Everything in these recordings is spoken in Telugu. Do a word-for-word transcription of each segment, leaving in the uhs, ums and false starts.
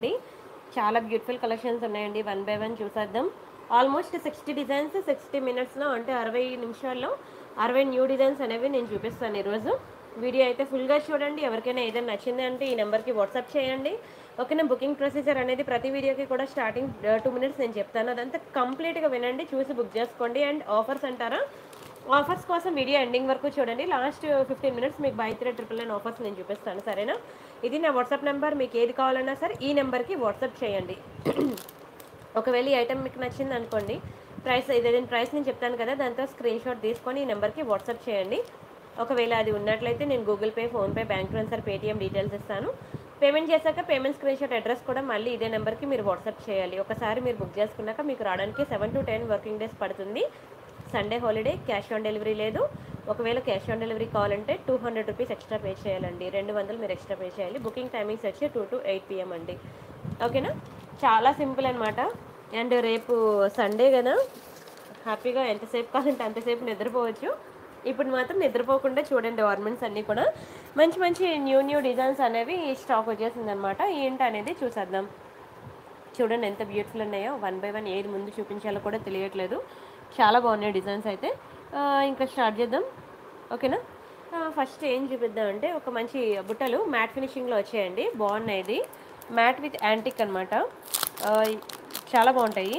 అండి. చాలా బ్యూటిఫుల్ కలెక్షన్స్ ఉన్నాయండి. వన్ బై వన్ చూసేద్దాం. ఆల్మోస్ట్ సిక్స్టీ డిజైన్స్ సిక్స్టీ మినిట్స్లో అంటే అరవై నిమిషాల్లో అరవై న్యూ డిజైన్స్ అనేవి నేను చూపిస్తాను ఈరోజు. వీడియో అయితే ఫుల్గా చూడండి. ఎవరికైనా ఏదైనా నచ్చింది అంటే ఈ నెంబర్కి వాట్సాప్ చేయండి. ఓకేనా. బుకింగ్ ప్రొసీజర్ అనేది ప్రతి వీడియోకి కూడా స్టార్టింగ్ టూ మినిట్స్ నేను చెప్తాను. అదంతా కంప్లీట్గా వినండి, చూసి బుక్ చేసుకోండి. అండ్ ఆఫర్స్ అంటారా, ఆఫర్స్ కోసం వీడియో ఎండింగ్ వరకు చూడండి. లాస్ట్ ఫిఫ్టీన్ మినిట్స్ మీకు buy three triple nine offers నేను చూపిస్తాను, సరేనా. ఇది నా వాట్సాప్ నెంబర్. మీకు ఏది కావాలన్నా సరే ఈ నెంబర్కి వాట్సాప్ చేయండి. ఒకవేళ ఈ ఐటమ్ మీకు నచ్చింది అనుకోండి, ప్రైస్ ఏదైనా ప్రైస్ నేను చెప్తాను కదా, దాంతో స్క్రీన్ షాట్ తీసుకొని ఈ నెంబర్కి వాట్సాప్ చేయండి. ఒకవేళ అది ఉన్నట్లయితే నేను Google Pay, PhonePe, bank transfer, Paytm details ఇస్తాను. పేమెంట్ చేశాక పేమెంట్ స్క్రీన్ షాట్ అడ్రస్ కూడా మళ్ళీ ఇదే నెంబర్కి మీరు వాట్సాప్ చేయాలి. ఒకసారి మీరు బుక్ చేసుకున్నాక మీకు రావడానికి seven to ten working days పడుతుంది. Sunday holiday, cash on delivery లేదు. ఒకవేళ క్యాష్ ఆన్ డెలివరీ కావాలంటే two hundred rupees extra pay చేయాలండి. రెండు వందలు మీరు ఎక్స్ట్రా పే చేయాలి. బుకింగ్ టైమింగ్స్ వచ్చి టూ టు ఎయిట్ పిఎం అండి. ఓకేనా. చాలా సింపుల్ అనమాట. అండ్ రేపు సండే కదా, హ్యాపీగా ఎంతసేపు కావాలంటే అంతసేపు నిద్రపోవచ్చు. ఇప్పుడు మాత్రం నిద్రపోకుండా చూడండి. ఆర్నమెంట్స్ అన్నీ కూడా మంచి మంచి న్యూ న్యూ డిజైన్స్ అనేవి స్టాక్ వచ్చేసింది అనమాట. ఏంటి అనేది చూసేద్దాం. చూడండి ఎంత బ్యూటిఫుల్ ఉన్నాయో. వన్ బై వన్ ఏది ముందు చూపించాలో కూడా తెలియట్లేదు. చాలా బాగున్నాయి డిజైన్స్ అయితే. ఇంకా స్టార్ట్ చేద్దాం, ఓకేనా. ఫస్ట్ ఏం చూపిద్దాం అంటే ఒక మంచి బుట్టలు మ్యాట్ ఫినిషింగ్లో వచ్చాయండి. బాగున్నాయి. ఇది మ్యాట్ విత్ యాంటిక్ అనమాట. చాలా బాగుంటాయి.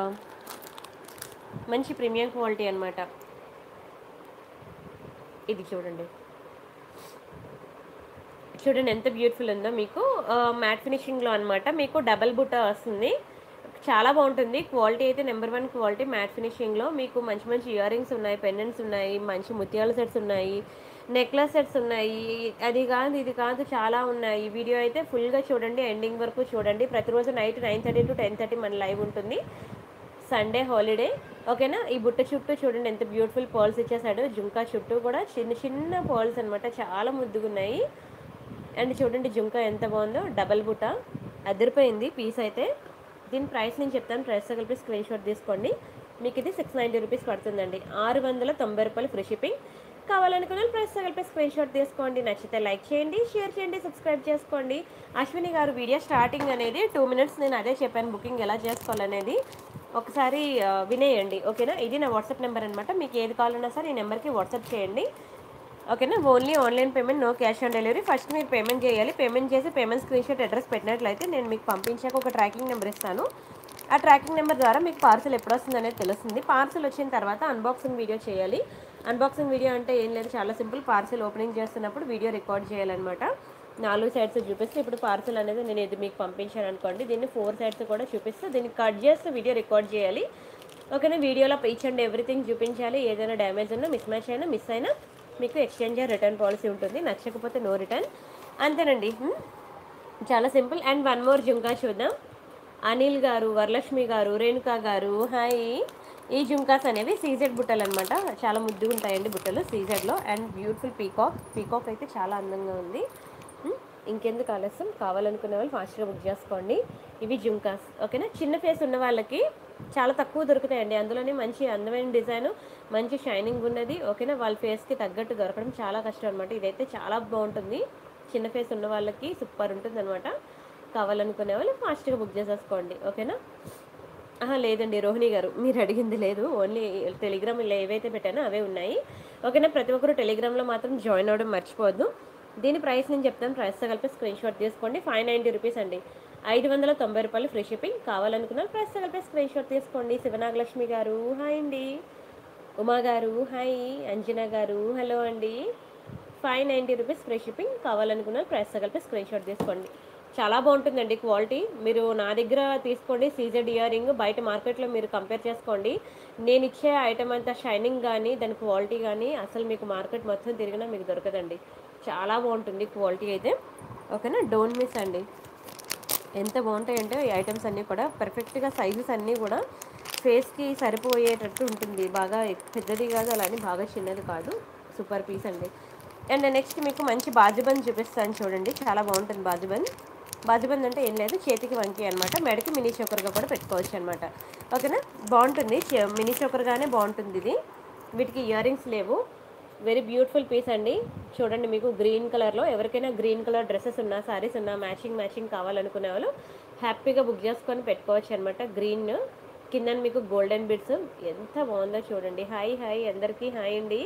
మంచి ప్రీమియం క్వాలిటీ అనమాట. ఇది చూడండి, చూడండి ఎంత బ్యూటిఫుల్ ఉందో. మీకు మ్యాట్ ఫినిషింగ్లో అనమాట. మీకు డబల్ బుట్ట వస్తుంది. చాలా బాగుంటుంది. క్వాలిటీ అయితే నెంబర్ వన్ క్వాలిటీ. మ్యాట్ ఫినిషింగ్లో మీకు మంచి మంచి ఇయర్ రింగ్స్ ఉన్నాయి, పెండెంట్స్ ఉన్నాయి, మంచి ముత్యాల సెట్స్ ఉన్నాయి, నెక్లెస్ సెట్స్ ఉన్నాయి. అది కాదు ఇది కాదు చాలా ఉన్నాయి. వీడియో అయితే ఫుల్గా చూడండి, ఎండింగ్ వరకు చూడండి. ప్రతిరోజు night nine thirty to ten thirty మన లైవ్ ఉంటుంది. సండే హాలిడే, ఓకేనా. ఈ బుట్ట చుట్టూ చూడండి ఎంత బ్యూటిఫుల్ పర్ల్స్ ఇచ్చేసాడు. జుంకా చుట్టూ కూడా చిన్న చిన్న పర్ల్స్ అనమాట. చాలా ముద్దుగా ఉన్నాయి. అండ్ చూడండి జుంకా ఎంత బాగుందో. డబల్ బుట్ట అదిరిపోయింది పీస్ అయితే. దీని ప్రైస్ నేను చెప్తాను. ప్రైస్తో కలిపి స్క్రీన్ షాట్ తీసుకోండి. మీకు ఇది సిక్స్ నైంటీ రూపీస్ పడుతుందండి. ఆరు వందల తొంభై రూపాయలు ఫ్రీ షిప్పింగ్. కావాలనుకున్న ప్రైస్తో కలిపి స్క్రీన్ షాట్ తీసుకోండి. నచ్చితే లైక్ చేయండి, షేర్ చేయండి, సబ్స్క్రైబ్ చేసుకోండి. అశ్విని గారు వీడియో స్టార్టింగ్ అనేది టూ మినిట్స్ నేను అదే చెప్పాను, బుకింగ్ ఎలా చేసుకోవాలనేది ఒకసారి వినేయండి, ఓకేనా. ఇది నా వాట్సాప్ నెంబర్ అనమాట. మీకు ఏది కావాలన్నా సరే ఈ నెంబర్కి వాట్సాప్ చేయండి, ఓకేనా. Only online payment, no cash on delivery. First మీరు పేమెంట్ చేయాలి. పేమెంట్ చేసి పేమెంట్ స్క్రీన్ షాట్ అడ్రస్ పెట్టినట్లయితే నేను మీకు పంపించాక ఒక ట్రాకింగ్ నెంబర్ ఇస్తాను. ఆ ట్రాకింగ్ నెంబర్ ద్వారా మీకు పార్సల్ ఎప్పుడు వస్తుంది అనేది తెలుస్తుంది. పార్సల్ వచ్చిన తర్వాత అన్బాక్సింగ్ వీడియో చేయాలి. అన్బాక్సింగ్ వీడియో అంటే ఏం లేదు, చాలా సింపుల్. పార్సల్ ఓపెనింగ్ చేస్తున్నప్పుడు వీడియో రికార్డ్ చేయాలన్నమాట. నాలుగు సైడ్స్ చూపిస్తే ఇప్పుడు పార్సల్ అనేది నేను ఇది మీకు పంపించాను అనుకోండి, దీన్ని ఫోర్ సైడ్స్ కూడా చూపిస్తే దీన్ని కట్ చేస్తే వీడియో రికార్డ్ చేయాలి, ఓకేనా. వీడియోలో ఈచ్ అండ్ ఎవ్రీథింగ్ చూపించాలి. ఏదైనా డ్యామేజ్ ఉన్నా, మిస్ మ్యాచ్ అయినా, మిస్ అయినా మీకు ఎక్స్చేంజ్ రిటర్న్ పాలసీ ఉంటుంది. నచ్చకపోతే నో రిటర్న్, అంతేనండి. చాలా simple. And one more jhumka చూద్దాం. అనిల్ గారు, వరలక్ష్మి గారు, రేణుకా గారు, హాయ్. ఈ జుంకాస్ అనేవి సీజెడ్ బుట్టలు అనమాట. చాలా ముద్దుగా ఉంటాయండి బుట్టలు సీజెడ్లో. And beautiful peacock. పీకాక్ అయితే చాలా అందంగా ఉంది. ఇంకెందుకు ఆలస్యం, కావాలనుకునే వాళ్ళు ఫాస్ట్గా బుక్ చేసుకోండి. ఇవి జుంకాస్, ఓకేనా. చిన్న ఫేస్ ఉన్న వాళ్ళకి చాలా తక్కువ దొరుకుతాయండి. అందులోనే మంచి అందమైన డిజైన్, మంచి షైనింగ్ ఉన్నది, ఓకేనా. వాళ్ళ ఫేస్కి తగ్గట్టు దొరకడం చాలా కష్టం అనమాట. ఇదైతే చాలా బాగుంటుంది. చిన్న ఫేస్ ఉన్న వాళ్ళకి సూపర్ ఉంటుంది అనమాట. కావాలనుకునే వాళ్ళు ఫాస్ట్గా బుక్ చేసేసుకోండి, ఓకేనా. ఆహా లేదండి రోహిణి గారు, మీరు అడిగింది లేదు. ఓన్లీ టెలిగ్రామ్లో ఏవైతే పెట్టానో అవే ఉన్నాయి, ఓకేనా. ప్రతి ఒక్కరు టెలిగ్రామ్లో మాత్రం జాయిన్ అవ్వడం మర్చిపోవద్దు. దీని ప్రైస్ నేను చెప్తాను. ప్రైస్తో కలిపి స్క్రీన్ షాట్ తీసుకోండి. ఫైవ్ నైంటీ రూపీస్ అండి. ఐదు వందల తొంభై రూపాయలు ఫ్రీ షిప్పింగ్. కావాలనుకున్న ప్రైస్తో కలిపి స్క్రీన్ షాట్ తీసుకోండి. శివనాగలక్ష్మి గారు హాయ్ అండి. ఉమా గారు హాయ్. అంజనా గారు హలో అండి. Five ninety rupees free shipping. కావాలనుకున్న ప్రైస్తో కలిపి స్క్రీన్ షాట్ తీసుకోండి. చాలా బాగుంటుందండి క్వాలిటీ. మీరు నా దగ్గర తీసుకోండి. సీజెడ్ ఇయర్ రింగ్ బయట మార్కెట్లో మీరు కంపేర్ చేసుకోండి. నేను ఇచ్చే ఐటమ్ అంతా షైనింగ్ కానీ దాని క్వాలిటీ కానీ అసలు మీకు మార్కెట్ మొత్తం తిరిగినా మీకు దొరకదండి. చాలా బాగుంటుంది క్వాలిటీ అయితే, ఓకేనా. డోంట్ మిస్ అండి. ఎంత బాగుంటాయంటే ఈ ఐటమ్స్ అన్నీ కూడా పర్ఫెక్ట్గా సైజెస్ అన్నీ కూడా ఫేస్కి సరిపోయేటట్టు ఉంటుంది. బాగా పెద్దది కాదు, అలానే బాగా చిన్నది కాదు. సూపర్ పీస్ అండి. అండ్ నెక్స్ట్ మీకు మంచి బాజుబంద్ చూపిస్తాను చూడండి. చాలా బాగుంటుంది బాజుబంద్. బాజుబంద్ అంటే ఏం లేదు, చేతికి వంకి అనమాట. మెడకి మినీ చోకర్గా కూడా పెట్టుకోవచ్చు అనమాట, ఓకేనా. బాగుంటుంది, మినీ చోకర్గానే బాగుంటుంది ఇది. వీటికి ఇయర్ రింగ్స్ లేవు. వెరీ బ్యూటిఫుల్ పీస్ అండి. చూడండి మీకు గ్రీన్ కలర్లో ఎవరికైనా గ్రీన్ కలర్ డ్రెస్సెస్ ఉన్నా, శారీస్ ఉన్నా మ్యాచింగ్ మ్యాచింగ్ కావాలనుకునే వాళ్ళు హ్యాపీగా బుక్ చేసుకొని పెట్టుకోవచ్చు అనమాట. గ్రీన్ కింద మీకు గోల్డెన్ బిడ్స్ ఎంత బాగుందో చూడండి. హాయ్ హాయ్ అందరికీ హాయ్ అండి.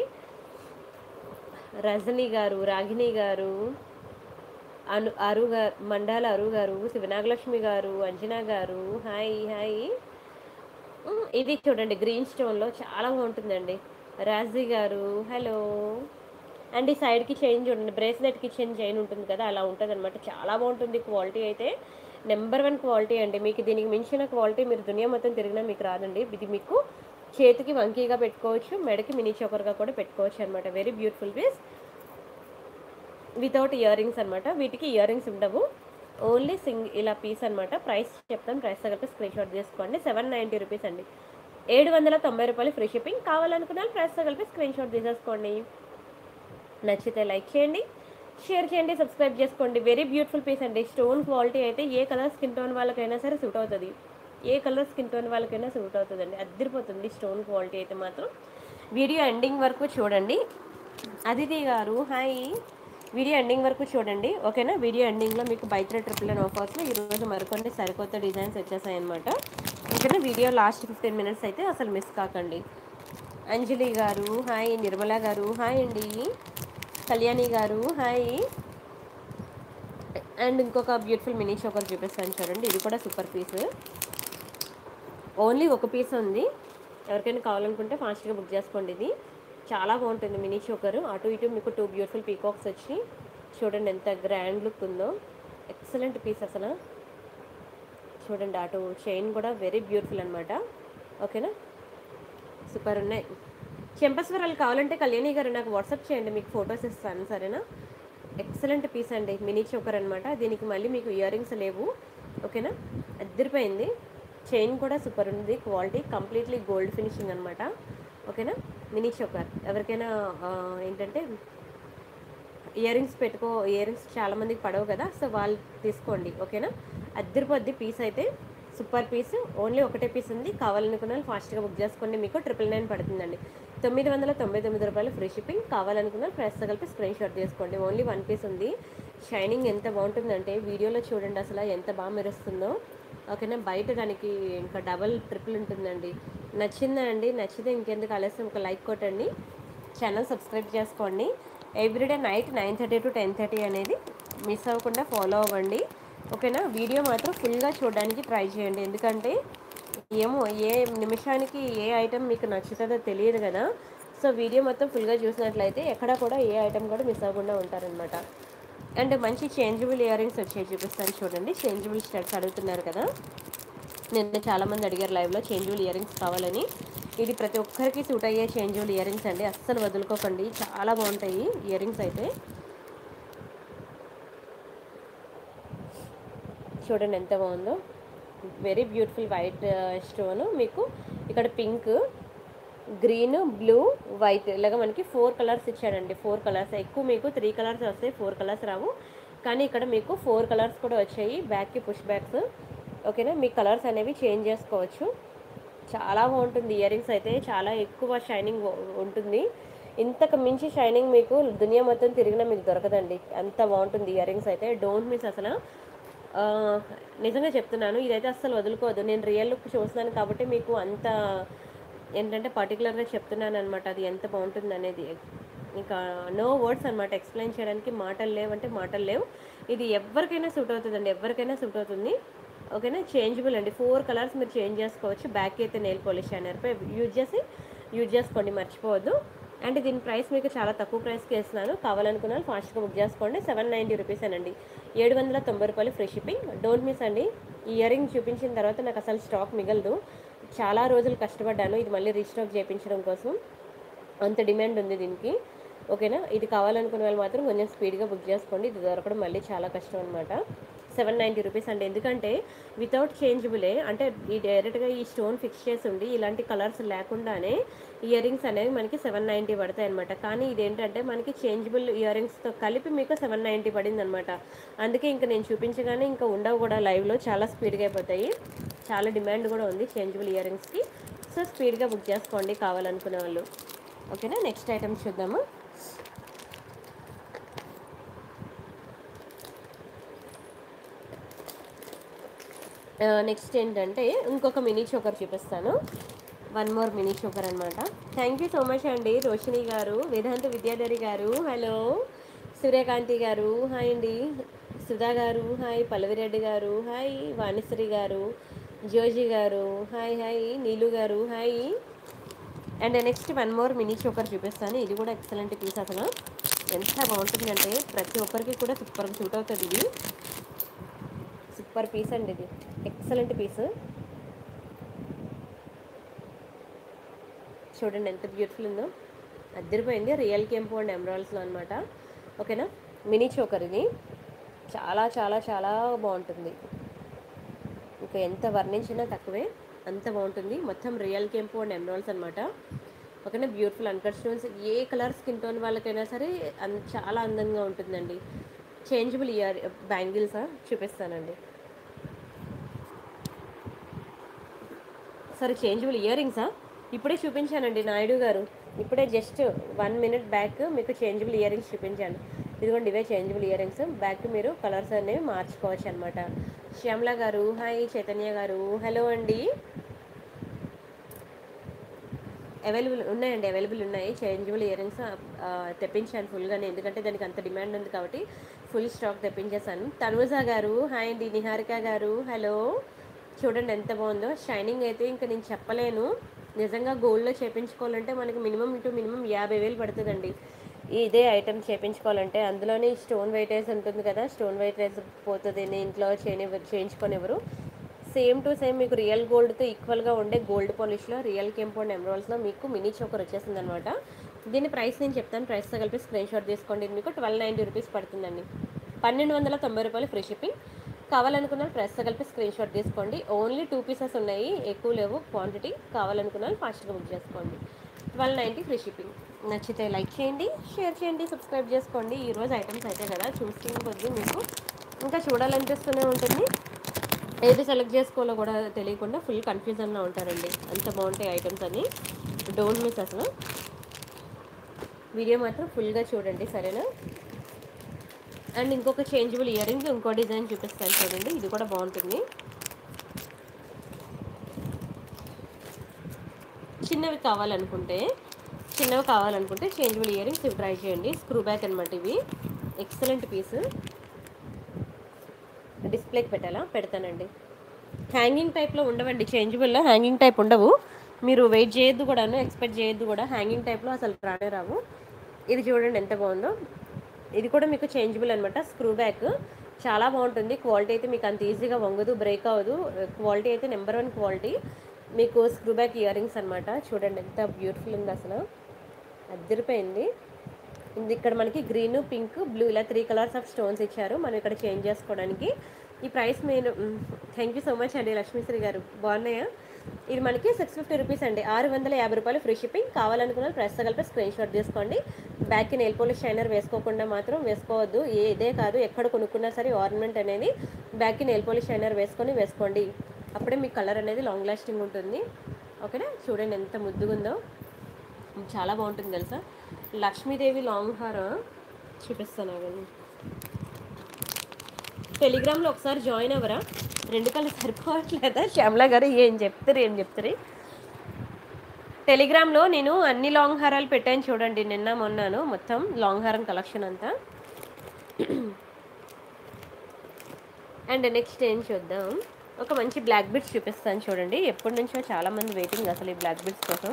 రజనీ గారు, రాగిణి గారు, అను అరు గారు, మండాల అరు గారు, శివనాగలక్ష్మి గారు, అంజనా గారు హాయ్ హాయ్. ఉమ్, ఇది చూడండి గ్రీన్ స్టోన్లో చాలా బాగుంటుందండి. రాజీ గారు హలో. అండ్ ఈ సైడ్కి చైన్ చూడండి, బ్రేస్లెట్కి చైన్ చైన్ ఉంటుంది కదా, అలా ఉంటుంది అనమాట. చాలా బాగుంటుంది. క్వాలిటీ అయితే నెంబర్ వన్ క్వాలిటీ అండి. మీకు దీనికి మించిన క్వాలిటీ మీరు దునియా మొత్తం తిరిగినా మీకు రాదండి. ఇది మీకు చేతికి వంకీగా పెట్టుకోవచ్చు, మెడకి మినీ చోకర్గా కూడా పెట్టుకోవచ్చు అనమాట. Very beautiful piece without ear rings అనమాట. వీటికి ఇయర్ రింగ్స్ ఉండవు, ఓన్లీ సింగ్ ఇలా పీస్ అనమాట. ప్రైస్ చెప్తాను, ప్రైస్ తగ్గట్టు స్క్రీన్ షాట్ తీసుకోండి. సెవెన్ నైంటీ రూపీస్ అండి, ఏడు వందల తొంభై రూపాయలు ఫ్రీ షిప్పింగ్. కావాలనుకున్న ప్రైస్ తగ్గట్టు స్క్రీన్ షాట్ తీసేసుకోండి. నచ్చితే లైక్ చేయండి, షేర్ చేయండి, సబ్స్క్రైబ్ చేసుకోండి. వెరీ బ్యూటిఫుల్ పీస్ అండి. స్టోన్ క్వాలిటీ అయితే ఏ కలర్ స్కిన్ టోన్ వాళ్ళకైనా సరే సూట్ అవుతుంది, ఏ కలర్ స్కిన్ టోన్ వాళ్ళకైనా సూట్ అవుతుందండి. అద్దరిపోతుంది స్టోన్ క్వాలిటీ అయితే మాత్రం. వీడియో ఎండింగ్ వరకు చూడండి. అదితి గారు హాయ్. వీడియో ఎండింగ్ వరకు చూడండి ఓకేనా. వీడియో ఎండింగ్లో మీకు బై త్రీ ట్రిపుల్ నైన్ ఆఫర్స్లో ఈరోజు మరికొన్ని సరికొత్త డిజైన్స్ వచ్చేసాయి అనమాట ఓకేనా. వీడియో లాస్ట్ ఫిఫ్టీన్ మినిట్స్ అయితే అసలు మిస్ కాకండి. అంజలి గారు హాయ్, నిర్మల గారు హాయ్ అండి, కళ్యాణి గారు హాయ్. అండ్ ఇంకొక బ్యూటిఫుల్ మినీ చోకర్ చూపిస్తాను చూడండి. ఇది కూడా సూపర్ పీస్, ఓన్లీ ఒక పీస్ ఉంది. ఎవరికైనా కావాలనుకుంటే ఫాస్ట్గా బుక్ చేసుకోండి. ఇది చాలా బాగుంటుంది మినీ చోకరు. అటు ఇటు మీకు టూ బ్యూటిఫుల్ పీకాక్స్ వచ్చి చూడండి ఎంత గ్రాండ్ లుక్ ఉందో. ఎక్సలెంట్ పీస్ అసలు. చూడండి అటు చైన్ కూడా వెరీ బ్యూటిఫుల్ అనమాట ఓకేనా. సూపర్ ఉన్నాయి. చెంపస్వరాలు కావాలంటే కళ్యాణి గారు నాకు వాట్సాప్ చేయండి, మీకు ఫొటోస్ ఇస్తాను సరేనా. ఎక్సలెంట్ పీస్ అండి, మినీ చోకర్ అనమాట. దీనికి మళ్ళీ మీకు ఇయర్ రింగ్స్ లేవు ఓకేనా. అద్దరిపోయింది. చైన్ కూడా సూపర్ ఉంది, క్వాలిటీ కంప్లీట్లీ గోల్డ్ ఫినిషింగ్ అనమాట ఓకేనా. మినీ చోకర్ ఎవరికైనా ఏంటంటే ఇయర్ రింగ్స్ పెట్టుకో, ఇయర్ రింగ్స్ చాలామందికి పడవు కదా, సో వాళ్ళు తీసుకోండి ఓకేనా. అద్దరిపోద్ది పీస్ అయితే, సూపర్ పీస్. ఓన్లీ ఒకటే పీస్ ఉంది. కావాలనుకున్న వాళ్ళు ఫాస్ట్గా బుక్ చేసుకోండి, మీకు ట్రిపుల్ నైన్ పడుతుందండి. తొమ్మిది వందల తొంభై తొమ్మిది రూపాయలు ఫ్రీ షిప్పింగ్. కావాలనుకున్న ప్రైస్ కలిపి స్క్రీన్ షాట్ తీసుకోండి. ఓన్లీ వన్ పీస్ ఉంది. షైనింగ్ ఎంత బాగుంటుందంటే వీడియోలో చూడండి అసలు ఎంత బాగా మెరుస్తుందో ఓకేనా. బయట దానికి ఇంకా డబల్ ట్రిపుల్ ఉంటుందండి. నచ్చిందా అండి? నచ్చితే ఇంకెందుకు ఆలస్యం, ఒక లైక్ కొట్టండి, ఛానల్ సబ్స్క్రైబ్ చేసుకోండి. Everyday night nine thirty to ten thirty అనేది మిస్ అవ్వకుండా ఫాలో అవ్వండి ఓకేనా. వీడియో మాత్రం ఫుల్గా చూడడానికి ట్రై చేయండి, ఎందుకంటే ఏమో ఏ నిమిషానికి ఏ ఐటెం మీకు నచ్చుతుందో తెలియదు కదా. సో వీడియో మొత్తం ఫుల్గా చూసినట్లయితే ఎక్కడ కూడా ఏ ఐటెం కూడా మిస్ అవ్వకుండా ఉంటారనమాట. అండ్ మంచి చేంజబుల్ ఇయర్ రింగ్స్ వచ్చేవి చూపిస్తాను చూడండి. చేంజబుల్ స్టడ్స్ అడుగుతున్నారు కదా, నిన్న చాలామంది అడిగారు లైవ్లో చేంజబుల్ ఇయర్ రింగ్స్ కావాలని. ఇది ప్రతి ఒక్కరికి సూట్ అయ్యే చేంజబుల్ ఇయర్ రింగ్స్ అండి, అస్సలు వదులుకోకండి, చాలా బాగుంటాయి ఇయర్ రింగ్స్ అయితే. చూడండి ఎంత బాగుందో, వెరీ బ్యూటిఫుల్ వైట్ స్టోన్. మీకు ఇక్కడ పింక్, గ్రీన్, బ్లూ, వైట్ ఇలాగ మనకి ఫోర్ కలర్స్ ఇచ్చాడండి. ఫోర్ కలర్స్, ఎక్కువ మీకు త్రీ కలర్స్ వస్తాయి, ఫోర్ కలర్స్ రావు. కానీ ఇక్కడ మీకు ఫోర్ కలర్స్ కూడా వచ్చాయి. బ్యాక్కి పుష్ బ్యాక్స్ ఓకేనా. మీ కలర్స్ అనేవి చేంజ్ చేసుకోవచ్చు. చాలా బాగుంటుంది ఇయర్ రింగ్స్ అయితే, చాలా ఎక్కువ షైనింగ్ ఉంటుంది. ఇంతకు మించి షైనింగ్ మీకు దునియా మొత్తం తిరిగినా మీకు దొరకదండి, అంత బాగుంటుంది ఇయర్ రింగ్స్ అయితే. డోంట్ మిస్ అసలు, నిజంగా చెప్తున్నాను. ఇదైతే అస్సలు వదులుకోవద్దు. నేను రియల్ లుక్ చూస్తున్నాను కాబట్టి మీకు అంత ఏంటంటే పర్టికులర్గా చెప్తున్నాను అనమాట, అది ఎంత బాగుంటుంది అనేది. ఇంకా నో వర్డ్స్ అనమాట, ఎక్స్ప్లెయిన్ చేయడానికి మాటలు లేవంటే మాటలు లేవు. ఇది ఎవరికైనా సూట్ అవుతుందండి, ఎవరికైనా సూట్ అవుతుంది ఓకేనా. చేంజబుల్ అండి, ఫోర్ కలర్స్ మీరు చేంజ్ చేసుకోవచ్చు. బ్యాక్ అయితే నెయిల్ పాలిష్ షైనర్పై యూజ్ చేసి యూజ్ చేసుకోండి, మర్చిపోవద్దు. అండ్ దీని ప్రైస్ మీకు చాలా తక్కువ ప్రైస్కి వేస్తున్నాను. కావాలనుకున్న ఫాస్ట్గా బుక్ చేసుకోండి. సెవెన్ నైంటీ రూపీస్ అనండి, ఏడు వందల తొంభై రూపాయలు ఫ్రీ షిప్పింగ్. డోంట్ మిస్ అండి. ఈ ఇయర్ రింగ్ చూపించిన తర్వాత నాకు అసలు స్టాక్ మిగలదు, చాలా రోజులు కష్టపడ్డాను ఇది మళ్ళీ రీస్టాక్ చేయించడం కోసం, అంత డిమాండ్ ఉంది దీనికి ఓకేనా. ఇది కావాలనుకునే వాళ్ళు మాత్రం కొంచెం స్పీడ్గా బుక్ చేసుకోండి, ఇది దొరకడం మళ్ళీ చాలా కష్టం అనమాట. సెవెన్ నైంటీ రూపీస్ అండి, ఎందుకంటే వితౌట్ చేంజబులే, అంటే ఈ డైరెక్ట్గా ఈ స్టోన్ ఫిక్స్ చేసి ఉండి ఇలాంటి కలర్స్ లేకుండానే ఇయర్ రింగ్స్ అనేవి మనకి సెవెన్ నైంటీ పడతాయి అనమాట. కానీ ఇదేంటంటే మనకి చేంజబుల్ ఇయర్ రింగ్స్తో కలిపి మీకు సెవెన్ నైంటీ పడింది అనమాట. అందుకే ఇంకా నేను చూపించగానే ఇంకా ఉండవు కూడా, లైవ్లో చాలా స్పీడ్గా అయిపోతాయి. చాలా డిమాండ్ కూడా ఉంది చేంజబుల్ ఇయర్ రింగ్స్కి. సో స్పీడ్గా బుక్ చేసుకోండి కావాలనుకునే వాళ్ళు ఓకేనా. నెక్స్ట్ ఐటమ్ చూద్దాము. నెక్స్ట్ ఏంటంటే ఇంకొక మినీ చోకర్ చూపిస్తాను. వన్ మోర్ మినీ చోకర్ అనమాట. థ్యాంక్ యూ సో మచ్ అండి రోషిని గారు, వేదాంత విద్యాధరి గారు, హలో సూర్యకాంతి గారు, హాయ్ అండి, సుధా గారు, హాయ్ పల్లవిరెడ్డి గారు, హాయ్ వాణిశ్రీ గారు, జోజీ గారు, హాయ్ హాయ్ నీలు గారు, hi. And next one more mini choker చూపిస్తాను. ఇది కూడా ఎక్సలెంట్ పీస్, అసలు ఎంత బాగుంటుందంటే ప్రతి ఒక్కరికి కూడా సూపర్గా సూట్ అవుతుంది. ఇది సూపర్ పీస్ అండి, ఇది ఎక్సలెంట్ పీస్. చూడండి ఎంత బ్యూటిఫుల్ ఉందో, అద్దరిపోయింది. రియల్ కెంపు అండ్ ఎమరాల్డ్స్లో అనమాట. ఓకేనా, మినీ చోకర్ ఇది చాలా చాలా చాలా బాగుంటుంది. ఇంకా ఎంత వర్ణించినా తక్కువే, అంత బాగుంటుంది. మొత్తం రియల్ కెంపు అండ్ ఎమరాల్డ్స్ అనమాట. ఓకేనా, బ్యూటిఫుల్ అన్కట్ స్టోన్స్. ఏ కలర్ స్కిన్ టోన్ వాళ్ళకైనా సరే అన్ చాలా అందంగా ఉంటుందండి. చేంజబుల్ ఇయర్ బ్యాంగిల్స్ చూపిస్తానండి. సారీ, చేంజబుల్ ఇయర్ రింగ్సా ఇప్పుడే చూపించానండి నాయుడు గారు. ఇప్పుడే జస్ట్ వన్ మినిట్ బ్యాక్ మీకు చేంజబుల్ ఇయర్ రింగ్స్ చూపించాను. ఇదిగోండి, ఇవే చేంజబుల్ ఇయర్ రింగ్స్. బ్యాక్ మీరు కలర్స్ అనేవి మార్చుకోవచ్చు అనమాట. శ్యామల గారు, హాయ్. చైతన్య గారు, హలో అండి. అవైలబుల్ ఉన్నాయండి, అవైలబుల్ ఉన్నాయి చేంజబుల్ ఇయర్ రింగ్స్. తెప్పించాను ఫుల్గానే, ఎందుకంటే దానికి అంత డిమాండ్ ఉంది కాబట్టి ఫుల్ స్టాక్ తెప్పించేసాను. తనుజా గారు, హాయ్ అండి. నిహారిక గారు, హలో. చూడండి ఎంత బాగుందో, షైనింగ్ అయితే ఇంకా నేను చెప్పలేను. నిజంగా గోల్డ్లో చేయించుకోవాలంటే మనకి మినిమం టు మినిమం యాభై వేలు పడుతుందండి ఇదే ఐటమ్ చేయించుకోవాలంటే. అందులోనే స్టోన్ వెయిటేజ్ ఉంటుంది కదా, స్టోన్ వెయిటేజ్ పోతుంది, ఇంట్లో చేయని చేయించుకోనివ్వరు. సేమ్ టు సేమ్ మీకు రియల్ గోల్డ్తో ఈక్వల్గా ఉండే గోల్డ్ పాలిష్లో రియల్ కెంపు అండ్ ఎమరాల్డ్స్లో మీకు మినీ చోకర్ వచ్చేసింది అనమాట. దీని ప్రైస్ నేను చెప్తాను, ప్రైస్తో కలిపి స్క్రీన్ షాట్ తీసుకోండి. ఇది మీకు ట్వెల్వ్ నైంటీ రూపీస్ పడుతుందండి. పన్నెండు వందల తొంభై రూపాయలు ఫ్రీ షిప్పింగ్. కావాలనుకున్న ప్రెస్తో కలిపి స్క్రీన్ షాట్ తీసుకోండి. ఓన్లీ టూ పీసెస్ ఉన్నాయి, ఎక్కువ లేవు క్వాంటిటీ. కావాలనుకున్న ఫాస్ట్గా బుక్ చేసుకోండి. Twelve ninety free shipping. నచ్చితే లైక్ చేయండి, షేర్ చేయండి, సబ్స్క్రైబ్ చేసుకోండి. ఈరోజు ఐటమ్స్ అయితే కదా చూస్తున్న కొద్దీ మీకు ఇంకా చూడాలనిపిస్తూనే ఉంటుంది. ఏది సెలెక్ట్ చేసుకోవాలో కూడా తెలియకుండా ఫుల్ కన్ఫ్యూజన్లో ఉంటారండి. అంత బాగుంటాయి ఐటమ్స్ అని. డోంట్ మిస్ అసలు. వీడియో మాత్రం ఫుల్గా చూడండి, సరేనా. అండ్ ఇంకొక చేంజబుల్ ఇయర్ రింగ్ ఇంకో డిజైన్ చూపిస్తాను చూడండి, ఇది కూడా బాగుంటుంది. చిన్నవి కావాలనుకుంటే చిన్నవి కావాలనుకుంటే చేంజబుల్ ఇయర్ రింగ్స్ ఇవి ట్రై చేయండి. స్క్రూ బ్యాక్ అనమాట ఇవి, ఎక్సలెంట్ పీస్. డిస్ప్లేకి పెట్టాలా, పెడతానండి. హ్యాంగింగ్ టైప్లో ఉండవండి, చేంజబుల్లో హ్యాంగింగ్ టైప్ ఉండవు. మీరు వెయిట్ చేయొద్దు కూడాను, ఎక్స్పెక్ట్ చేయొద్దు కూడా. హ్యాంగింగ్ టైప్లో అసలు రానే రావు. ఇది చూడండి ఎంత బాగుందో. ఇది కూడా మీకు చేంజబుల్ అనమాట, స్క్రూ బ్యాక్. చాలా బాగుంటుంది. క్వాలిటీ అయితే మీకు అంత ఈజీగా వంగదు, బ్రేక్ అవ్వదు. క్వాలిటీ అయితే నెంబర్ వన్ క్వాలిటీ. మీకు స్క్రూ బ్యాక్ ఇయర్ రింగ్స్ అనమాట. చూడండి ఎంత బ్యూటిఫుల్ ఉంది, అసలు అద్దరిపోయింది. ఇది ఇక్కడ మనకి గ్రీన్, పింక్, బ్లూ ఇలా త్రీ కలర్స్ ఆఫ్ స్టోన్స్ ఇచ్చారు మనం ఇక్కడ చేంజ్ చేసుకోవడానికి. ఈ ప్రైస్ నేను థ్యాంక్ యూ సో మచ్ అండి లక్ష్మీశ్రీ గారు, బాగున్నాయా. ఇది మనకి సిక్స్ ఫిఫ్టీ రూపీస్ అండి, ఆరు వందల యాభై రూపాయలు ఫ్రీ షిప్పింగ్. కావాలనుకున్న ప్రెస్ కలిపి స్క్రీన్ షాట్ తీసుకోండి. బ్యాక్కి నెయిల్ పాలిష్ షైనర్ వేసుకోకుండా మాత్రం వేసుకోవద్దు. ఏ ఇదే కాదు, ఎక్కడ కొనుక్కున్నా సరే ఆర్నమెంట్ అనేది బ్యాక్కి నెయిల్ పాలిష్ షైనర్ వేసుకొని వేసుకోండి. అప్పుడే మీ కలర్ అనేది లాంగ్ లాస్టింగ్ ఉంటుంది. ఓకేనా, చూడండి ఎంత ముద్దుగా ఉందో, చాలా బాగుంటుంది తెలుసా. లక్ష్మీదేవి లాంగ్ హార్ చూపిస్తాను అవన్నీ. టెలిగ్రామ్లో ఒకసారి జాయిన్ అవ్వరా, రెండు కళ్ళు సరిపోవట్లేదా శ్యామల గారు, ఏం చెప్తారు ఏం చెప్తారు. టెలిగ్రామ్లో నేను అన్ని లాంగ్ హారాలు పెట్టాను చూడండి, నిన్న మొన్నాను మొత్తం లాంగ్ హారం కలెక్షన్ అంతా. అండ్ నెక్స్ట్ ఏం చూద్దాం, ఒక మంచి బ్లాక్ బిట్స్ చూపిస్తాను చూడండి. ఎప్పటి నుంచో చాలామంది వెయిటింగ్ అసలు ఈ బ్లాక్ బిట్స్ కోసం.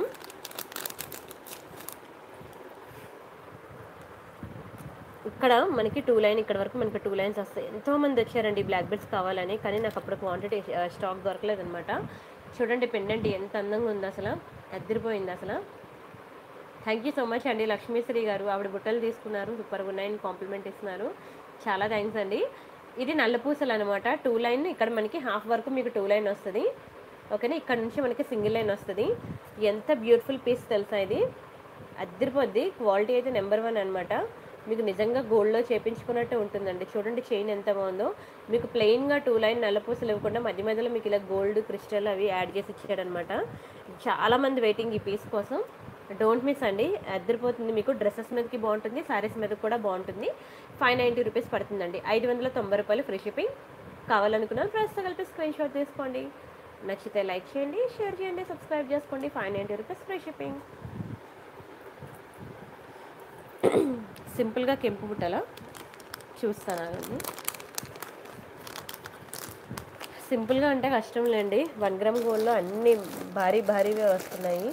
ఇక్కడ మనకి టూ లైన్, ఇక్కడ వరకు మనకి టూ లైన్స్ వస్తాయి. ఎంతోమంది వచ్చారండి బ్లాక్ బెడ్స్ కావాలని, కానీ నాకు అప్పుడు క్వాంటిటీ స్టాక్ దొరకలేదు అనమాట. చూడండి పెండెంట్ ఎంత అందంగా ఉంది, అసలు అద్దరిపోయింది అసలు. థ్యాంక్ యూ సో మచ్ అండి లక్ష్మీశ్రీ గారు, ఆవిడ బుట్టలు తీసుకున్నారు, సూపర్గా ఉన్నాయని కాంప్లిమెంట్ ఇస్తున్నారు, చాలా థ్యాంక్స్ అండి. ఇది నల్లపూసలు అనమాట, టూ లైన్. ఇక్కడ మనకి హాఫ్ వరకు మీకు టూ లైన్ వస్తుంది. ఓకేనా, ఇక్కడ నుంచి మనకి సింగిల్ లైన్ వస్తుంది. ఎంత బ్యూటిఫుల్ పీస్ తెలుసా, ఇది అద్దరిపోద్ది. క్వాలిటీ అయితే నెంబర్ వన్ అనమాట. మీకు నిజంగా గోల్డ్లో చేయించుకున్నట్టు ఉంటుందండి. చూడండి చైన్ ఎంత బాగుందో. మీకు ప్లెయిన్గా టూ లైన్ నల్లపూసలు ఇవ్వకుండా మధ్య మధ్యలో మీకు ఇలా గోల్డ్ క్రిస్టల్ అవి యాడ్ చేసి ఇచ్చాడనమాట. చాలామంది వెయిటింగ్ ఈ పీస్ కోసం. డోంట్ మిస్ అండి, అద్దరిపోతుంది. మీకు డ్రెస్సెస్ మీదకి బాగుంటుంది, శారీస్ మీద కూడా బాగుంటుంది. ఫైవ్ నైంటీ రూపీస్ పడుతుందండి, ఐదు వందల తొంభై రూపాయలు ఫ్రీ షిప్పింగ్. కావాలనుకున్న ప్రైస్తో కలిపి స్క్రీన్ షాట్ తీసుకోండి. నచ్చితే లైక్ చేయండి, షేర్ చేయండి, సబ్స్క్రైబ్ చేసుకోండి. Five ninety rupees free shipping. సింపుల్గా కెంపు బుట్టల చూస్తానండి. సింపుల్గా అంటే కష్టం లేండి. వన్ గ్రామ్ గోల్డ్లో అన్ని భారీ భారీగా వస్తున్నాయి.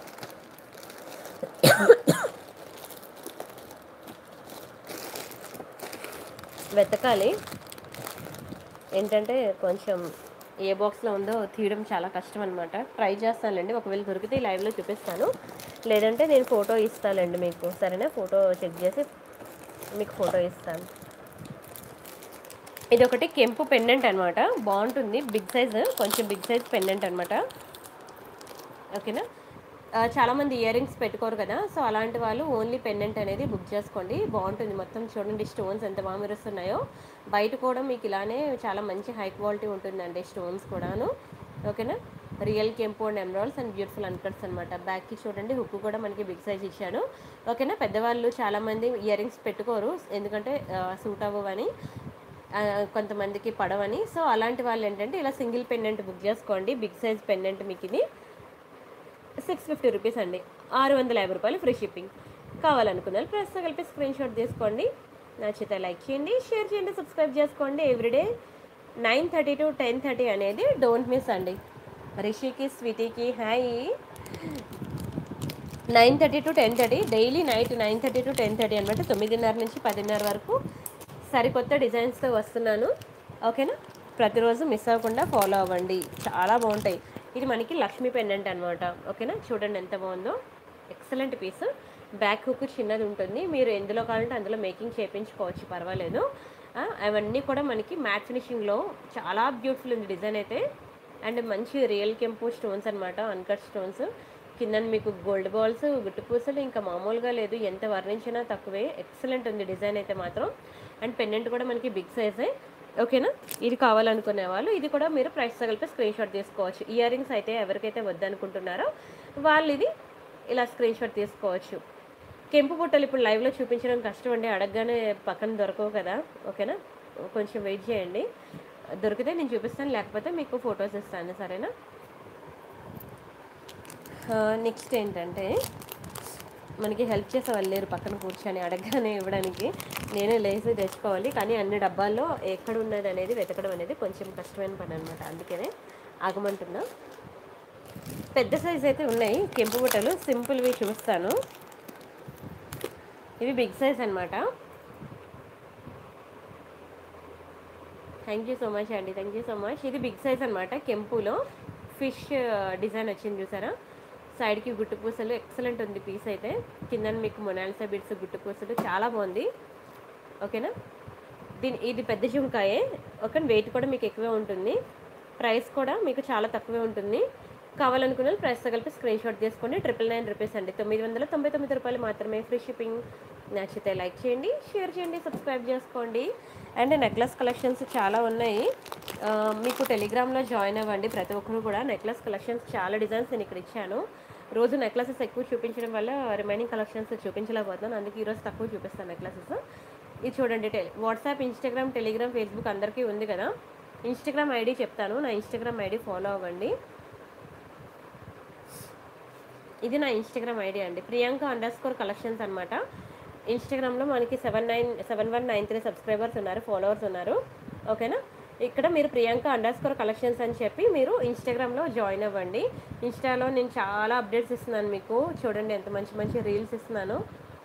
వెతకాలి, ఏంటంటే కొంచెం ఏ బాక్స్లో ఉందో తీయడం చాలా కష్టం అనమాట. ట్రై చేస్తానులేండి, ఒకవేళ దొరికితే లైవ్లో చూపిస్తాను, లేదంటే నేను ఫోటో ఇస్తానండి మీకు. సరేనా, ఫోటో చెక్ చేసి మీకు ఫోటో ఇస్తాను. ఇది ఒకటి కెంపు పెండెంట్ అనమాట, బాగుంటుంది. బిగ్ సైజ్, కొంచెం బిగ్ సైజ్ పెండెంట్ అనమాట. ఓకేనా, చాలామంది ఇయర్ రింగ్స్ పెట్టుకోరు కదా, సో అలాంటి వాళ్ళు ఓన్లీ పెండెంట్ అనేది బుక్ చేసుకోండి. బాగుంటుంది. మొత్తం చూడండి స్టోన్స్ ఎంత బాగా మెరుస్తున్నాయో. బయట కూడా మీకు ఇలానే చాలా మంచి హై క్వాలిటీ ఉంటుందండి స్టోన్స్ కూడాను. ఓకేనా, రియల్ కెంపు and emeralds and beautiful uncuts అనమాట. బ్యాక్కి చూడండి హుక్ కూడా మనకి బిగ్ సైజ్ ఇచ్చాడు. ఓకేనా, పెద్దవాళ్ళు చాలామంది ఇయర్ రింగ్స్ పెట్టుకోరు, ఎందుకంటే సూట్ అవ్వవని, కొంతమందికి పడవని. సో అలాంటి వాళ్ళు ఏంటంటే ఇలా సింగిల్ పెండెంట్ బుక్ చేసుకోండి. బిగ్ సైజ్ పెండెంట్ మీకు ఇది సిక్స్ ఫిఫ్టీ రూపీస్ అండి, ఆరు వందల యాభై రూపాయలు ఫ్రీ షిప్పింగ్. కావాలనుకున్నారు ప్రైస్తో కలిపి స్క్రీన్ షాట్ తీసుకోండి. నచ్చితే లైక్ చేయండి, షేర్ చేయండి, సబ్స్క్రైబ్ చేసుకోండి. Everyday nine thirty to ten thirty అనేది డోంట్ మిస్ అండి. రిషికి, స్వీటీకి hi. Nine thirty to ten thirty daily night nine thirty to ten thirty అనమాట. తొమ్మిదిన్నర నుంచి పదిన్నర వరకు సరికొత్త డిజైన్స్తో వస్తున్నాను. ఓకేనా, ప్రతిరోజు మిస్ అవ్వకుండా ఫాలో అవ్వండి, చాలా బాగుంటాయి. ఇది మనకి లక్ష్మీ పెండెంట్ అనమాట. ఓకేనా, చూడండి ఎంత బాగుందో, ఎక్సలెంట్ పీస్. బ్యాక్ హుక్ చిన్నది ఉంటుంది, మీరు ఎందులో కావాలంటే అందులో మేకింగ్ చేయించుకోవచ్చు, పర్వాలేదు. అవన్నీ కూడా మనకి మ్యాట్ ఫినిషింగ్లో చాలా బ్యూటిఫుల్ ఉంది డిజైన్ అయితే. అండ్ మంచి రియల్ కెంపు స్టోన్స్ అనమాట, అన్కట్ స్టోన్స్. కింద మీకు గోల్డ్ బాల్స్, గుట్టు పూసలు, ఇంకా మామూలుగా లేదు, ఎంత వర్ణించినా తక్కువే. ఎక్సలెంట్ ఉంది డిజైన్ అయితే మాత్రం. అండ్ పెండెంట్ కూడా మనకి బిగ్ సైజే. ఓకేనా, ఇది కావాలనుకునే వాళ్ళు ఇది కూడా మీరు ప్రైస్తో కలిపి స్క్రీన్ షాట్ తీసుకోవచ్చు. ఇయర్ రింగ్స్ అయితే ఎవరికైతే వద్దనుకుంటున్నారో వాళ్ళు ఇది ఇలా స్క్రీన్ షాట్ తీసుకోవచ్చు. కెంపు బుట్టలు ఇప్పుడు లైవ్లో చూపించడం కష్టం అండి, అడగగానే పక్కన దొరకవు కదా. ఓకేనా, కొంచెం వెయిట్ చేయండి, దొరికితే నేను చూపిస్తాను, లేకపోతే మీకు ఫొటోస్ ఇస్తాను. సరేనా, నెక్స్ట్ ఏంటంటే మనకి హెల్ప్ చేసే వాళ్ళు లేరు పక్కన కూర్చొని అడగగానే ఇవ్వడానికి, నేనే లేసి తెచ్చుకోవాలి. కానీ అన్ని డబ్బాల్లో ఎక్కడ ఉన్నది అనేది వెతకడం అనేది కొంచెం కష్టమైన పని అనమాట, అందుకనే ఆగమంటున్నా. పెద్ద సైజ్ అయితే ఉన్నాయి కెంపు బుట్టలు, సింపుల్వి చూస్తాను. ఇవి బిగ్ సైజ్ అనమాట. థ్యాంక్ యూ సో మచ్ అండి, థ్యాంక్ యూ సో మచ్. ఇది బిగ్ సైజ్ అనమాట, కెంపులో ఫిష్ డిజైన్ వచ్చింది చూసారా. సైడ్కి గుట్టు పూసలు, ఎక్సలెంట్ ఉంది పీస్ అయితే. కింద మీకు మొనాలిసా బిడ్స్, గుట్టు పూసలు, చాలా బాగుంది. ఓకేనా, దీని ఇది పెద్ద జుంకాయే. ఓకే, వెయిట్ కూడా మీకు ఎక్కువే ఉంటుంది, ప్రైస్ కూడా మీకు చాలా తక్కువే ఉంటుంది. కావాలనుకున్న ప్రైస్తో కలిపి స్క్రీన్ షాట్ తీసుకోండి. ట్రిపుల్ నైన్ రూపీస్ అండి, తొమ్మిది వందల తొంభై తొమ్మిది రూపాయలు మాత్రమే ఫ్రీ షిప్పింగ్. నచ్చితే లైక్ చేయండి, షేర్ చేయండి, సబ్స్క్రైబ్ చేసుకోండి. అండ్ నెక్లెస్ కలెక్షన్స్ చాలా ఉన్నాయి, మీకు టెలిగ్రామ్లో జాయిన్ అవ్వండి ప్రతి ఒక్కరు కూడా. నెక్లెస్ కలెక్షన్స్ చాలా డిజైన్స్ నేను ఇక్కడ ఇచ్చాను. రోజు నెక్లెసెస్ ఎక్కువ చూపించడం వల్ల రిమైనింగ్ కలెక్షన్స్ చూపించలేకపోతున్నాను, అందుకే ఈరోజు తక్కువ చూపిస్తాను నెక్లెసెస్. ఇది చూడండి, tele WhatsApp, Instagram, Telegram, Facebook అందరికీ ఉంది కదా. ఇన్స్టాగ్రామ్ ఐడి చెప్తాను, నా ఇన్స్టాగ్రామ్ ఐడి ఫాలో అవ్వండి. ఇది నా ఇన్స్టాగ్రామ్ ఐడి అండి, ప్రియాంక అండర్ స్కోర్ కలెక్షన్స్ అనమాట. ఇన్స్టాగ్రామ్లో మనకి seven nine seven one nine three subscribers ఉన్నారు, ఫాలోవర్స్ ఉన్నారు. ఓకేనా, ఇక్కడ మీరు ప్రియాంక అండర్ స్కోర్ కలెక్షన్స్ అని చెప్పి మీరు ఇన్స్టాగ్రామ్లో జాయిన్ అవ్వండి. ఇన్స్టాలో నేను చాలా అప్డేట్స్ ఇస్తున్నాను మీకు, చూడండి ఎంత మంచి మంచి రీల్స్ ఇస్తున్నాను.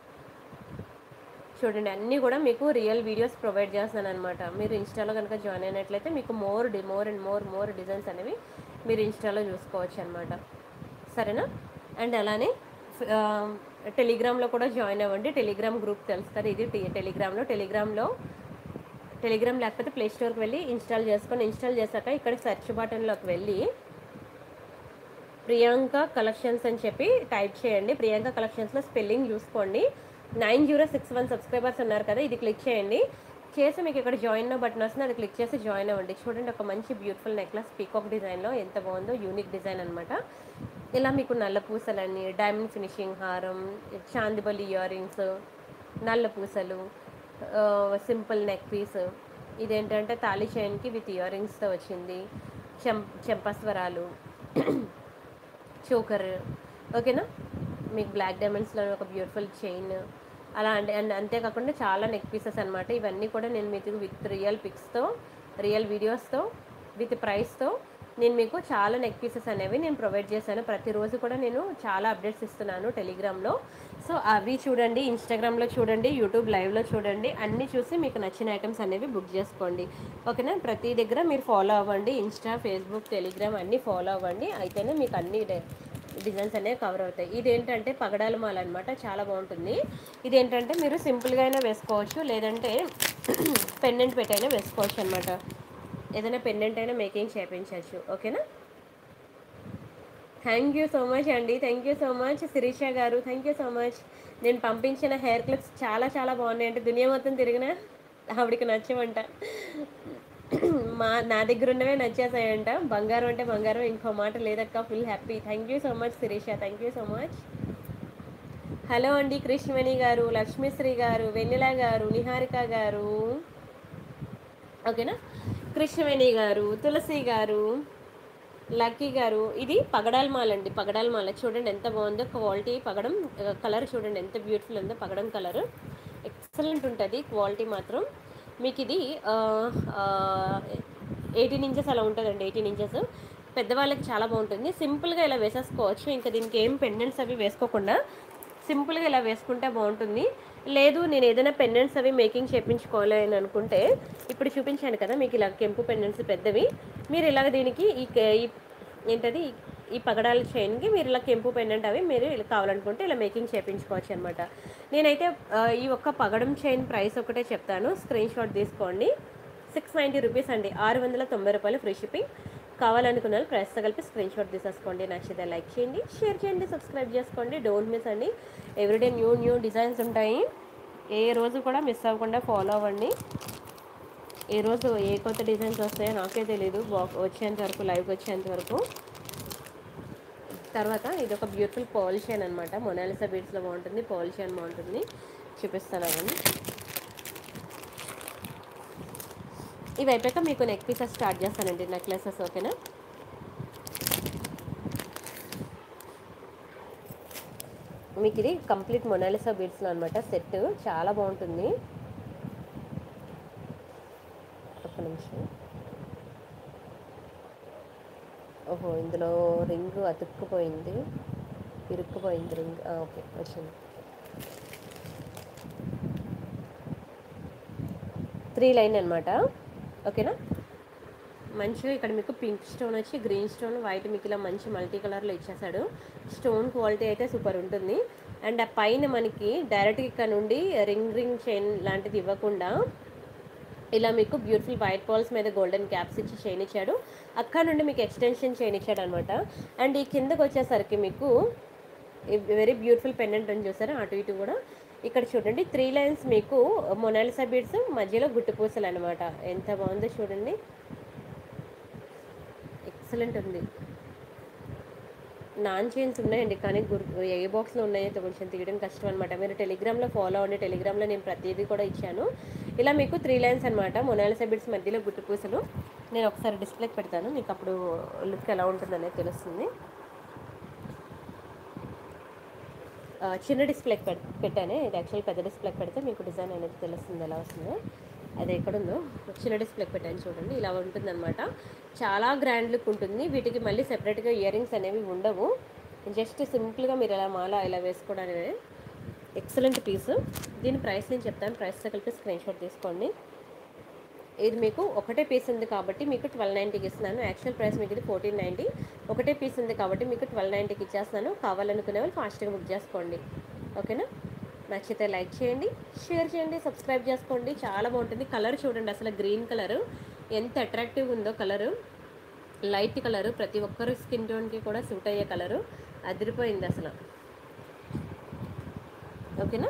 చూడండి అన్నీ కూడా మీకు రియల్ వీడియోస్ ప్రొవైడ్ చేస్తున్నాను అనమాట. మీరు ఇన్స్టాలో కనుక జాయిన్ అయినట్లయితే మీకు more the more and more more designs అనేవి మీరు ఇన్స్టాలో చూసుకోవచ్చు అనమాట. సరేనా, అండ్ అలానే టెలిగ్రామ్లో కూడా జాయిన్ అవ్వండి. టెలిగ్రామ్ గ్రూప్ తెలుసు కదా, ఇది టెలిగ్రామ్లో టెలిగ్రామ్లో టెలిగ్రామ్ లేకపోతే ప్లే స్టోర్కి వెళ్ళి ఇన్స్టాల్ చేసుకొని, ఇన్స్టాల్ చేశాక ఇక్కడ సెర్చ్ బటన్లోకి వెళ్ళి ప్రియాంక కలెక్షన్స్ అని చెప్పి టైప్ చేయండి. ప్రియాంక కలెక్షన్స్లో స్పెల్లింగ్ చూసుకోండి. Nine zero six one subscribers ఉన్నారు కదా, ఇది క్లిక్ చేయండి. చేసి మీకు ఇక్కడ జాయిన్ బటన్ వస్తుంది, అది క్లిక్ చేసి జాయిన్ అవ్వండి. చూడండి ఒక మంచి బ్యూటిఫుల్ నెక్లెస్ పీకాక్ డిజైన్లో ఎంత బాగుందో, యూనిక్ డిజైన్ అనమాట. ఇలా మీకు నల్ల పూసలని, డైమండ్ ఫినిషింగ్ హారం, చాందిబలి ఇయర్ రింగ్స్, నల్ల పూసలు, సింపుల్ నెక్ పీస్, ఇదేంటంటే తాళి చైన్కి విత్ ఇయర్ రింగ్స్తో వచ్చింది. చెం చెంపస్వరాలు చోకర్, ఓకేనా. మీకు బ్లాక్ డైమండ్స్లో ఒక బ్యూటిఫుల్ చైన్ అలా అండి. అండ్ అంతేకాకుండా చాలా నెక్ పీసెస్ అనమాట. ఇవన్నీ కూడా నేను మీకు విత్ రియల్ పిక్స్తో, రియల్ వీడియోస్తో, విత్ ప్రైస్తో నేను మీకు చాలా నెక్ పీసెస్ అనేవి నేను ప్రొవైడ్ చేశాను. ప్రతిరోజు కూడా నేను చాలా అప్డేట్స్ ఇస్తున్నాను టెలిగ్రామ్లో. సో అవి చూడండి, ఇన్స్టాగ్రామ్లో చూడండి, యూట్యూబ్ లైవ్లో చూడండి. అన్నీ చూసి మీకు నచ్చిన ఐటమ్స్ అనేవి బుక్ చేసుకోండి, ఓకేనా. ప్రతి దగ్గర మీరు ఫాలో అవ్వండి, ఇన్స్టా, ఫేస్బుక్, టెలిగ్రామ్ అన్నీ ఫాలో అవ్వండి. అయితేనే మీకు అన్ని డిజైన్స్ అనేవి కవర్ అవుతాయి. ఇదేంటంటే పగడాల మాల అనమాట, చాలా బాగుంటుంది. ఇదేంటంటే మీరు సింపుల్గా అయినా వేసుకోవచ్చు, లేదంటే పెండెంట్ పెట్టైనా వేసుకోవచ్చు అనమాట. ఏదైనా పెండెంట్ అయినా మేకింగ్ చేయించవచ్చు, ఓకేనా. థ్యాంక్ యూ సో మచ్ అండి, thank you so much Sirisha garu, thank you so much. నేను పంపించిన హెయిర్ క్లిప్స్ చాలా చాలా బాగున్నాయి అంటే దునియా మొత్తం తిరిగినా ఆవిడికి నచ్చమంట. మా నా దగ్గర ఉన్నవే నచ్చేసాయంట. బంగారం అంటే బంగారం, ఇంకో మాట లేదక్క, full happy. Thank you so much Sirisha, thank you so much. Hello అండి కృష్ణవేణి గారు, లక్ష్మీశ్రీ గారు, వెన్నెల గారు, నిహారిక గారు, ఓకేనా. కృష్ణవేణి గారు, తులసి గారు, లక్కీ గారు. ఇది పగడాల మాల అండి, పగడాల మాల చూడండి ఎంత బాగుందో క్వాలిటీ. పగడం కలర్ చూడండి ఎంత బ్యూటిఫుల్ ఉందో, పగడం కలర్ ఎక్సలెంట్ ఉంటుంది క్వాలిటీ మాత్రం. మీకు ఇది ఎయిటీన్ ఇంచెస్ అలా ఉంటుందండి, ఎయిటీన్ ఇంచెస్. పెద్దవాళ్ళకి చాలా బాగుంటుంది. సింపుల్గా ఇలా వేసేసుకోవచ్చు, ఇంకా దీనికి ఏం పెండెంట్స్ అవి వేసుకోకుండా సింపుల్గా ఇలా వేసుకుంటే బాగుంటుంది. లేదు నేను ఏదైనా పెండెంట్స్ అవి మేకింగ్ చేయించుకోవాలి అని అనుకుంటే, ఇప్పుడు చూపించాను కదా మీకు ఇలా కెంపు పెండెంట్స్ పెద్దవి, మీరు ఇలాగ దీనికి ఈ ఏంటది ఈ పగడాల చైన్కి మీరు ఇలా కెంపు పెండెంట్ అవి మీరు ఇలా కావాలనుకుంటే ఇలా మేకింగ్ చేయించుకోవచ్చు అనమాట. నేనైతే ఈ ఒక్క పగడం చైన్ ప్రైస్ ఒకటే చెప్తాను, స్క్రీన్ షాట్ తీసుకోండి. సిక్స్ నైంటీ రూపీస్ అండి, ఆరు వందల తొంభై రూపాయలు ఫ్రీ షిప్పింగ్. కావాలనుకున్నారు ప్రైస్తో కలిపి స్క్రీన్ షాట్ తీసేసుకోండి. నచ్చితే లైక్ చేయండి, షేర్ చేయండి, సబ్స్క్రైబ్ చేసుకోండి. డోంట్ మిస్ అండి, ఎవ్రీడే న్యూ న్యూ డిజైన్స్ ఉంటాయి. ఏ రోజు కూడా మిస్ అవ్వకుండా ఫాలో అవ్వండి. ఏ రోజు ఏ కొత్త డిజైన్స్ వస్తాయో నాకే తెలీదు, వచ్చేంత వరకు లైవ్కి వచ్చేంత వరకు. తర్వాత ఇది ఒక బ్యూటిఫుల్ పర్ల్ చైన్ అనమాట, మొనాలిసా బీడ్స్లో బాగుంటుంది, పర్ల్ చైన్ బాగుంటుంది, చూపిస్తాను అవన్నీ. ఇవి అయిపోయాక మీకు నెక్ పీసెస్ స్టార్ట్ చేస్తానండి, నెక్లెసెస్, ఓకేనా. మీకు ఇది కంప్లీట్ మొనాలిసా బీడ్స్లో అనమాట సెట్, చాలా బాగుంటుంది. ఒక్క నిమిషం. ఓహో ఇందులో రింగ్ అతుక్కుపోయింది, ఇరుక్కుపోయింది రింగ్. ఓకే వచ్చింది. త్రీ లైన్ అనమాట, ఓకేనా. మంచిగా ఇక్కడ మీకు పింక్ స్టోన్ వచ్చి గ్రీన్ స్టోన్ వైట్ మీకు ఇలా మంచి మల్టీ కలర్లో ఇచ్చేసాడు. స్టోన్ క్వాలిటీ అయితే సూపర్ ఉంటుంది. అండ్ ఆ పైన మనకి డైరెక్ట్గా ఇక్కడ నుండి రింగ్ రింగ్ చైన్ లాంటిది ఇవ్వకుండా ఇలా మీకు బ్యూటిఫుల్ వైట్ పాల్స్ మీద గోల్డెన్ క్యాప్స్ ఇచ్చి చైన్ ఇచ్చాడు. అక్కడ నుండి మీకు ఎక్స్టెన్షన్ చైన్ ఇచ్చాడు అనమాట. అండ్ ఈ కిందకు వచ్చేసరికి మీకు వెరీ బ్యూటిఫుల్ పెండెంట్ అని చూసారు, అటు ఇటు కూడా. ఇక్కడ చూడండి త్రీ లైన్స్ మీకు మొనాలిసా బీడ్స్, మధ్యలో గుట్టు పూసలు అనమాట. ఎంత బాగుందో చూడండి, ఎక్సలెంట్ ఉంది. నాన్ చైన్స్ ఉన్నాయండి, కానీ గుర్ ఏ బాక్స్లో ఉన్నాయో కొంచెం తీయడం కష్టం అనమాట. మీరు టెలిగ్రామ్లో ఫాలో అవ్వండి, టెలిగ్రామ్లో నేను ప్రతిదీ కూడా ఇచ్చాను. ఇలా మీకు త్రీ లైన్స్ అనమాట, మొనాలిసా బీడ్స్ మధ్యలో గుట్టు పూసలు. నేను ఒకసారి డిస్ప్లేకి పెడతాను, మీకు అప్పుడు లుక్ ఎలా ఉంటుందనేది తెలుస్తుంది. చిన్న డిస్ప్లేకి పె పెట్టానే ఇది యాక్చువల్ పెద్ద డిస్ప్లేకి పెడితే మీకు డిజైన్ అనేది తెలుస్తుంది ఎలా వస్తుందో. అది ఎక్కడుందో చిన్న డిస్ప్లేకి పెట్టాను చూడండి, ఇలా ఉంటుందన్నమాట. చాలా గ్రాండ్ లుక్ ఉంటుంది. వీటికి మళ్ళీ సెపరేట్గా ఇయర్ రింగ్స్ అనేవి ఉండవు, జస్ట్ సింపుల్గా మీరు ఇలా మాల ఇలా వేసుకోవడానికి ఎక్సలెంట్ పీస్. దీని ప్రైస్ నేను చెప్తాను, ప్రైస్తో కలిపి స్క్రీన్ షాట్ తీసుకోండి. ఇది మీకు ఒకటే పీస్ ఉంది కాబట్టి మీకు ట్వెల్వ్ నైంటీకి ఇస్తున్నాను. యాక్చువల్ ప్రైస్ మీకు ఇది ఫోర్టీన్ నైంటీ. ఒకటే పీస్ ఉంది కాబట్టి మీకు ట్వెల్వ్ నైంటీకి ఇచ్చేస్తున్నాను. కావాలనుకునే వాళ్ళు ఫాస్ట్గా బుక్ చేసుకోండి, ఓకేనా. నచ్చితే లైక్ చేయండి, షేర్ చేయండి, సబ్స్క్రైబ్ చేసుకోండి. చాలా బాగుంటుంది. కలర్ చూడండి, అసలు గ్రీన్ కలరు ఎంత అట్రాక్టివ్గా ఉందో. కలరు లైట్ కలరు, ప్రతి ఒక్కరు స్కిన్ టోన్కి కూడా సూట్ అయ్యే కలరు, అదిరిపోయింది అసలు, ఓకేనా.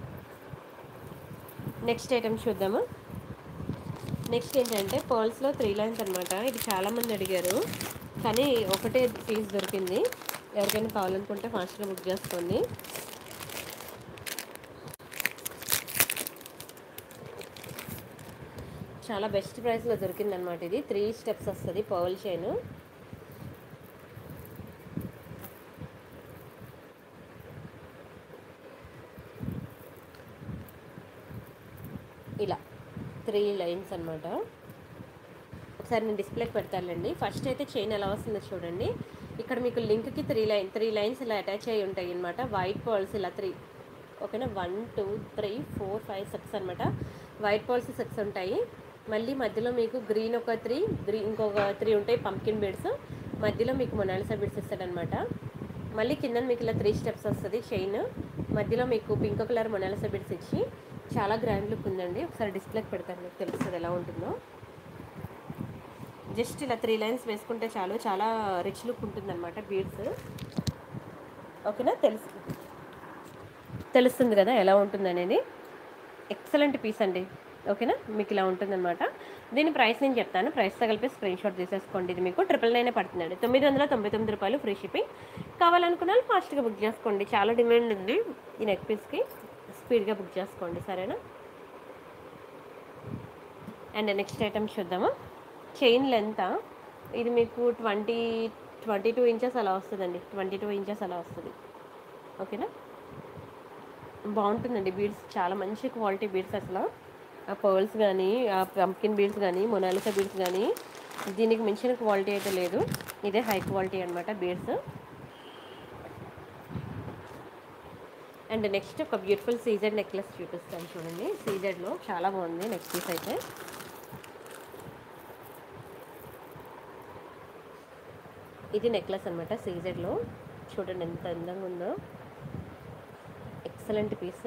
నెక్స్ట్ ఐటమ్ చూద్దాము. నెక్స్ట్ ఏంటంటే పర్ల్స్లో త్రీ లైన్స్ అనమాట. ఇది చాలామంది అడిగారు, కానీ ఒకటే పీస్ దొరికింది. ఎవరికైనా కావాలనుకుంటే ఫాస్ట్గా బుక్ చేసుకోండి. చాలా బెస్ట్ ప్రైస్లో దొరికిందనమాట. ఇది త్రీ స్టెప్స్ వస్తుంది పర్ల్ చైన్. ఇలా త్రీ లైన్స్ అనమాట. ఒకసారి నేను డిస్ప్లేకి పెడతానులేండి. ఫస్ట్ అయితే చైన్ ఎలా వస్తుందో చూడండి. ఇక్కడ మీకు లింక్కి త్రీ లైన్ త్రీ లైన్స్ ఇలా అటాచ్ అయ్యి ఉంటాయి అనమాట. వైట్ పర్ల్స్ ఇలా త్రీ, ఓకేనా, one two three four five six అనమాట. వైట్ పర్ల్స్ సిక్స్ ఉంటాయి. మళ్ళీ మధ్యలో మీకు గ్రీన్ ఒక త్రీ, గ్రీన్ ఇంకొక త్రీ ఉంటాయి పంకిన్ బీడ్స్. మధ్యలో మీకు మొనాలిసా బీడ్స్ ఇస్తాడనమాట. మళ్ళీ కింద మీకు ఇలా త్రీ స్టెప్స్ వస్తుంది చైన్. మధ్యలో మీకు పింక్ కలర్ మొనాలిసా బీడ్స్ ఇచ్చి చాలా గ్రాండ్ లుక్ ఉందండి. ఒకసారి డిస్ప్లేకి పెడతాను, మీకు తెలుస్తుంది ఎలా ఉంటుందో. జస్ట్ ఇలా త్రీ లైన్స్ వేసుకుంటే చాలు, చాలా రిచ్ లుక్ ఉంటుందన్నమాట బీడ్స్. ఓకేనా, తెలుసు తెలుస్తుంది కదా ఎలా ఉంటుంది అనేది. ఎక్సలెంట్ పీస్ అండి. ఓకేనా, మీకు ఇలా ఉంటుందన్నమాట. దీని ప్రైస్ నేను చెప్తాను, ప్రైస్తో కలిపి స్క్రీన్ షాట్ తీసేసుకోండి. ఇది మీకు ట్రిపుల్ నైన్ పడుతుందండి, తొమ్మిది వందల తొంభై తొమ్మిది రూపాయలు ఫ్రీ షిప్పింగ్. కావాలనుకున్న వాళ్ళు ఫాస్ట్గా బుక్ చేసుకోండి, చాలా డిమాండ్ ఉంది ఈ నెక్ పీస్కి. స్పీడ్గా బుక్ చేసుకోండి, సరేనా. అండ్ నెక్స్ట్ ఐటమ్ చూద్దాము. చైన్ లెంత్ ఇది మీకు ట్వంటీ ట్వంటీ టూ ఇంచెస్ అలా వస్తుందండి. ట్వంటీ టూ ఇంచెస్ అలా వస్తుంది. ఓకేనా, బాగుంటుందండి బీడ్స్, చాలా మంచి క్వాలిటీ బీడ్స్. అసలు ఆ పర్ల్స్ కానీ, ఆ పంకిన్ బీడ్స్ కానీ, మొనాలిసా బీడ్స్ కానీ దీనికి మించిన క్వాలిటీ అయితే లేదు. ఇదే హై క్వాలిటీ అనమాట బీడ్స్. అండ్ నెక్స్ట్ ఒక బ్యూటిఫుల్ సీజెడ్ నెక్లెస్ చూపిస్తాను చూడండి. సీజెడ్లో చాలా బాగుంది నెక్ పీస్ అయితే. ఇది నెక్లెస్ అనమాట సీజెడ్లో. చూడండి ఎంత అందంగా ఉందో, ఎక్సలెంట్ పీస్.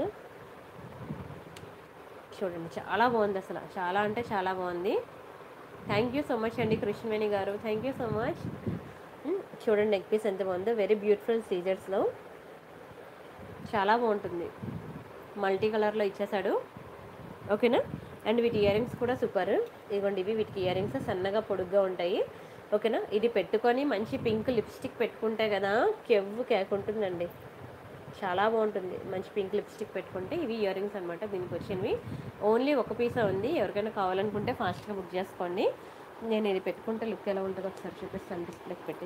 చూడండి చాలా బాగుంది, అసలు చాలా అంటే చాలా బాగుంది. థ్యాంక్ యూ సో మచ్ అండి Krishnaveni garu, thank you so much. చూడండి నెక్ పీస్ ఎంత బాగుందో, వెరీ బ్యూటిఫుల్ సీజర్స్లో, చాలా బాగుంటుంది. మల్టీ కలర్లో ఇచ్చేసాడు. ఓకేనా, అండ్ వీటి ఇయర్ రింగ్స్ కూడా సూపర్. ఇదిగోండి, ఇవి వీటికి ఇయర్ రింగ్స్ సన్నగా పొడుగ్గా ఉంటాయి. ఓకేనా, ఇది పెట్టుకొని మంచి పింక్ లిప్స్టిక్ పెట్టుకుంటే కదా కెవ్వు కేకుంటుందండి, చాలా బాగుంటుంది. మంచి పింక్ లిప్స్టిక్ పెట్టుకుంటే. ఇవి ఇయర్ రింగ్స్ అనమాట దీనికి వచ్చినవి. ఓన్లీ ఒక పీసే ఉంది, ఎవరికైనా కావాలనుకుంటే ఫాస్ట్గా బుక్ చేసుకోండి. నేను ఇది పెట్టుకుంటే లుక్ ఎలా ఉంటుందో ఒకసారి చూపిస్తాను డిస్ప్లేకి పెట్టి.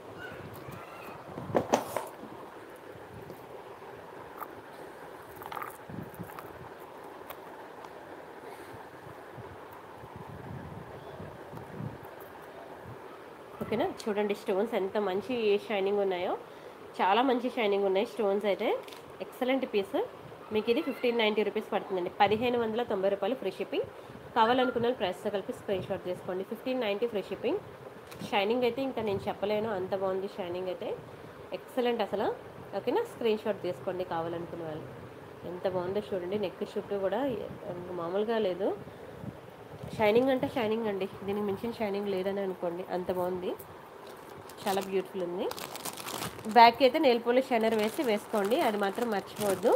ఓకేనా, చూడండి స్టోన్స్ ఎంత మంచి షైనింగ్ ఉన్నాయో, చాలా మంచి షైనింగ్ ఉన్నాయి స్టోన్స్ అయితే. Excellent piece. మీకు ఇది ఫిఫ్టీన్ నైంటీ రూపీస్ పడుతుందండి, పదిహేను వందల తొంభై రూపాయలు ఫ్రీ షిప్పింగ్. కావాలనుకున్న ప్రైస్తో కలిపి స్క్రీన్ షాట్ చేసుకోండి. Fifteen ninety free shipping. Shining అయితే ఇంకా నేను చెప్పలేను, అంత బాగుంది షైనింగ్ అయితే, ఎక్సలెంట్ అసలు. ఓకేనా, స్క్రీన్ షాట్ తీసుకోండి కావాలనుకున్న వాళ్ళు. ఎంత బాగుందో చూడండి, నెక్ చుట్టూ కూడా మామూలుగా లేదు. షైనింగ్ అంటే షైనింగ్ అండి, దీనికి మించిన షైనింగ్ లేదని అనుకోండి, అంత బాగుంది, చాలా బ్యూటిఫుల్ ఉంది. బ్యాక్ అయితే నెయిల్ పాలిష్ షైనర్ వేసి వేసుకోండి, అది మాత్రం మర్చిపోవద్దు.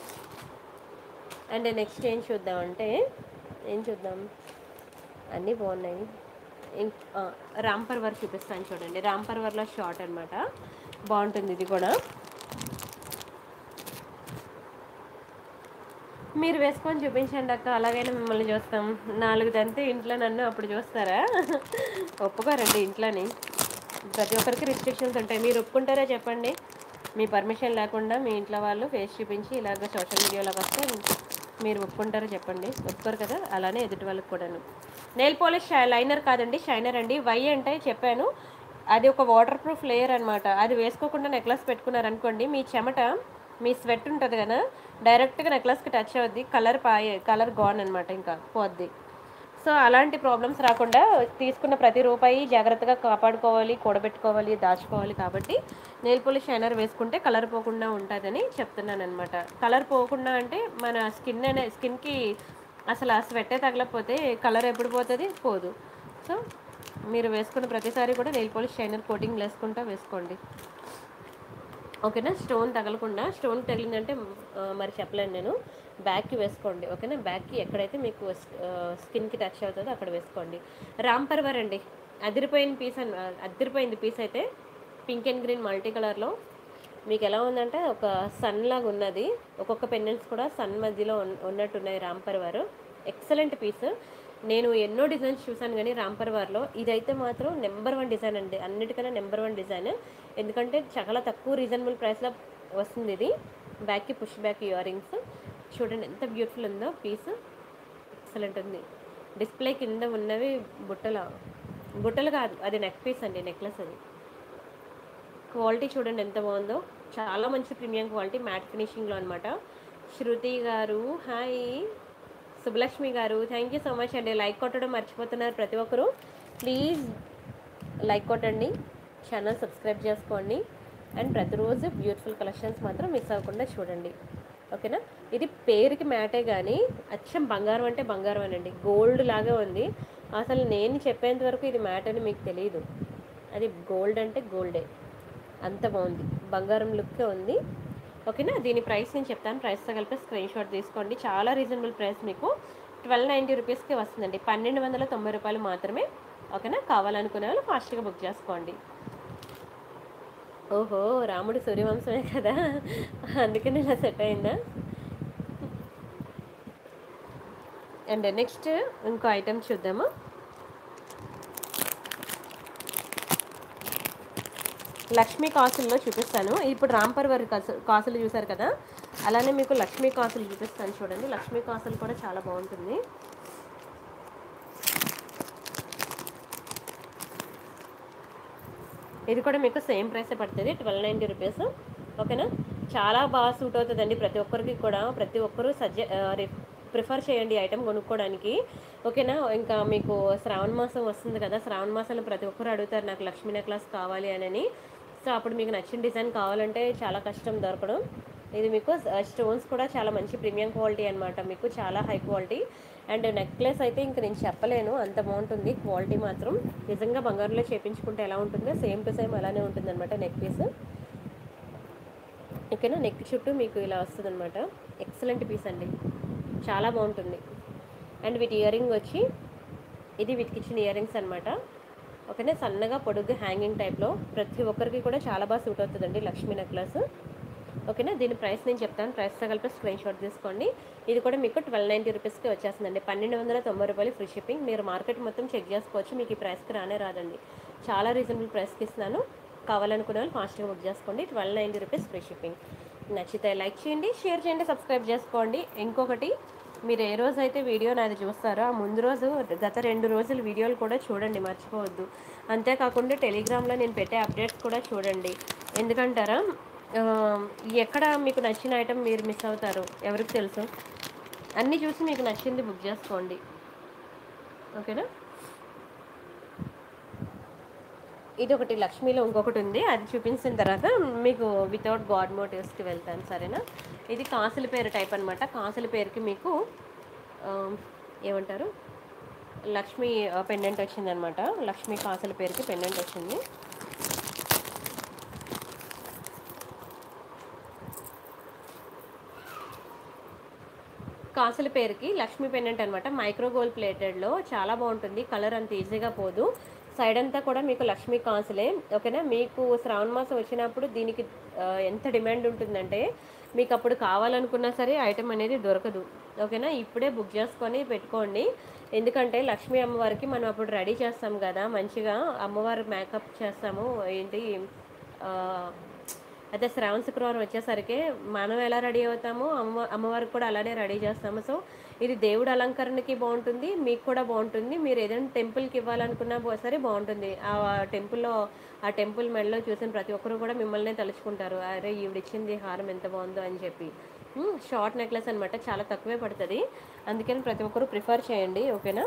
అండ్ నెక్స్ట్ ఏం చూద్దామంటే, ఏం చూద్దాం, అన్నీ బాగున్నాయి. ఇంకా రాంపర్ వర్క్ చూపిస్తాను చూడండి. రాంపర్ వర్క్లో షార్ట్ అనమాట, బాగుంటుంది ఇది కూడా. మీరు వేసుకొని చూపించండి అక్క, అలాగైనా మిమ్మల్ని చూస్తాం. నాలుగు దంతే ఇంట్లో నన్ను అప్పుడు చూస్తారా? ఒప్పుకోరండి ఇంట్లోని, ప్రతి ఒక్కరికి రిస్ట్రిక్షన్స్ ఉంటాయి. మీరు ఒప్పుకుంటారా చెప్పండి? మీ పర్మిషన్ లేకుండా మీ ఇంట్లో వాళ్ళు ఫేస్ చూపించి ఇలాగ సోషల్ మీడియాలోకి వస్తే మీరు ఒప్పుకుంటారా చెప్పండి? ఒప్పుకోరు కదా. అలానే ఎదుటి వాళ్ళకి కూడాను. నెయిల్ పాలిష్ లైనర్ కాదండి, షైనర్ అండి. వై అంటే చెప్పాను, అది ఒక వాటర్ ప్రూఫ్ లేయర్ అనమాట. అది వేసుకోకుండా నెక్లెస్ పెట్టుకున్నారనుకోండి, మీ చెమట, మీ స్వెట్ ఉంటుంది కదా, డైరెక్ట్గా నెక్లెస్కి టచ్ అవుద్ది, కలర్ పాయే కలర్ గాన్ అనమాట, ఇంకా పోద్ది. సో అలాంటి ప్రాబ్లమ్స్ రాకుండా తీసుకున్న ప్రతి రూపాయి జాగ్రత్తగా కాపాడుకోవాలి, కూడబెట్టుకోవాలి, దాచుకోవాలి. కాబట్టి నెయిల్ పాలిష్ షైనర్ వేసుకుంటే కలర్ పోకుండా ఉంటుందని చెప్తున్నాను అనమాట. కలర్ పోకుండా అంటే మన స్కిన్ అనే స్కిన్కి అసలు ఆ స్వెట్టే తగలకపోతే కలర్ ఎప్పుడు పోతుంది? పోదు. సో మీరు వేసుకున్న ప్రతిసారి కూడా నెయిల్ పాలిష్ షైనర్ కోటింగ్ వేసుకుంటా వేసుకోండి. ఓకేనా, స్టోన్ తగలకుండా. స్టోన్ తగిలిందంటే మరి చెప్పలేను నేను. బ్యాక్కి వేసుకోండి. ఓకేనా, బ్యాక్కి ఎక్కడైతే మీకు స్కిన్కి టచ్ అవుతుందో అక్కడ వేసుకోండి. రాంపర్వర్ అండి, అదిరిపోయిన పీస్ అని, అదిరిపోయింది పీస్ అయితే. పింక్ అండ్ గ్రీన్ మల్టీ కలర్లో మీకు ఎలా ఉందంటే ఒక సన్ లాగా ఉన్నది. ఒక్కొక్క పెండెంట్స్ కూడా సన్ మధ్యలో ఉన్నట్టున్నాయి రాంపర్వర్. Excellent piece. నేను ఎన్నో డిజైన్స్ చూసాను కానీ రాంపర్ వార్లో ఇదైతే మాత్రం నెంబర్ వన్ డిజైన్ అండి, అన్నిటికన్నా నెంబర్ వన్ డిజైన్. ఎందుకంటే చాలా తక్కువ రీజనబుల్ ప్రైస్లో వస్తుంది ఇది. బ్యాక్కి పుష్ బ్యాక్ ఇయర్ రింగ్స్ చూడండి ఎంత బ్యూటిఫుల్ ఉందో పీస్, ఎక్సలెంట్ ఉంది. డిస్ప్లే కింద ఉన్నవి బుట్టల బుట్టలు కాదు, అది నెక్ పీస్ అండి, నెక్లెస్ అది. క్వాలిటీ చూడండి ఎంత బాగుందో, చాలా మంచి ప్రీమియం క్వాలిటీ మ్యాట్ ఫినిషింగ్లో అనమాట. శృతి గారు hi, Subhalakshmi garu thank you so much అండి. లైక్ కొట్టడం మర్చిపోతున్నారు ప్రతి ఒక్కరు, ప్లీజ్ లైక్ కొట్టండి, ఛానల్ సబ్స్క్రైబ్ చేసుకోండి. అండ్ ప్రతిరోజు బ్యూటిఫుల్ కలెక్షన్స్ మాత్రం మిస్ అవ్వకుండా చూడండి, ఓకేనా. ఇది పేరుకి మ్యాటే కానీ అచ్చం బంగారం అంటే బంగారం అనండి, గోల్డ్ లాగా ఉంది. అసలు నేను చెప్పేంత వరకు ఇది మ్యాట్ అని మీకు తెలియదు, అది గోల్డ్ అంటే గోల్డే, అంత బాగుంది, బంగారం లుక్కే ఉంది, ఓకేనా. దీని ప్రైస్ నేను చెప్తాను, ప్రైస్తో కలిపి స్క్రీన్ షాట్ తీసుకోండి. చాలా రీజనబుల్ ప్రైస్, మీకు ట్వెల్వ్ నైంటీ రూపీస్కి వస్తుందండి, పన్నెండు వందల తొంభై రూపాయలు మాత్రమే, ఓకేనా. కావాలనుకునే వాళ్ళు ఫాస్ట్గా బుక్ చేసుకోండి. ఓహో రాముడు సూర్యవంశమే కదా, అందుకని ఇలా సెట్ అయిందా. అండ్ నెక్స్ట్ ఇంకో ఐటమ్ చూద్దాము. లక్ష్మీ కాసుల్లో చూపిస్తాను. ఇప్పుడు రాంపర్ వారి కాసు కాసులు చూసారు కదా, అలానే మీకు లక్ష్మీ కాసులు చూపిస్తాను చూడండి. లక్ష్మీ కాసులు కూడా చాలా బాగుంటుంది. ఇది కూడా మీకు సేమ్ ప్రైసే పడుతుంది, ట్వెల్వ్ నైంటీ రూపీస్, ఓకేనా. చాలా బాగా సూట్ అవుతుందండి ప్రతి ఒక్కరికి కూడా, ప్రతి ఒక్కరు సజె ప్రిఫర్ చేయండి ఐటమ్ కొనుక్కోవడానికి, ఓకేనా. ఇంకా మీకు శ్రావణ మాసం వస్తుంది కదా, శ్రావణ మాసంలో ప్రతి ఒక్కరు అడుగుతారు నాకు లక్ష్మీ నెక్లెస్ కావాలి అని. సో అప్పుడు మీకు నచ్చిన డిజైన్ కావాలంటే చాలా కష్టం దొరకడం. ఇది మీకు స్టోన్స్ కూడా చాలా మంచి ప్రీమియం క్వాలిటీ అనమాట, మీకు చాలా హై క్వాలిటీ. అండ్ నెక్లెస్ అయితే ఇంక నేను చెప్పలేను, అంత బాగుంటుంది క్వాలిటీ మాత్రం. నిజంగా బంగారంలో చేయించుకుంటే ఎలా ఉంటుందో సేమ్ టు సేమ్ అలానే ఉంటుంది అనమాట నెక్ పీస్, ఓకేనా. నెక్ చుట్టూ మీకు ఇలా వస్తుంది అనమాట, ఎక్సలెంట్ పీస్ అండి, చాలా బాగుంటుంది. అండ్ వీటి ఇయర్ రింగ్ వచ్చి ఇది వీటికి ఇచ్చిన ఇయర్ రింగ్స్ అనమాట, ఓకేనా. సన్నగా పొడుగు హ్యాంగింగ్ టైప్లో ప్రతి ఒక్కరికి కూడా చాలా బాగా సూట్ అవుతుందండి లక్ష్మీ నెక్లెస్, ఓకేనా. దీని ప్రైస్ నేను చెప్తాను, ప్రైస్తో కలిపి స్క్రీన్ షాట్ తీసుకోండి. ఇది కూడా మీకు ట్వెల్వ్ నైంటీ రూపీస్కి వచ్చేస్తుందండి, పన్నెండు వందల తొంభై రూపాయలు ఫ్రీ షిప్పింగ్. మీరు మార్కెట్ మొత్తం చెక్ చేసుకోవచ్చు, మీకు ఈ ప్రైస్కి రానే రాదండి, చాలా రీజనబుల్ ప్రైస్కి ఇస్తున్నాను. కావాలనుకునే వాళ్ళు ఫాస్ట్గా బుక్ చేసుకోండి, twelve ninety rupees free shipping. నచ్చితే లైక్ చేయండి, షేర్ చేయండి, సబ్స్క్రైబ్ చేసుకోండి. ఇంకొకటి, మీరు ఏ రోజు అయితే వీడియో నాది చూస్తారో ఆ ముందు రోజు గత రెండు రోజులు వీడియోలు కూడా చూడండి, మర్చిపోవద్దు. అంతేకాకుండా టెలిగ్రామ్లో నేను పెట్టే అప్డేట్స్ కూడా చూడండి. ఎందుకంటారా, ఎక్కడ మీకు నచ్చిన ఐటమ్ మీరు మిస్ అవుతారు ఎవరికి తెలుసు. అన్నీ చూసి మీకు నచ్చింది బుక్ చేసుకోండి, ఓకేనా. ఇది ఒకటి లక్ష్మీలో ఇంకొకటి ఉంది, అది చూపించిన తర్వాత మీకు వితౌట్ గాడ్ మోటివ్స్కి వెళ్తాను, సరేనా. ఇది కాసుల పేరు టైప్ అనమాట, కాసుల పేరుకి మీకు ఏమంటారు లక్ష్మీ పెండెంట్ వచ్చిందనమాట, లక్ష్మీ కాసుల పేరుకి పెండెంట్ వచ్చింది. కాసుల పేరుకి లక్ష్మీ పెండెంట్ అనమాట, మైక్రో గోల్డ్ ప్లేటెడ్లో చాలా బాగుంటుంది, కలర్ అంత ఈజీగా పోదు. సైడ్ అంతా కూడా మీకు లక్ష్మీ కాసులే, ఓకేనా. మీకు శ్రావణ మాసం వచ్చినప్పుడు దీనికి ఎంత డిమాండ్ ఉంటుందంటే మీకు అప్పుడు కావాలనుకున్నా సరే ఐటమ్ అనేది దొరకదు, ఓకేనా. ఇప్పుడే బుక్ చేసుకొని పెట్టుకోండి, ఎందుకంటే లక్ష్మీ అమ్మవారికి మనం అప్పుడు రెడీ చేస్తాం కదా, మంచిగా అమ్మవారి మేకప్ చేస్తాము ఏంటి. అయితే శ్రావణ శుక్రవారం వచ్చేసరికి మనం ఎలా రెడీ అవుతామో అమ్మ అమ్మవారికి కూడా అలానే రెడీ చేస్తాము. సో ఇది దేవుడు అలంకరణకి బాగుంటుంది, మీకు కూడా బాగుంటుంది. మీరు ఏదైనా టెంపుల్కి ఇవ్వాలనుకున్నా సరే బాగుంటుంది. ఆ టెంపుల్లో ఆ టెంపుల్ మెడలో చూసిన ప్రతి ఒక్కరు కూడా మిమ్మల్ని తలుచుకుంటారు, అరే ఈవిడిచ్చింది హారం ఎంత బాగుందో అని చెప్పి. షార్ట్ నెక్లెస్ అనమాట, చాలా తక్కువే పడుతుంది, అందుకని ప్రతి ఒక్కరు ప్రిఫర్ చేయండి, ఓకేనా.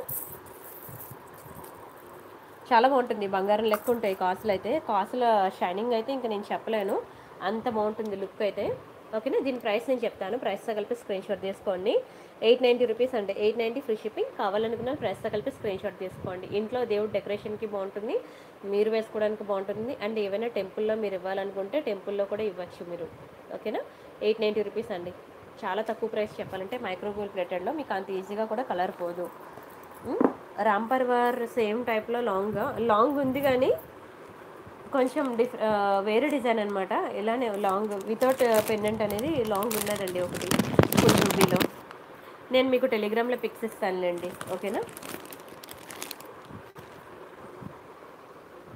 చాలా బాగుంటుంది, బంగారం లెక్క ఉంటాయి కాసులు అయితే. కాసుల షైనింగ్ అయితే ఇంకా నేను చెప్పలేను, అంత బాగుంటుంది లుక్ అయితే, ఓకేనా. దీని ప్రైస్ నేను చెప్తాను, ప్రైస్తో కలిపి స్క్రీన్ షాట్ తీసుకోండి. ఎయిట్ నైంటీ రూపీస్ అంటే ఎయిట్ నైంటీ ఫ్రీ షిప్పింగ్. కావాలనుకున్న ప్రైస్తో కలిపి స్క్రీన్ షాట్ తీసుకోండి. ఇంట్లో దేవుడు డెకరేషన్కి బాగుంటుంది, మీరు వేసుకోవడానికి బాగుంటుంది. అండ్ ఏవైనా టెంపుల్లో మీరు ఇవ్వాలనుకుంటే టెంపుల్లో కూడా ఇవ్వచ్చు మీరు, ఓకేనా. ఎయిట్ నైంటీ రూపీస్ అండి, చాలా తక్కువ ప్రైస్ చెప్పాలంటే. మైక్రో గోల్డ్ ప్లేటెడ్లో మీకు అంత ఈజీగా కూడా కలర్ పోదు. రాంపర్ వార్ సేమ్ టైప్లో లాంగ్ లాంగ్ ఉంది కానీ కొంచెం డిఫ్ వేరే డిజైన్ అనమాట, ఇలానే లాంగ్ వితౌట్ పెండెంట్ అనేది లాంగ్ ఉన్నదండి ఒకటి ఫుల్ రూబీలో. నేను మీకు టెలిగ్రామ్లో పిక్స్ ఇస్తానులేండి, ఓకేనా.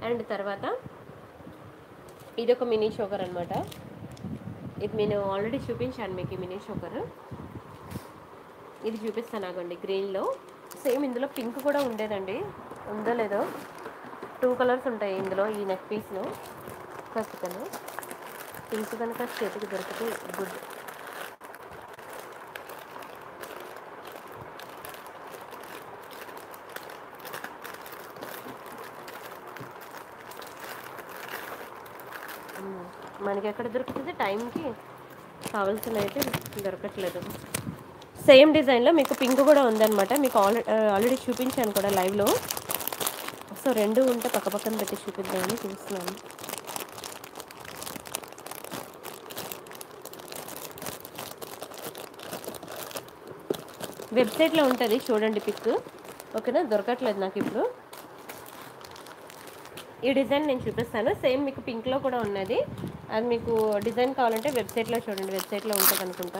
అండ్ తర్వాత ఇది ఒక మినీ చోకర్ అనమాట. ఇది నేను ఆల్రెడీ చూపించాను మీకు ఈ మినీ చోకర్. ఇది చూపిస్తాను ఆగండి. గ్రీన్లో సేమ్ ఇందులో పింక్ కూడా ఉండేదండి, ఉందో లేదో. టూ కలర్స్ ఉంటాయి ఇందులో ఈ నెక్ పీస్లో. ఫస్ట్ కలర్ పింక్ కనుక చేతికి దొరికితే గుడ్. మనకి ఎక్కడ దొరుకుతుంది టైంకి కావాల్సిన అయితే దొరకట్లేదు. సేమ్ డిజైన్లో మీకు పింక్ కూడా ఉందన్నమాట. మీకు ఆల్రెడీ ఆల్రెడీ చూపించాను కూడా లైవ్లో. సో రెండు ఉంటే పక్క పక్కన పెట్టి చూపిద్దామని చూస్తున్నాను. వెబ్సైట్లో ఉంటుంది చూడండి పిక్. ఓకేనా, దొరకట్లేదు నాకు ఇప్పుడు. ఈ డిజైన్ నేను చూపిస్తాను. సేమ్ మీకు పింక్లో కూడా ఉన్నది. అది మీకు డిజైన్ కావాలంటే వెబ్సైట్లో చూడండి, వెబ్సైట్లో ఉంటుంది అనుకుంటా.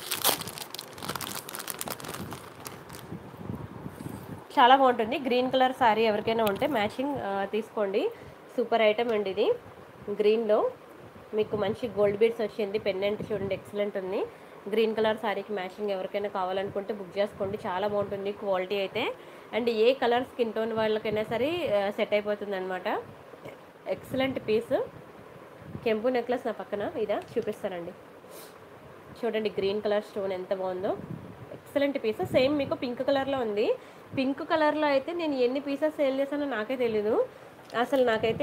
చాలా బాగుంటుంది. గ్రీన్ కలర్ శారీ ఎవరికైనా ఉంటే మ్యాచింగ్ తీసుకోండి. సూపర్ ఐటమ్ అండి ఇది. గ్రీన్లో మీకు మంచి గోల్డ్ బీడ్స్ వచ్చింది. పెండెంట్ చూడండి ఎక్సలెంట్ ఉంది. గ్రీన్ కలర్ శారీకి మ్యాచింగ్ ఎవరికైనా కావాలనుకుంటే బుక్ చేసుకోండి. చాలా బాగుంటుంది క్వాలిటీ అయితే. అండ్ ఏ కలర్ స్కిన్ టోన్ వాళ్ళకైనా సరే సెట్ అయిపోతుంది అనమాట. Excellent piece. కెంపు నెక్లెస్ నా పక్కన ఇదా చూపిస్తానండి. చూడండి గ్రీన్ కలర్ స్టోన్ ఎంత బాగుందో. Excellent piece. సేమ్ మీకు పింక్ కలర్లో ఉంది. పింక్ కలర్లో అయితే నేను ఎన్ని పీసెస్ సేల్ చేశానో నాకే తెలీదు అసలు. నాకైతే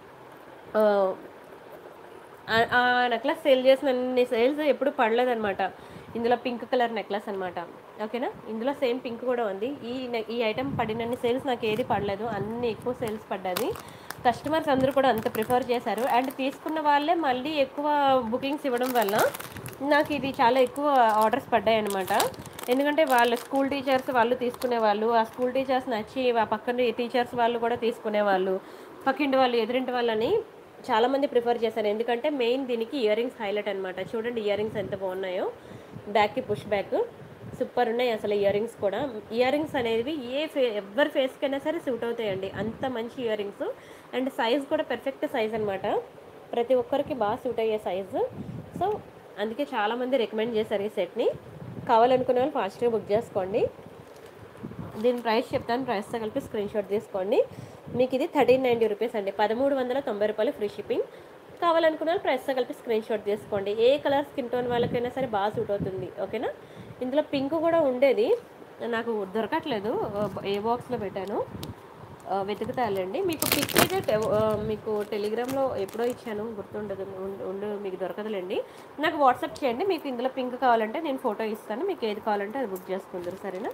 ఆ నెక్లెస్ సేల్ చేసిన అన్ని సేల్స్ ఎప్పుడు పడలేదన్నమాట. ఇందులో పింక్ కలర్ నెక్లెస్ అనమాట. ఓకేనా, ఇందులో సేమ్ పింక్ కూడా ఉంది. ఈ ఈ ఐటమ్ పడినన్ని సేల్స్ నాకు ఏది పడలేదు, అన్ని ఎక్కువ సేల్స్ పడ్డది. కస్టమర్స్ అందరూ కూడా అంత ప్రిఫర్ చేశారు. అండ్ తీసుకున్న వాళ్ళే మళ్ళీ ఎక్కువ బుకింగ్స్ ఇవ్వడం వల్ల నాకు ఇది చాలా ఎక్కువ ఆర్డర్స్ పడ్డాయి అనమాట. ఎందుకంటే వాళ్ళ స్కూల్ టీచర్స్ వాళ్ళు తీసుకునేవాళ్ళు, ఆ స్కూల్ టీచర్స్ నచ్చి ఆ పక్కన టీచర్స్ వాళ్ళు కూడా తీసుకునేవాళ్ళు, పక్కింటి వాళ్ళు ఎదురింటి వాళ్ళని చాలామంది ప్రిఫర్ చేశారు. ఎందుకంటే మెయిన్ దీనికి ఇయర్ రింగ్స్ హైలైట్ అనమాట. చూడండి ఇయర్ రింగ్స్ ఎంత బాగున్నాయో. బ్యాక్కి పుష్ బ్యాక్ సూపర్ ఉన్నాయి అసలు. ఇయర్ రింగ్స్ కూడా, ఇయర్ రింగ్స్ అనేవి ఏ ఫే ఎవరి ఫేస్కైనా సరే సూట్ అవుతాయండి, అంత మంచి ఇయర్ రింగ్స్. అండ్ సైజ్ కూడా పెర్ఫెక్ట్ సైజ్ అనమాట. ప్రతి ఒక్కరికి బాగా సూట్ అయ్యే సైజు. సో అందుకే చాలామంది రికమెండ్ చేశారు ఈ సెట్ని. కావాలనుకునే వాళ్ళు ఫాస్ట్గా బుక్ చేసుకోండి. దీని ప్రైస్ చెప్తాను, ప్రైస్తో కలిపి స్క్రీన్ షాట్ తీసుకోండి. మీకు ఇది థర్టీన్ నైంటీ రూపీస్ అండి, పదమూడు వందల తొంభై రూపాయలు ఫ్రీ షిప్పింగ్. కావాలనుకున్న వాళ్ళు ప్రైస్తో కలిపి స్క్రీన్ షాట్ తీసుకోండి. ఏ కలర్ స్కిన్ టోన్ వాళ్ళకైనా సరే బాగా సూట్ అవుతుంది. ఓకేనా, ఇందులో పింక్ కూడా ఉండేది, నాకు దొరకట్లేదు. ఏ బాక్స్లో పెట్టాను, వెతుకుతాలండి. మీకు పిక్ అయితే మీకు టెలిగ్రామ్లో ఎప్పుడో ఇచ్చాను, గుర్తుండదు, ఉండు మీకు దొరకదులేండి. నాకు వాట్సాప్ చేయండి. మీకు ఇందులో పింక్ కావాలంటే నేను ఫోటో ఇస్తాను, మీకు ఏది కావాలంటే అది బుక్ చేసుకుందరు. సరేనా,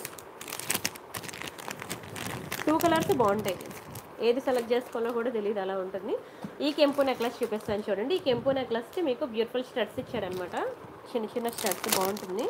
టూ కలర్స్ బాగుంటాయి, ఏది సెలెక్ట్ చేసుకోవాలో కూడా తెలియదు, అలా ఉంటుంది. ఈ కెంపు నెక్లెస్ చూపిస్తాను చూడండి. ఈ కెంపు నెక్లెస్కి మీకు బ్యూటిఫుల్ స్టడ్స్ ఇచ్చారనమాట, చిన్న చిన్న స్టడ్స్, బాగుంటుంది.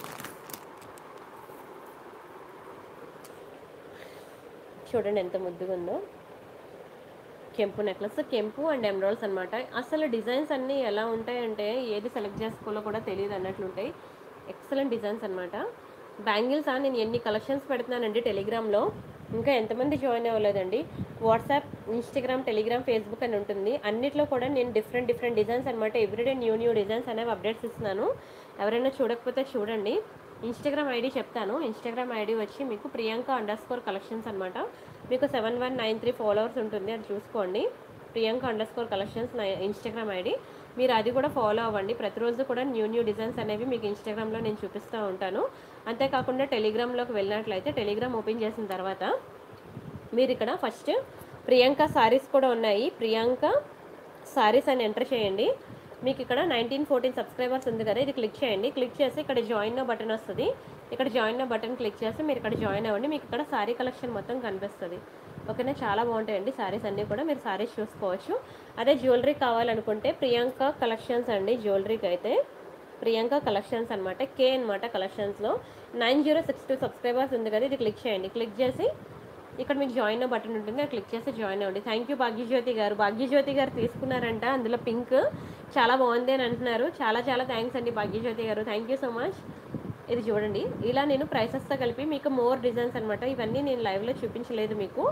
చూడండి ఎంత ముద్దుగా ఉందో. కెంపు నెక్లెస్, కెంపు అండ్ ఎమరాల్డ్స్ అనమాట. అసలు డిజైన్స్ అన్నీ ఎలా ఉంటాయంటే ఏది సెలెక్ట్ చేసుకోవాలో కూడా తెలియదు అన్నట్లుంటాయి. ఎక్సలెంట్ డిజైన్స్ అనమాట. బ్యాంగిల్స్ నేను ఎన్ని కలెక్షన్స్ పెడుతున్నానండి టెలిగ్రామ్లో, ఇంకా ఎంతమంది జాయిన్ అవ్వలేదండి. వాట్సాప్, ఇన్స్టాగ్రామ్, టెలిగ్రామ్, ఫేస్బుక్ అని ఉంటుంది. అన్నిట్లో కూడా నేను డిఫరెంట్ డిఫరెంట్ డిజైన్స్ అనమాట, ఎవ్రీడే న్యూ న్యూ డిజైన్స్ అనేవి అప్డేట్స్ ఇస్తున్నాను. ఎవరైనా చూడకపోతే చూడండి. ఇన్స్టాగ్రామ్ ఐడి చెప్తాను. ఇన్స్టాగ్రామ్ ఐడి వచ్చి మీకు ప్రియాంక అండర్ స్కోర్ కలెక్షన్స్ అనమాట. మీకు seven one nine three followers ఉంటుంది, అది చూసుకోండి. ప్రియాంక అండర్ స్కోర్ కలెక్షన్స్ నా ఇన్స్టాగ్రామ్ ఐడి, మీరు అది కూడా ఫాలో అవ్వండి. ప్రతిరోజు కూడా న్యూ న్యూ డిజైన్స్ అనేవి మీకు ఇన్స్టాగ్రామ్లో నేను చూపిస్తూ ఉంటాను. అంతేకాకుండా టెలిగ్రామ్లోకి వెళ్ళినట్లయితే టెలిగ్రామ్ ఓపెన్ చేసిన తర్వాత మీరు ఇక్కడ ఫస్ట్ ప్రియాంక సారీస్ కూడా ఉన్నాయి, ప్రియాంక సారీస్ అని ఎంటర్ చేయండి. మీకు ఇక్కడ నైన్టీన్ ఫోర్టీన్ సబ్స్క్రైబర్స్ ఉంది కదా, ఇది క్లిక్ చేయండి. క్లిక్ చేసి ఇక్కడ జాయిన్ నో బటన్ వస్తుంది, ఇక్కడ జాయిన్ నో బటన్ క్లిక్ చేసి మీరు ఇక్కడ జాయిన్ అవ్వండి. మీకు ఇక్కడ సారీ కలెక్షన్ మొత్తం కనిపిస్తుంది. ఓకేనా, చాలా బాగుంటాయండి సారీస్ అన్నీ కూడా, మీరు సారీస్ చూసుకోవచ్చు. అదే జ్యువెలరీ కావాలనుకుంటే ప్రియాంక కలెక్షన్స్ అండి, జ్యువెలరీకి అయితే ప్రియాంక కలెక్షన్స్ అనమాట, కే అనమాట కలెక్షన్స్లో. Nine zero six two subscribers ఉంది కదా, ఇది క్లిక్ చేయండి. క్లిక్ చేసి ఇక్కడ మీకు జాయిన్ బటన్ ఉంటుంది, క్లిక్ చేసి జాయిన్ అవ్వండి. థ్యాంక్ యూ భాగ్యజ్యోతి గారు, భాగ్యజ్యోతి గారు తీసుకున్నారంట, అందులో పింక్ చాలా బాగుంది అని అంటున్నారు. చాలా చాలా థ్యాంక్స్ అండి భాగ్యజ్యోతి గారు, థ్యాంక్ యూ సో మచ్. ఇది చూడండి, ఇలా నేను ప్రైసెస్తో కలిపి మీకు మోర్ డిజైన్స్ అనమాట. ఇవన్నీ నేను లైవ్లో చూపించలేదు మీకు,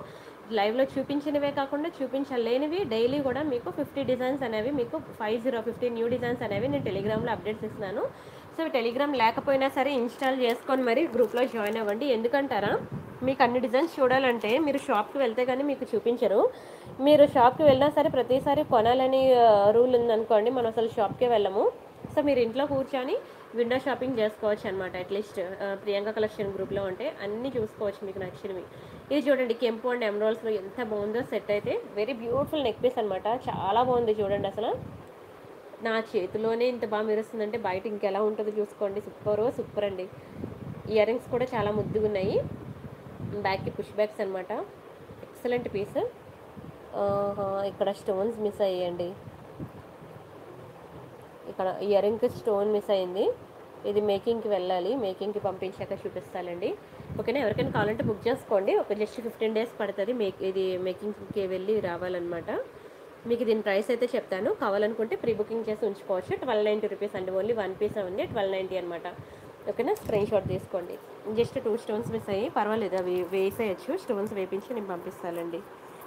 లైవ్లో చూపించినవే కాకుండా చూపించలేనివి డైలీ కూడా మీకు ఫిఫ్టీ డిజైన్స్ అనేవి మీకు five zero fifty new designs అనేవి నేను టెలిగ్రామ్లో అప్డేట్స్ ఇస్తున్నాను. సో టెలిగ్రామ్ లేకపోయినా సరే ఇన్స్టాల్ చేసుకొని మరి గ్రూప్లో జాయిన్ అవ్వండి. ఎందుకంటారా, మీకు అన్ని డిజైన్స్ చూడాలంటే మీరు షాప్కి వెళ్తే కానీ మీకు చూపించరు. మీరు షాప్కి వెళ్ళినా సరే ప్రతిసారి కొనాలని రూల్ ఉందనుకోండి, మనం అసలు షాప్కే వెళ్ళము. సో మీరు ఇంట్లో కూర్చొని విండో షాపింగ్ చేసుకోవచ్చు అనమాట. అట్లీస్ట్ ప్రియాంక కలెక్షన్ గ్రూప్లో ఉంటే అన్నీ చూసుకోవచ్చు మీకు నచ్చినవి. ఇది చూడండి, కెంపు అండ్ ఎమరాల్డ్స్లో ఎంత బాగుందో సెట్ అయితే. వెరీ బ్యూటిఫుల్ నెక్ పీస్ అనమాట, చాలా బాగుంది చూడండి. అసలు నా చేతిలోనే ఇంత బాగా మెరుస్తుందంటే బయట ఇంకెలా ఉంటుందో చూసుకోండి. సూపర్ సూపర్ అండి. ఇయర్ రింగ్స్ కూడా చాలా ముద్దుగా ఉన్నాయి. బ్యాక్కి పుష్ బ్యాక్స్ అనమాట, ఎక్సలెంట్ పీస్. ఇక్కడ స్టోన్స్ మిస్ అయ్యాయండి, ఇక్కడ ఇయర్ రింగ్కి స్టోన్ మిస్ అయింది. ఇది మేకింగ్కి వెళ్ళాలి, మేకింగ్కి పంపించాక చూపిస్తానండి. ఓకేనా, ఎవరికైనా కావాలంటే బుక్ చేసుకోండి. ఒక జస్ట్ ఫిఫ్టీన్ డేస్ పడుతుంది మేక్ ఇది మేకింగ్కి వెళ్ళి రావాలన్నమాట. మీకు దీని ప్రైస్ అయితే చెప్తాను, కావాలనుకుంటే ప్రీ బుకింగ్ చేసి ఉంచుకోవచ్చు. ట్వెల్వ్ నైంటీ రూపీస్ అండి, ఓన్లీ వన్ పీస్ ఉంది, ట్వెల్వ్ నైంటీ అనమాట. ఓకేనా, స్క్రీన్ షాట్ తీసుకోండి. జస్ట్ టూ స్టోన్స్ మిస్ అయ్యి పర్వాలేదు, అవి వేసేయచ్చు. స్టోన్స్ వేపించి నేను పంపిస్తానండి.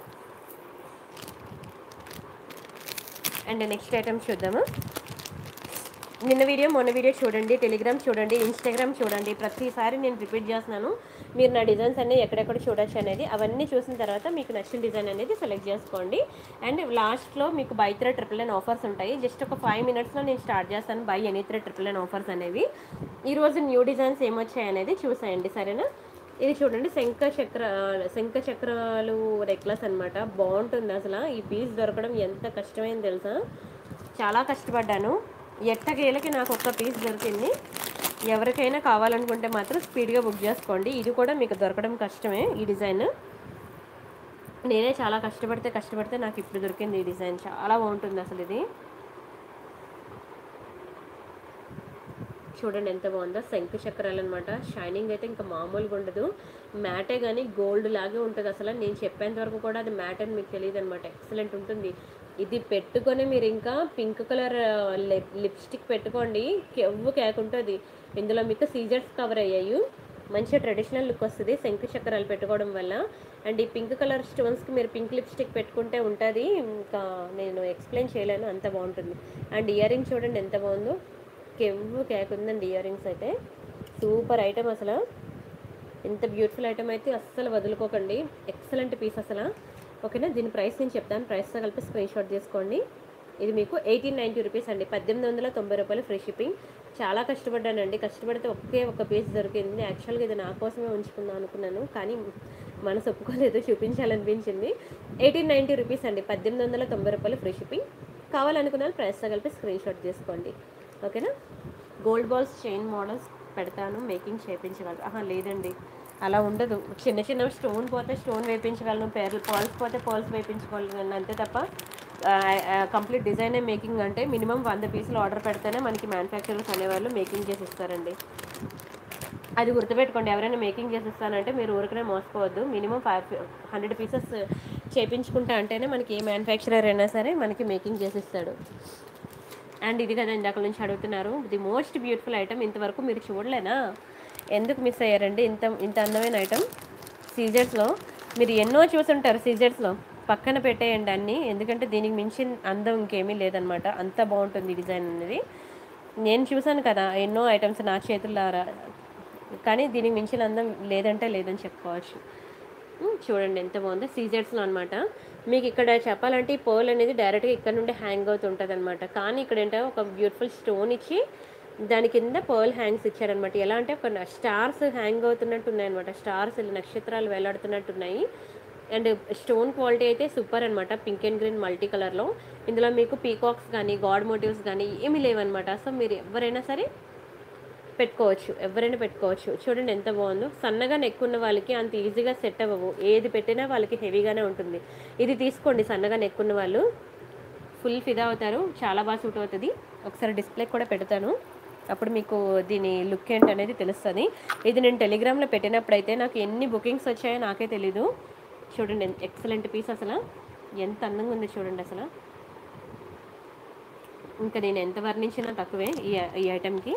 అండ్ నెక్స్ట్ ఐటమ్ చూద్దాము. నిన్న వీడియో మొన్న వీడియో చూడండి, టెలిగ్రామ్ చూడండి, ఇన్స్టాగ్రామ్ చూడండి. ప్రతిసారి నేను రిపీట్ చేస్తున్నాను, మీరు నా డిజైన్స్ అన్నీ ఎక్కడెక్కడ చూడొచ్చు అనేది. అవన్నీ చూసిన తర్వాత మీకు నచ్చిన డిజైన్ అనేది సెలెక్ట్ చేసుకోండి. అండ్ లాస్ట్లో మీకు buy three triple nine offers ఉంటాయి. జస్ట్ ఒక ఫైవ్ మినిట్స్లో నేను స్టార్ట్ చేస్తాను buy any three triple nine offers అనేవి. ఈరోజు న్యూ డిజైన్స్ ఏమొచ్చాయి అనేది చూసేయండి, సరేనా. ఇది చూడండి, శంఖ చక్ర శంఖ చక్రాలు నెక్లెస్ అనమాట. బాగుంటుంది అసలు. ఈ పీస్ దొరకడం ఎంత కష్టమైంది తెలుసా, చాలా కష్టపడ్డాను. ఎట్టకేలకి నాకు ఒక్క పీస్ దొరికింది. ఎవరికైనా కావాలనుకుంటే మాత్రం స్పీడ్గా బుక్ చేసుకోండి. ఇది కూడా మీకు దొరకడం కష్టమే. ఈ డిజైన్ నేనే చాలా కష్టపడితే కష్టపడితే నాకు ఇప్పుడు దొరికింది. ఈ డిజైన్ చాలా బాగుంటుంది అసలు. ఇది చూడండి ఎంత బాగుందో, శంకు చక్రాలు అనమాట. షైనింగ్ అయితే ఇంకా మామూలుగా ఉండదు, మ్యాటే కానీ గోల్డ్ లాగే ఉంటుంది అసలు. నేను చెప్పేంత వరకు కూడా అది మ్యాట్ అని మీకు తెలియదు అనమాట. ఎక్సలెంట్ ఉంటుంది. ఇది పెట్టుకొని మీరు ఇంకా పింక్ కలర్ లిప్స్టిక్ పెట్టుకోండి, కెవ్వు కేకుంటుంది. ఇందులో మీకు సీజర్స్ కవర్ అయ్యాయి, మంచి ట్రెడిషనల్ లుక్ వస్తుంది శంకు చక్రాలు పెట్టుకోవడం వల్ల. అండ్ ఈ పింక్ కలర్ స్టోన్స్కి మీరు పింక్ లిప్స్టిక్ పెట్టుకుంటే ఉంటుంది, ఇంకా నేను ఎక్స్ప్లెయిన్ చేయలేను, అంత బాగుంటుంది. అండ్ ఇయర్ రింగ్ చూడండి ఎంత బాగుందో, కెవ్వు కేకుందండి ఇయర్ రింగ్స్ అయితే. సూపర్ ఐటమ్ అసలు, ఎంత బ్యూటిఫుల్ ఐటమ్ అయితే అస్సలు వదులుకోకండి. ఎక్సలెంట్ పీస్ అసలు. ఓకేనా, దీని ప్రైస్ నేను చెప్తాను, ప్రైస్తో కలిపి స్క్రీన్ షాట్ తీసుకోండి. ఇది మీకు ఎయిటీన్ నైంటీ రూపీస్ అండి, పద్దెనిమిది వందల తొంభై రూపాయలు ఫ్రీ షిప్పింగ్. చాలా కష్టపడ్డానండి, కష్టపడితే ఒకే ఒక పీస్ దొరికింది. యాక్చువల్గా ఇది నా కోసమే ఉంచుకుందాం అనుకున్నాను, కానీ మనసు ఒప్పుకోలేదు, చూపించాలనిపించింది. ఎయిటీన్ నైంటీ రూపీస్ అండి, పద్దెనిమిది వందల తొంభై రూపాయలు ఫ్రీ షిప్పింగ్. కావాలనుకున్నాను ప్రైస్తో కలిపి స్క్రీన్ షాట్ తీసుకోండి. ఓకేనా, గోల్డ్ బాల్స్ చైన్ మోడల్స్ పెడతాను, మేకింగ్ చేయించగలరు. ఆహా లేదండి, అలా ఉండదు. చిన్న చిన్న స్టోన్ పోతే స్టోన్ వేయించగలను, పేర్లు పాల్స్ పోతే పాల్స్ వేయించుకోగలను, అంతే తప్ప కంప్లీట్ డిజైనే మేకింగ్ అంటే మినిమం వంద పీసులు ఆర్డర్ పెడితేనే మనకి మ్యానుఫ్యాక్చరర్స్ అనేవాళ్ళు మేకింగ్ చేసి ఇస్తారండి. అది గుర్తుపెట్టుకోండి, ఎవరైనా మేకింగ్ చేసి ఇస్తానంటే మీరు ఊరికనే మోసపోవద్దు. మినిమం ఫైవ్ హండ్రెడ్ పీసెస్ చేయించుకుంటా అంటేనే మనకి ఏ మ్యానుఫ్యాక్చరర్ అయినా సరే మనకి మేకింగ్ చేసి ఇస్తాడు. అండ్ ఇది కదా ఇందాక నుంచి అడుగుతున్నారు, ది మోస్ట్ బ్యూటిఫుల్ ఐటమ్. ఇంతవరకు మీరు చూడలేనా, ఎందుకు మిస్ అయ్యారండి ఇంత ఇంత అందమైన ఐటమ్. సీజర్స్లో మీరు ఎన్నో చూసుంటారు, సీజర్స్లో పక్కన పెట్టేయండి అన్నీ, ఎందుకంటే దీనికి మించిన అందం ఇంకేమీ లేదనమాట. అంత బాగుంటుంది డిజైన్ అనేది. నేను చూశాను కదా ఎన్నో ఐటమ్స్ నా చేతుల్లో, కానీ దీనికి మించిన అందం లేదంటే లేదని చెప్పుకోవచ్చు. చూడండి ఎంత బాగుందో, సీజర్స్లో అనమాట. మీకు ఇక్కడ చెప్పాలంటే ఈ పర్ల్ అనేది డైరెక్ట్గా ఇక్కడ నుండి హ్యాంగ్ అవుతుంటుంది అనమాట. కానీ ఇక్కడ ఏంటంటే ఒక బ్యూటిఫుల్ స్టోన్ ఇచ్చి దాని కింద పర్ల్ హ్యాంగ్స్ ఇచ్చాడనమాట. ఎలా అంటే ఒక స్టార్స్ హ్యాంగ్ అవుతున్నట్టు ఉన్నాయన్నమాట, స్టార్స్ నక్షత్రాలు వేలాడుతున్నట్టున్నాయి. అండ్ స్టోన్ క్వాలిటీ అయితే సూపర్ అనమాట, పింక్ అండ్ గ్రీన్ మల్టీ కలర్లో. ఇందులో మీకు పీకాక్స్ కానీ గాడ్ మోటివ్స్ కానీ ఏమీ లేవన్నమాట. సో మీరు ఎవరైనా సరే పెట్టుకోవచ్చు, ఎవరైనా పెట్టుకోవచ్చు. చూడండి ఎంత బాగుందో. సన్నగా నెక్కున్న వాళ్ళకి అంత ఈజీగా సెట్ అవ్వవు, ఏది పెట్టినా వాళ్ళకి హెవీగానే ఉంటుంది. ఇది తీసుకోండి, సన్నగా నెక్కున్న వాళ్ళు ఫుల్ ఫిదా అవుతారు, చాలా బాగా సూట్ అవుతుంది. ఒకసారి డిస్ప్లే కూడా పెడతాను, అప్పుడు మీకు దీని లుక్ ఏంటనేది తెలుస్తుంది. ఇది నేను టెలిగ్రామ్లో పెట్టినప్పుడైతే నాకు ఎన్ని బుకింగ్స్ వచ్చాయో నాకే తెలీదు. చూడండి ఎక్సలెంట్ పీస్ అసలు, ఎంత అందంగా ఉంది చూడండి అసలు. ఇంకా నేను ఎంత వర్ణించినా తక్కువే ఈ ఈ ఐటెంకి.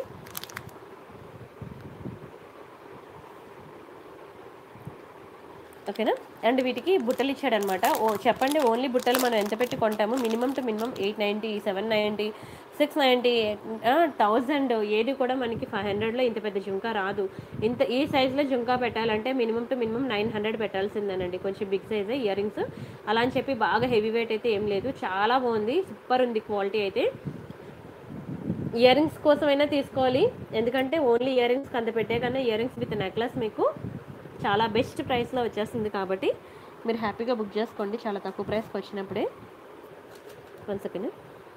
ఓకేనా. అండ్ వీటికి బుట్టలు ఇచ్చాడనమాట. ఓ చెప్పండి, ఓన్లీ బుట్టలు మనం ఎంత పెట్టి కొంటాము? Minimum two minimum eight ninety, seven ninety, six ninety, thousand, ఏది కూడా మనకి ఫైవ్ హండ్రెడ్లో ఇంత పెద్ద జుంకా రాదు. ఇంత ఈ సైజులో జుంకా పెట్టాలంటే minimum two minimum nine hundred పెట్టాల్సిందేనండి. కొంచెం బిగ్ సైజే ఇయర్ రింగ్స్. అలా అని చెప్పి బాగా హెవీ వెయిట్ అయితే ఏం లేదు. చాలా బాగుంది, సూపర్ ఉంది క్వాలిటీ అయితే. ఇయర్ రింగ్స్ కోసమైనా తీసుకోవాలి, ఎందుకంటే ఓన్లీ ఇయర్ రింగ్స్కి అంత పెట్టే కన్నా ఇయర్ రింగ్స్ విత్ నెక్లెస్ మీకు చాలా బెస్ట్ ప్రైస్లో వచ్చేస్తుంది. కాబట్టి మీరు హ్యాపీగా బుక్ చేసుకోండి, చాలా తక్కువ ప్రైస్కి వచ్చినప్పుడే. One second.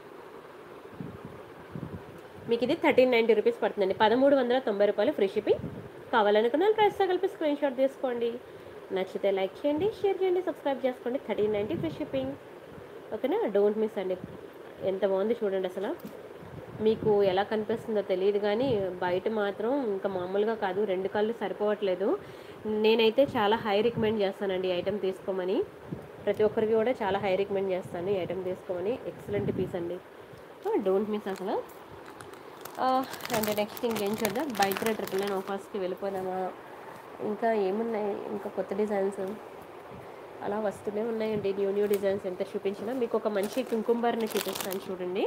మీకు ఇది థర్టీన్ నైంటీ రూపీస్ పడుతుందండి. పదమూడు వందల తొంభై రూపాయలు ఫ్రీ షిప్పింగ్. కావాలనుకున్న ప్రైస్తో కలిపి స్క్రీన్ షాట్ తీసుకోండి. నచ్చితే లైక్ చేయండి, షేర్ చేయండి, సబ్స్క్రైబ్ చేసుకోండి. Thirteen ninety free shipping. ఓకేనా. డోంట్ మిస్ అండి. ఎంత బాగుంది చూడండి. అసలు మీకు ఎలా కనిపిస్తుందో తెలియదు కానీ బయట మాత్రం ఇంకా మామూలుగా కాదు, రెండు కళ్ళు సరిపోవట్లేదు. నేనైతే చాలా హై రికమెండ్ చేస్తానండి ఈ ఐటెం తీసుకోమని. ప్రతి ఒక్కరికి కూడా చాలా హై రికమెండ్ చేస్తాను ఈ ఐటెం తీసుకోమని. ఎక్సలెంట్ పీస్ అండి, డోంట్ మిస్ అసలు. అండ్ నెక్స్ట్ ఇంకేం చూద్దాం. బయట ట్రిపుల్ నైన్ ఆఫర్స్కి వెళ్ళిపోదామా? ఇంకా ఏమున్నాయి, ఇంకా కొత్త డిజైన్స్ అలా వస్తూనే ఉన్నాయండి. న్యూ న్యూ డిజైన్స్ ఎంత చూపించినా. మీకు ఒక మంచి కుంకుమని చూపిస్తాను చూడండి.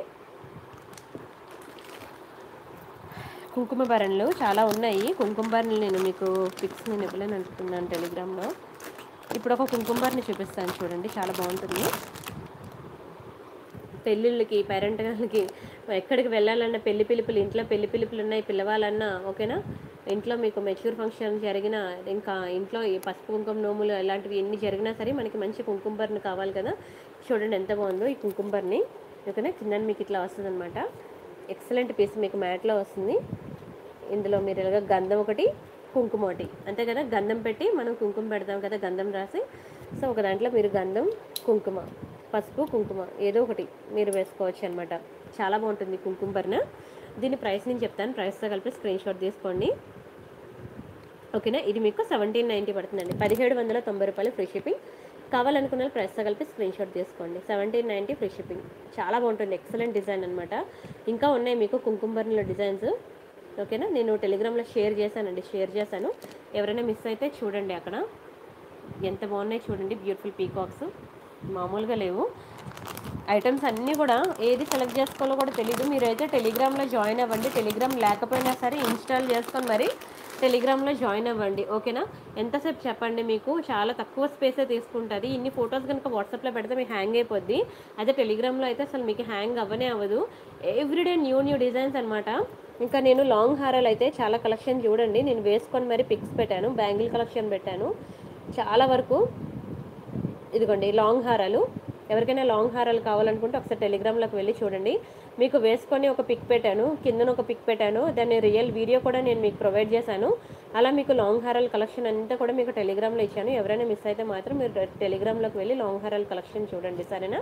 కుంకుమ బరణలు చాలా ఉన్నాయి. కుంకుమ బరణలు నేను మీకు పిక్స్ నేను ఇవ్వలేను అనుకుంటున్నాను టెలిగ్రామ్లో. ఇప్పుడు ఒక కుంకుమ బరణి చూపిస్తాను చూడండి, చాలా బాగుంటుంది. పెళ్ళిళ్ళకి, పేరెంట్లకి, ఎక్కడికి వెళ్ళాలన్నా, పెళ్లి పిలుపులు, ఇంట్లో పెళ్లి పిలుపులు ఉన్నాయి, పిల్లవాళ్ళన్నా ఓకేనా. ఇంట్లో మీకు మెచ్యూర్ ఫంక్షన్ జరిగినా, ఇంకా ఇంట్లో ఈ పసుపు కుంకుమ నోములు ఇలాంటివి ఎన్ని జరిగినా సరే మనకి మంచి కుంకుమ బరణి కావాలి కదా. చూడండి ఎంత బాగుందో ఈ కుంకుమ బరణి. ఓకేనా. కింద మీకు ఇట్లా వస్తుంది అనమాట. ఎక్సలెంట్ పీస్, మీకు మ్యాట్లో వస్తుంది. ఇందులో మీరు ఇలాగ గంధం ఒకటి, కుంకుమ ఒకటి, అంతే కదా. గంధం పెట్టి మనం కుంకుమ పెడతాం కదా, గంధం రాసి. సో ఒక దాంట్లో మీరు గంధం, కుంకుమ, పసుపు, కుంకుమ ఏదో ఒకటి మీరు వేసుకోవచ్చు అనమాట. చాలా బాగుంటుంది కుంకుమ బర్ణ. దీని ప్రైస్ నేను చెప్తాను, ప్రైస్తో కలిపి స్క్రీన్ షాట్ తీసుకోండి. ఓకేనా. ఇది మీకు సెవెంటీన్ నైంటీ పడుతుందండి. పదిహేడు వందల తొంభై రూపాయలు ఫ్రీ షిప్పింగ్. కావాలనుకున్న ప్రైస్తో కలిపి స్క్రీన్ షాట్ తీసుకోండి. Seventeen ninety free shipping. చాలా బాగుంటుంది, ఎక్సలెంట్ డిజైన్ అనమాట. ఇంకా ఉన్నాయి మీకు కుంకుమ బర్ణలో డిజైన్స్. ఓకేనా. నేను టెలిగ్రామ్లో షేర్ చేశానండి, షేర్ చేశాను. ఎవరైనా మిస్ అయితే చూడండి, అక్కడ ఎంత బాగున్నాయి చూడండి. బ్యూటిఫుల్ పీకాక్స్ మామూలుగా లేవు. ఐటమ్స్ అన్నీ కూడా ఏది సెలెక్ట్ చేసుకోవాలో కూడా తెలీదు. మీరైతే టెలిగ్రామ్లో జాయిన్ అవ్వండి. టెలిగ్రామ్ లేకపోయినా సరే ఇన్స్టాల్ చేసుకొని మరి టెలిగ్రామ్లో జాయిన్ అవ్వండి. ఓకేనా. ఎంతసేపు చెప్పండి, మీకు చాలా తక్కువ స్పేసే తీసుకుంటుంది. ఇన్ని ఫొటోస్ కనుక వాట్సాప్లో పెడితే మీకు హ్యాంగ్ అయిపోద్ది. అదే టెలిగ్రామ్లో అయితే అసలు మీకు హ్యాంగ్ అవ్వనే అవ్వదు. ఎవ్రీడే న్యూ న్యూ డిజైన్స్ అనమాట. ఇంకా నేను లాంగ్ హారాలు అయితే చాలా కలెక్షన్ చూడండి, నేను వేసుకొని మరి పిక్స్ పెట్టాను. బ్యాంగిల్ కలెక్షన్ పెట్టాను చాలా వరకు. ఇదిగోండి లాంగ్ హారాలు. ఎవరికైనా లాంగ్ హారాలు కావాలనుకుంటే ఒకసారి టెలిగ్రామ్లోకి వెళ్ళి చూడండి. మీకు వేసుకొని ఒక పిక్ పెట్టాను, కిందన ఒక పిక్ పెట్టాను, దాన్ని రియల్ వీడియో కూడా నేను మీకు ప్రొవైడ్ చేశాను. అలా మీకు లాంగ్ హారాల కలెక్షన్ అంతా కూడా మీకు టెలిగ్రామ్లో ఇచ్చాను. ఎవరైనా మిస్ అయితే మాత్రం మీరు టెలిగ్రామ్లోకి వెళ్ళి లాంగ్ హారాల కలెక్షన్ చూడండి, సరేనా.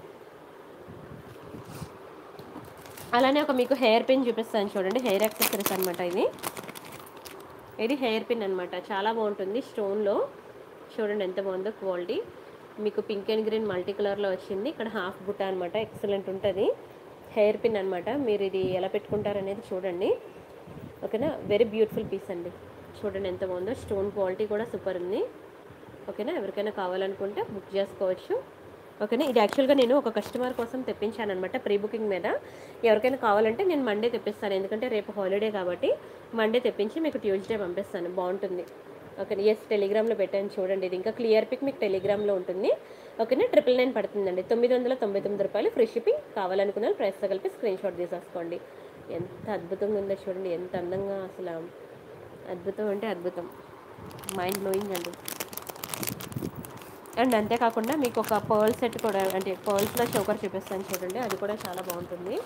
అలానే ఒక మీకు హెయిర్ పిన్ చూపిస్తాను చూడండి. హెయిర్ యాక్సెసరీస్ అనమాట ఇది. ఇది హెయిర్ పిన్ అనమాట, చాలా బాగుంటుంది స్టోన్లో. చూడండి ఎంత బాగుందో క్వాలిటీ. మీకు పింక్ అండ్ గ్రీన్ మల్టీ కలర్లో వచ్చింది. ఇక్కడ హాఫ్ బుట్ట అనమాట, ఎక్సలెంట్ ఉంటుంది. హెయిర్ పిన్ అనమాట. మీరు ఇది ఎలా పెట్టుకుంటారనేది చూడండి. ఓకేనా. వెరీ బ్యూటిఫుల్ పీస్ అండి. చూడండి ఎంత బాగుందో. స్టోన్ క్వాలిటీ కూడా సూపర్ ఉంది. ఓకేనా. ఎవరికైనా కావాలనుకుంటే బుక్ చేసుకోవచ్చు. ఓకేనా. ఇది యాక్చువల్గా నేను ఒక కస్టమర్ కోసం తెప్పించాను అనమాట, ప్రీ బుకింగ్ మీద. ఎవరికైనా కావాలంటే నేను మండే తెప్పిస్తాను, ఎందుకంటే రేపు హాలిడే కాబట్టి మండే తెప్పించి మీకు ట్యూస్డే పంపిస్తాను. బాగుంటుంది. ఓకే. ఎస్, టెలిగ్రామ్లో పెట్టాను చూడండి. ఇది ఇంకా క్లియర్ పిక్ మీకు టెలిగ్రామ్లో ఉంటుంది. ఓకేనా. ట్రిపుల్ నైన్ పడుతుందండి. తొమ్మిది వందల తొంభై తొమ్మిది రూపాయలు ఫ్రీ షిప్పింగ్. కావాలనుకున్న ప్రైస్తో కలిపి స్క్రీన్ షాట్ తీసేసుకోండి. ఎంత అద్భుతంగా ఉందో చూడండి, ఎంత అందంగా, అసలు అద్భుతం అంటే అద్భుతం, మైండ్ బ్లోయింగ్ అండి. అండ్ అంతేకాకుండా మీకు ఒక పర్ల్ సెట్ కూడా, అంటే పర్ల్స్లో చోకర్ చూపిస్తాను చూడండి, అది కూడా చాలా బాగుంటుంది.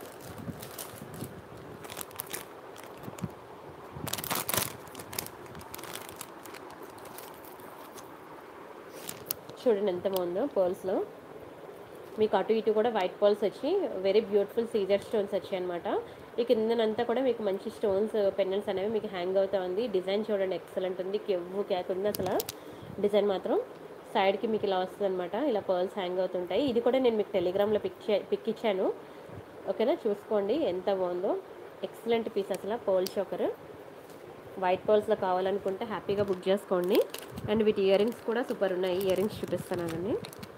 చూడండి ఎంత బాగుందో. పర్ల్స్లో మీకు అటు ఇటు కూడా వైట్ పర్ల్స్ వచ్చి వెరీ బ్యూటిఫుల్ సీజర్ స్టోన్స్ వచ్చాయి అనమాట. ఈ కిందనంతా కూడా మీకు మంచి స్టోన్స్ పెన్నెల్స్ అనేవి మీకు హ్యాంగ్ అవుతా ఉంది. డిజైన్ చూడండి ఎక్సలెంట్ ఉంది, కెవ్వు క్యాక్ ఉంది అసలు. డిజైన్ మాత్రం సైడ్కి మీకు ఇలా వస్తుంది అనమాట, ఇలా పర్ల్స్ హ్యాంగ్ అవుతుంటాయి. ఇది కూడా నేను మీకు టెలిగ్రామ్లో పిక్ పిక్ ఇచ్చాను. ఓకేనా. చూసుకోండి ఎంత బాగుందో, ఎక్సలెంట్ పీస్ అసలు. పర్ల్ చోకర్ వైట్ పర్ల్స్లో కావాలనుకుంటే హ్యాపీగా బుక్ చేసుకోండి. అండ్ వీటి ఇయర్ రింగ్స్ కూడా సూపర్ ఉన్నాయి. ఇయర్ రింగ్స్ చూపిస్తున్నానండి.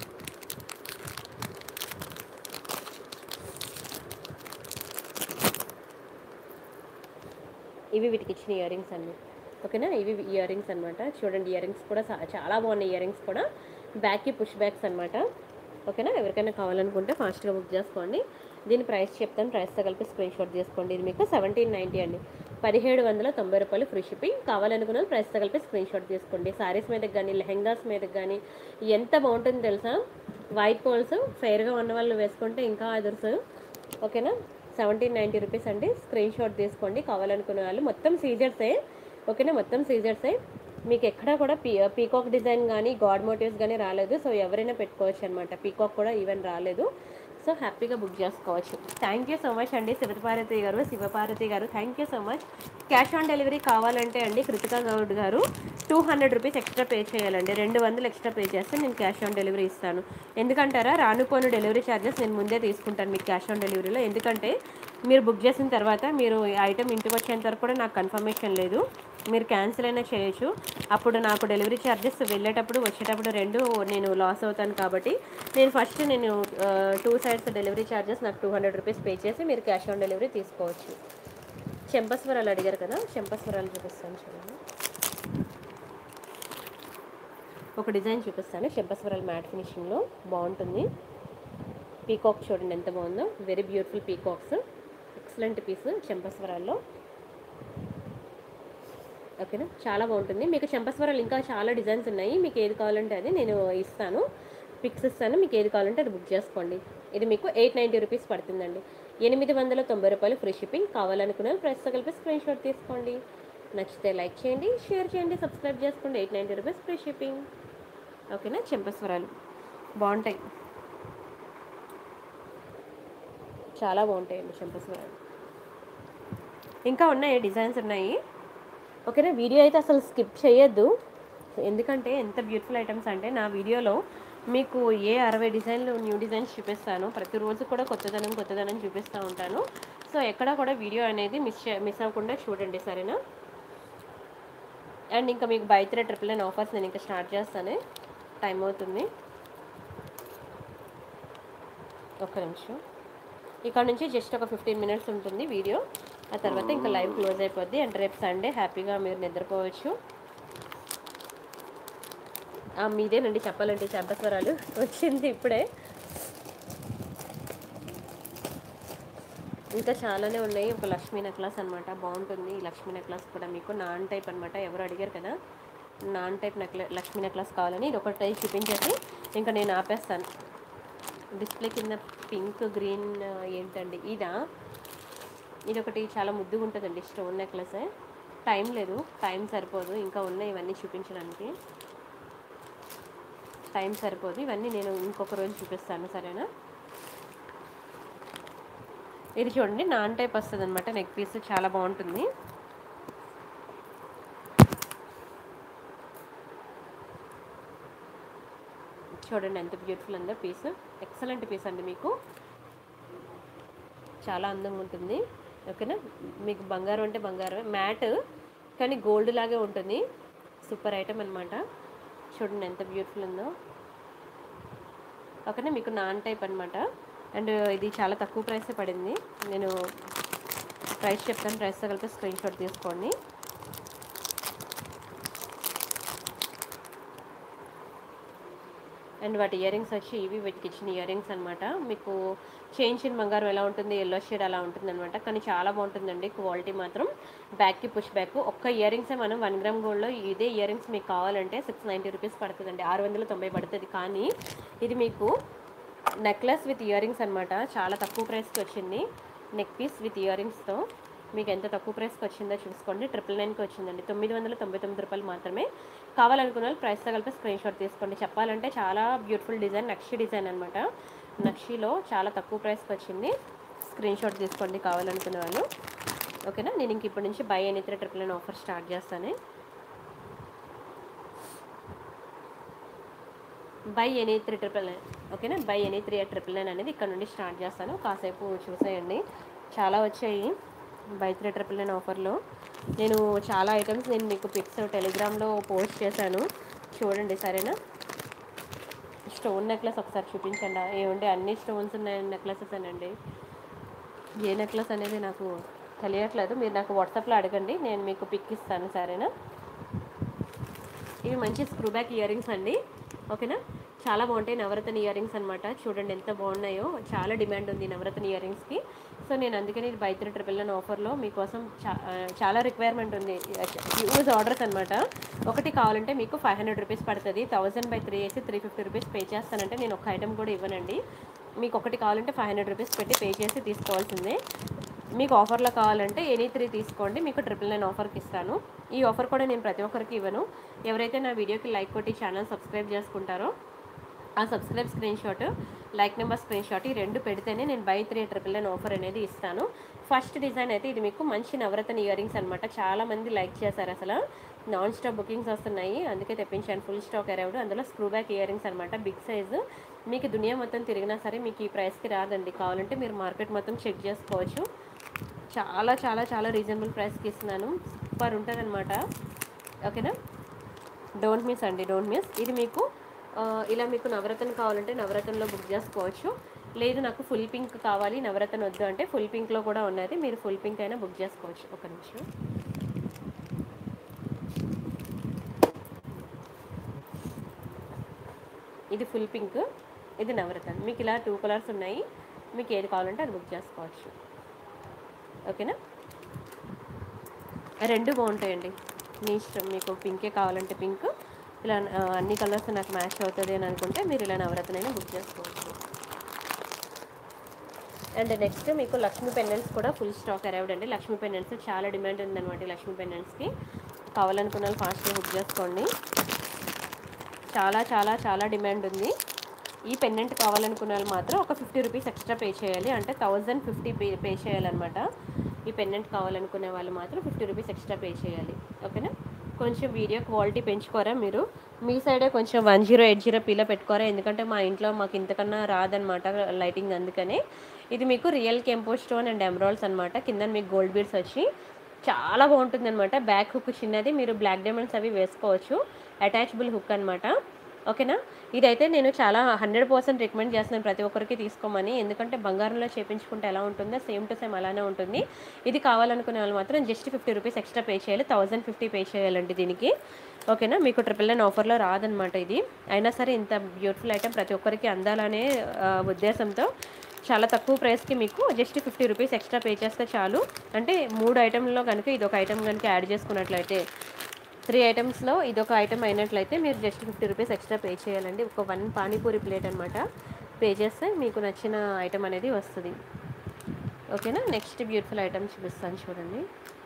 ఇవి వీటికి ఇచ్చిన ఇయర్ రింగ్స్ అన్నీ. ఓకేనా, ఇవి ఇయర్ రింగ్స్ అనమాట. చూడండి ఇయర్ రింగ్స్ కూడా చాలా బాగున్నాయి. ఇయర్ రింగ్స్ కూడా బ్యాక్కి పుష్ బ్యాక్స్ అనమాట. ఓకేనా, ఎవరికైనా కావాలనుకుంటే ఫాస్ట్గా బుక్ చేసుకోండి. దీని ప్రైస్ చెప్తాను, ప్రైస్తో కలిపి స్క్రీన్ షాట్ చేసుకోండి. ఇది మీకు సెవెంటీన్ నైంటీ అండి, పదిహేడు వందల తొంభై రూపాయలు ఫ్రీ షిప్పింగ్. కావాలనుకున్న ప్రైస్తో కలిపి స్క్రీన్ షాట్ తీసుకోండి. సారీస్ మీదకి కానీ లెహెంగాస్ మీదకి కానీ ఎంత బాగుంటుందో తెలుసా. వైట్ పోల్స్ ఫెయిర్గా ఉన్న వాళ్ళు వేసుకుంటే ఇంకా అదర్స్. ఓకేనా, సెవెంటీన్ నైంటీ రూపీస్ అండి. స్క్రీన్ షాట్ తీసుకోండి కావాలనుకునే వాళ్ళు. మొత్తం సీజర్సే. ఓకేనా, మొత్తం సీజర్సే. మీకు ఎక్కడ కూడా పీ పీకాక్ డిజైన్ కానీ గాడ్ మోటివ్స్ కానీ రాలేదు. సో ఎవరైనా పెట్టుకోవచ్చు అనమాట. పీకాక్ కూడా ఈవెన్ రాలేదు. సో హ్యాపీగా బుక్ చేసుకోవచ్చు. థ్యాంక్ యూ సో మచ్ అండి శివపార్వతి గారు, శివపార్వతి గారు, thank you so much. Cash on delivery కావాలంటే అండి కృతికా గౌడ్ గారు two hundred rupees extra pay చేయాలండి. రెండు వందలు ఎక్స్ట్రా పే చేస్తే నేను క్యాష్ ఆన్ డెలివరీ ఇస్తాను. ఎందుకంటారా, రానుపోను డెలివరీ ఛార్జెస్ నేను ముందే తీసుకుంటాను మీకు క్యాష్ ఆన్ డెలివరీలో. ఎందుకంటే మీరు బుక్ చేసిన తర్వాత మీరు ఐటమ్ ఇంటికి వచ్చేంత వరకు కూడా నాకు కన్ఫర్మేషన్ లేదు. మీరు క్యాన్సిల్ అయినా చేయొచ్చు. అప్పుడు నాకు డెలివరీ ఛార్జెస్ వెళ్ళేటప్పుడు వచ్చేటప్పుడు రెండు నేను లాస్ అవుతాను. కాబట్టి నేను ఫస్ట్ నేను టూ సైడ్స్ డెలివరీ ఛార్జెస్ నాకు టూ హండ్రెడ్ రూపీస్ పే చేసి మీరు క్యాష్ ఆన్ డెలివరీ తీసుకోవచ్చు. చెంపస్వరాలు అడిగారు కదా, చెంపస్వరాలు చూపిస్తాను చూడండి. ఒక డిజైన్ చూపిస్తాను చెంపస్వరాలు మ్యాట్ ఫినిషింగ్లో బాగుంటుంది. పీకాక్ చూడండి ఎంత బాగుందో, very beautiful peacocks. Excellent piece చెంపస్వరాల్లో. ఓకేనా, చాలా బాగుంటుంది. మీకు చెంపస్వరాలు ఇంకా చాలా డిజైన్స్ ఉన్నాయి. మీకు ఏది కావాలంటే అది నేను ఇస్తాను, పిక్స్ ఇస్తాను. మీకు ఏది కావాలంటే అది బుక్ చేసుకోండి. ఇది మీకు ఎయిట్ నైంటీ రూపీస్ పడుతుందండి. ఎనిమిది వందల తొంభై రూపాయలు ఫ్రీ షిప్పింగ్. కావాలనుకున్న ప్రైస్తో కలిపి స్క్రీన్ షాట్ తీసుకోండి. నచ్చితే లైక్ చేయండి, షేర్ చేయండి, సబ్స్క్రైబ్ చేసుకోండి. Eight ninety rupees free shipping. ఓకేనా, చెంపస్వరాలు బాగుంటాయి, చాలా బాగుంటాయండి చెంపస్వరాలు. ఇంకా ఉన్నాయి, డిజైన్స్ ఉన్నాయి. ఓకేనా, వీడియో అయితే అసలు స్కిప్ చేయొద్దు. ఎందుకంటే ఎంత బ్యూటిఫుల్ ఐటమ్స్ అంటే నా వీడియోలో మీకు ఏ అరవై డిజైన్లు న్యూ డిజైన్స్ చూపిస్తాను. ప్రతిరోజు కూడా కొత్తదనం కొత్తదనం చూపిస్తూ ఉంటాను. సో ఎక్కడ కూడా వీడియో అనేది మిస్ మిస్ అవ్వకుండా చూడండి, సరేనా. అండ్ ఇంకా మీకు buy three triple nine offers నేను ఇంకా స్టార్ట్ చేస్తాను, టైం అవుతుంది. ఒక్క నిమిషం. ఇక్కడ నుంచి జస్ట్ ఒక ఫిఫ్టీన్ మినిట్స్ ఉంటుంది వీడియో. ఆ తర్వాత ఇంకా లైవ్ క్లోజ్ అయిపోద్ది. అండ్ రేపు సండే హ్యాపీగా మీరు నిద్రపోవచ్చు. మీదేనండి చెప్పాలంటే చెంపస్వరాలు వచ్చింది ఇప్పుడే. ఇంకా చాలానే ఉన్నాయి. ఒక లక్ష్మీ నెక్లెస్ అనమాట, బాగుంటుంది. ఈ లక్ష్మీ నెక్లెస్ కూడా మీకు నాన్ టైప్ అనమాట. ఎవరు అడిగారు కదా నాన్ టైప్ నెక్లె లక్ష్మీ నెక్లెస్ కావాలని. ఇది ఒక టైప్ చూపించేసి ఇంకా నేను ఆపేస్తాను. డిస్ప్లే కింద పింక్ గ్రీన్ ఏంటండి ఇదా, ఇది ఒకటి చాలా ముద్దుగా ఉంటుందండి స్టోన్ నెక్లెస్. టైం లేదు, టైం సరిపోదు. ఇంకా ఉన్నాయి ఇవన్నీ చూపించడానికి, టైం సరిపోదు. ఇవన్నీ నేను ఇంకొక రోజు చూపిస్తాను, సరేనా. ఇది చూడండి నాన్ టైప్ వస్తుంది అనమాట. నెక్ పీస్ చాలా బాగుంటుంది. చూడండి ఎంత బ్యూటిఫుల్ ఉందో పీస్. ఎక్సలెంట్ పీస్ అండి, మీకు చాలా అందంగా ఉంటుంది. ఓకేనా, మీకు బంగారం అంటే బంగారమే, మ్యాట్ కానీ గోల్డ్ లాగే ఉంటుంది. సూపర్ ఐటమ్ అనమాట. చూడండి ఎంత బ్యూటిఫుల్ ఉందో. ఓకేనా, మీకు నాన్ టైప్ అనమాట. అండ్ ఇది చాలా తక్కువ ప్రైసే పడింది. నేను ప్రైస్ చెప్తాను, ప్రైస్తో కలిపి స్క్రీన్ షాట్ తీసుకోండి. అండ్ వాటి ఇయర్ రింగ్స్ వచ్చి ఇవి వీటికి ఇచ్చిన ఇయర్ రింగ్స్ అనమాట. మీకు చేయించిన బంగారం ఎలా ఉంటుంది, ఎల్లో షేడ్ అలా ఉంటుంది అనమాట. కానీ చాలా బాగుంటుందండి, క్వాలిటీ మాత్రం. బ్యాక్కి పుష్ బ్యాక్. ఒక్క ఇయర్ రింగ్సే మనం వన్ గ్రామ్ గోల్డ్లో ఇదే ఇయర్ రింగ్స్ మీకు కావాలంటే సిక్స్ నైంటీ రూపీస్ పడుతుందండి, ఆరు వందల తొంభై పడుతుంది. కానీ ఇది మీకు నెక్లెస్ విత్ ఇయర్ రింగ్స్ అనమాట. చాలా తక్కువ ప్రైస్కి వచ్చింది. నెక్ పీస్ విత్ ఇయర్ రింగ్స్తో మీకు ఎంత తక్కువ ప్రైస్కి వచ్చిందో చూసుకోండి. ట్రిపుల్ నైన్కి వచ్చిందండి, తొమ్మిది వందల తొంభై తొమ్మిది రూపాయలు మాత్రమే. కావాలనుకున్న వాళ్ళు ప్రైస్తో కలిపి స్క్రీన్ షాట్ తీసుకోండి. చెప్పాలంటే చాలా బ్యూటిఫుల్ డిజైన్, నక్షి డిజైన్ అనమాట. నక్షిలో చాలా తక్కువ ప్రైస్కి వచ్చింది. స్క్రీన్ షాట్ తీసుకోండి కావాలనుకున్న వాళ్ళు. ఓకేనా, నేను ఇంక ఇప్పటి నుంచి buy any three triple nine offer start చేస్తాను. Buy any three triple nine ఓకేనా, buy any three triple nine అనేది ఇక్కడ నుండి స్టార్ట్ చేస్తాను. కాసేపు చూసేయండి, చాలా వచ్చాయి. బై త్రీ ట్రిపుల్ నైన్ ఆఫర్లో నేను చాలా ఐటమ్స్ నేను మీకు పిక్స్ టెలిగ్రామ్లో పోస్ట్ చేశాను, చూడండి సరేనా. స్టోన్ నెక్లెస్ ఒకసారి చూపించండి. ఏమంటే అన్ని స్టోన్స్ ఉన్నాయి నెక్లెసెస్ అనండి, ఏ నెక్లెస్ అనేది నాకు తెలియట్లేదు. మీరు నాకు వాట్సాప్లో అడగండి, నేను మీకు పిక్ ఇస్తాను సరేనా. ఇవి మంచి స్క్రూ బ్యాక్ ఇయర్ రింగ్స్ అండి, ఓకేనా. చాలా బాగుంటాయి నవరత్న ఇయర్ రింగ్స్ అనమాట. చూడండి ఎంత బాగున్నాయో, చాలా డిమాండ్ ఉంది నవరత్న ఇయర్ రింగ్స్కి. సో నేను అందుకని ఇది బై త్రీ ట్రిపుల్ నైన్ ఆఫర్లో మీకోసం చా చాలా రిక్వైర్మెంట్ ఉంది, యూజ్ ఆర్డర్స్ అనమాట. ఒకటి కావాలంటే మీకు ఫైవ్ హండ్రెడ్ రూపీస్ పడుతుంది. థౌసండ్ బై త్రీ వేసి త్రీ ఫిఫ్టీ రూపీస్ పే చేస్తానంటే నేను ఒక ఐటమ్ కూడా ఇవ్వనండి. మీకు ఒకటి కావాలంటే ఫైవ్ హండ్రెడ్ రూపీస్ పెట్టి పే చేసి తీసుకోవాల్సిందే. మీకు ఆఫర్లో కావాలంటే ఎనీ త్రీ తీసుకోండి, మీకు ట్రిపుల్ నైన్ ఆఫర్కి ఇస్తాను. ఈ ఆఫర్ కూడా నేను ప్రతి ఒక్కరికి ఇవ్వను. ఎవరైతే నా వీడియోకి లైక్ కొట్టి ఛానల్ సబ్స్క్రైబ్ చేసుకుంటారో ఆ subscribe screen shot, like number screen shot ఈ రెండు పెడితేనే నేను buy three triple nine offer అనేది ఇస్తాను. ఫస్ట్ డిజైన్ అయితే ఇది మీకు మంచి నవరత్న ఇయర్ రింగ్స్ అనమాట. చాలామంది లైక్ చేశారు, అసలు నాన్ స్టాప్ బుకింగ్స్ వస్తున్నాయి, అందుకే తెప్పించాను. ఫుల్ స్టాక్ అరౌండ్, అందులో స్క్రూ బ్యాక్ ఇయర్ రింగ్స్ అనమాట, బిగ్ సైజు. మీకు దునియా మొత్తం తిరిగినా సరే మీకు ఈ ప్రైస్కి రాదండి. కావాలంటే మీరు మార్కెట్ మొత్తం చెక్ చేసుకోవచ్చు. చాలా చాలా చాలా రీజనబుల్ ప్రైస్కి ఇస్తున్నాను, సూపర్ ఉంటుంది అనమాట, ఓకేనా. డోంట్ మిస్ అండి, డోంట్ మిస్. ఇది మీకు ఇలా మీకు నవరత్న కావాలంటే నవరత్నలో బుక్ చేసుకోవచ్చు. లేదు నాకు ఫుల్ పింక్ కావాలి నవరత్న వద్దు అంటే ఫుల్ పింక్లో కూడా ఉన్నది, మీరు ఫుల్ పింక్ అయినా బుక్ చేసుకోవచ్చు. ఒక నిమిషం, ఇది ఫుల్ పింక్, ఇది నవరత్న. మీకు ఇలా టూ కలర్స్ ఉన్నాయి, మీకు ఏది కావాలంటే అది బుక్ చేసుకోవచ్చు, ఓకేనా. రెండు బాగుంటాయండి, మీ ఇష్టం. మీకు పింకే కావాలంటే పింక్, ఇలా అన్ని కలర్స్ నాకు మ్యాచ్ అవుతుంది అని అనుకుంటే మీరు ఇలా నవరత్న అయినా బుక్ చేసుకోవచ్చు. అండ్ నెక్స్ట్ మీకు లక్ష్మీ పెండెంట్స్ కూడా ఫుల్ స్టాక్ అరైవ్డ్ అండి. లక్ష్మీ పెండెంట్స్ చాలా డిమాండ్ ఉందన్నమాట. లక్ష్మీ పెండెంట్స్కి కావాలనుకున్న వాళ్ళు ఫాస్ట్గా బుక్ చేసుకోండి, చాలా చాలా చాలా డిమాండ్ ఉంది. ఈ పెండెంట్ కావాలనుకున్న వాళ్ళు మాత్రం ఒక ఫిఫ్టీ రూపీస్ ఎక్స్ట్రా పే చేయాలి, అంటే థౌజండ్ ఫిఫ్టీ పే పే చేయాలన్నమాట. ఈ పెండెంట్ కావాలనుకునే వాళ్ళు మాత్రం ఫిఫ్టీ రూపీస్ ఎక్స్ట్రా పే చేయాలి, ఓకేనా. కొంచెం వీడియో క్వాలిటీ పెంచుకోరా మీరు, మీ సైడే కొంచెం వన్ జీరో ఎయిట్ జీరో పీలో పెట్టుకోరా, ఎందుకంటే మా ఇంట్లో మాకు ఇంతకన్నా రాదనమాట లైటింగ్, అందుకనే. ఇది మీకు రియల్ కెంపో స్టోన్ అండ్ ఎమరాల్డ్స్ అనమాట. కింద మీకు గోల్డ్ బీడ్స్ వచ్చి చాలా బాగుంటుంది అనమాట. బ్యాక్ హుక్ చిన్నది, మీరు బ్లాక్ డైమండ్స్ అవి వేసుకోవచ్చు, అటాచబుల్ హుక్ అనమాట, ఓకేనా. ఇదైతే నేను చాలా హండ్రెడ్ పర్సెంట్ రికమెండ్ చేస్తున్నాను ప్రతి ఒక్కరికి తీసుకోమని, ఎందుకంటే బంగారంలో చేపించుకుంటే ఎలా ఉంటుందో సేమ్ టు సేమ్ అలానే ఉంటుంది. ఇది కావాలనుకునే వాళ్ళు మాత్రం just fifty rupees extra pay చేయాలి, థౌజండ్ ఫిఫ్టీ పే చేయాలండి దీనికి, ఓకేనా. మీకు ట్రిపుల్ నైన్ ఆఫర్లో రాదనమాట ఇది. అయినా సరే ఇంత బ్యూటిఫుల్ ఐటెం ప్రతి ఒక్కరికి అందాలనే ఉద్దేశంతో చాలా తక్కువ ప్రైస్కి మీకు just fifty rupees extra pay చేస్తే చాలు. అంటే మూడు ఐటెంలో కనుక ఇది ఒక ఐటెం కనుక యాడ్ చేసుకున్నట్లయితే, త్రీ ఐటమ్స్లో ఇదొక ఐటమ్ అయినట్లయితే మీరు just fifty rupees extra pay చేయాలండి. ఒక వన్ పానీపూరి ప్లేట్ అనమాట, పే చేస్తే మీకు నచ్చిన ఐటమ్ అనేది వస్తుంది, ఓకేనా. నెక్స్ట్ బ్యూటిఫుల్ ఐటమ్ చూపిస్తాను చూడండి.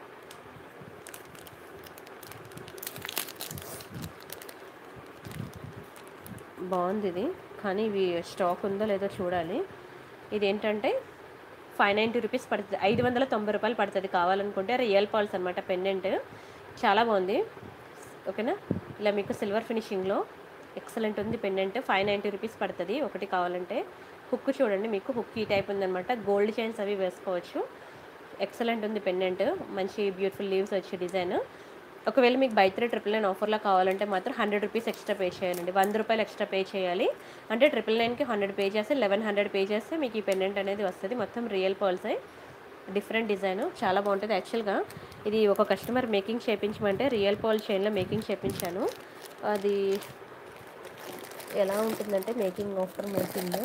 బాగుంది ఇది, కానీ ఇవి స్టాక్ ఉందో లేదో చూడాలి. ఇదేంటంటే ఫైవ్ నైంటీ రూపీస్ పడుతుంది, ఐదు వందల తొంభై రూపాయలు పడుతుంది కావాలనుకుంటే. రియల్ పాల్స్ అనమాట పెండెంట్, చాలా బాగుంది, ఓకేనా. ఇలా మీకు సిల్వర్ ఫినిషింగ్లో ఎక్సలెంట్ ఉంది పెండెంట్, ఫైవ్ నైంటీ రూపీస్ పడుతుంది ఒకటి కావాలంటే. హుక్ చూడండి, మీకు హుక్ ఈ టైప్ ఉందన్నమాట, గోల్డ్ చైన్స్ అవి వేసుకోవచ్చు. ఎక్సలెంట్ ఉంది పెండెంట్, మంచి బ్యూటిఫుల్ లీవ్స్ వచ్చే డిజైన్. ఒకవేళ మీకు బై త్రీ ట్రిపుల్ నైన్ ఆఫర్లో కావాలంటే మాత్రం హండ్రెడ్ రూపీస్ ఎక్స్ట్రా పే చేయాలండి, వంద రూపాయలు ఎక్స్ట్రా పే చేయాలి. అంటే ట్రిపుల్ నైన్కి హండ్రెడ్ పే చేస్తే లెవెన్ హండ్రెడ్ పే చేస్తే మీకు ఈ పెండెంట్ అనేది వస్తుంది. మొత్తం రియల్ పర్ల్స్, డిఫరెంట్ డిజైన్, చాలా బాగుంటుంది. యాక్చువల్గా ఇది ఒక కస్టమర్ మేకింగ్ చేయించమంటే రియల్ పర్ల్ చైన్లో మేకింగ్ చేయించాను. అది ఎలా ఉంటుందంటే మేకింగ్ ఆఫ్టర్ మేకింగ్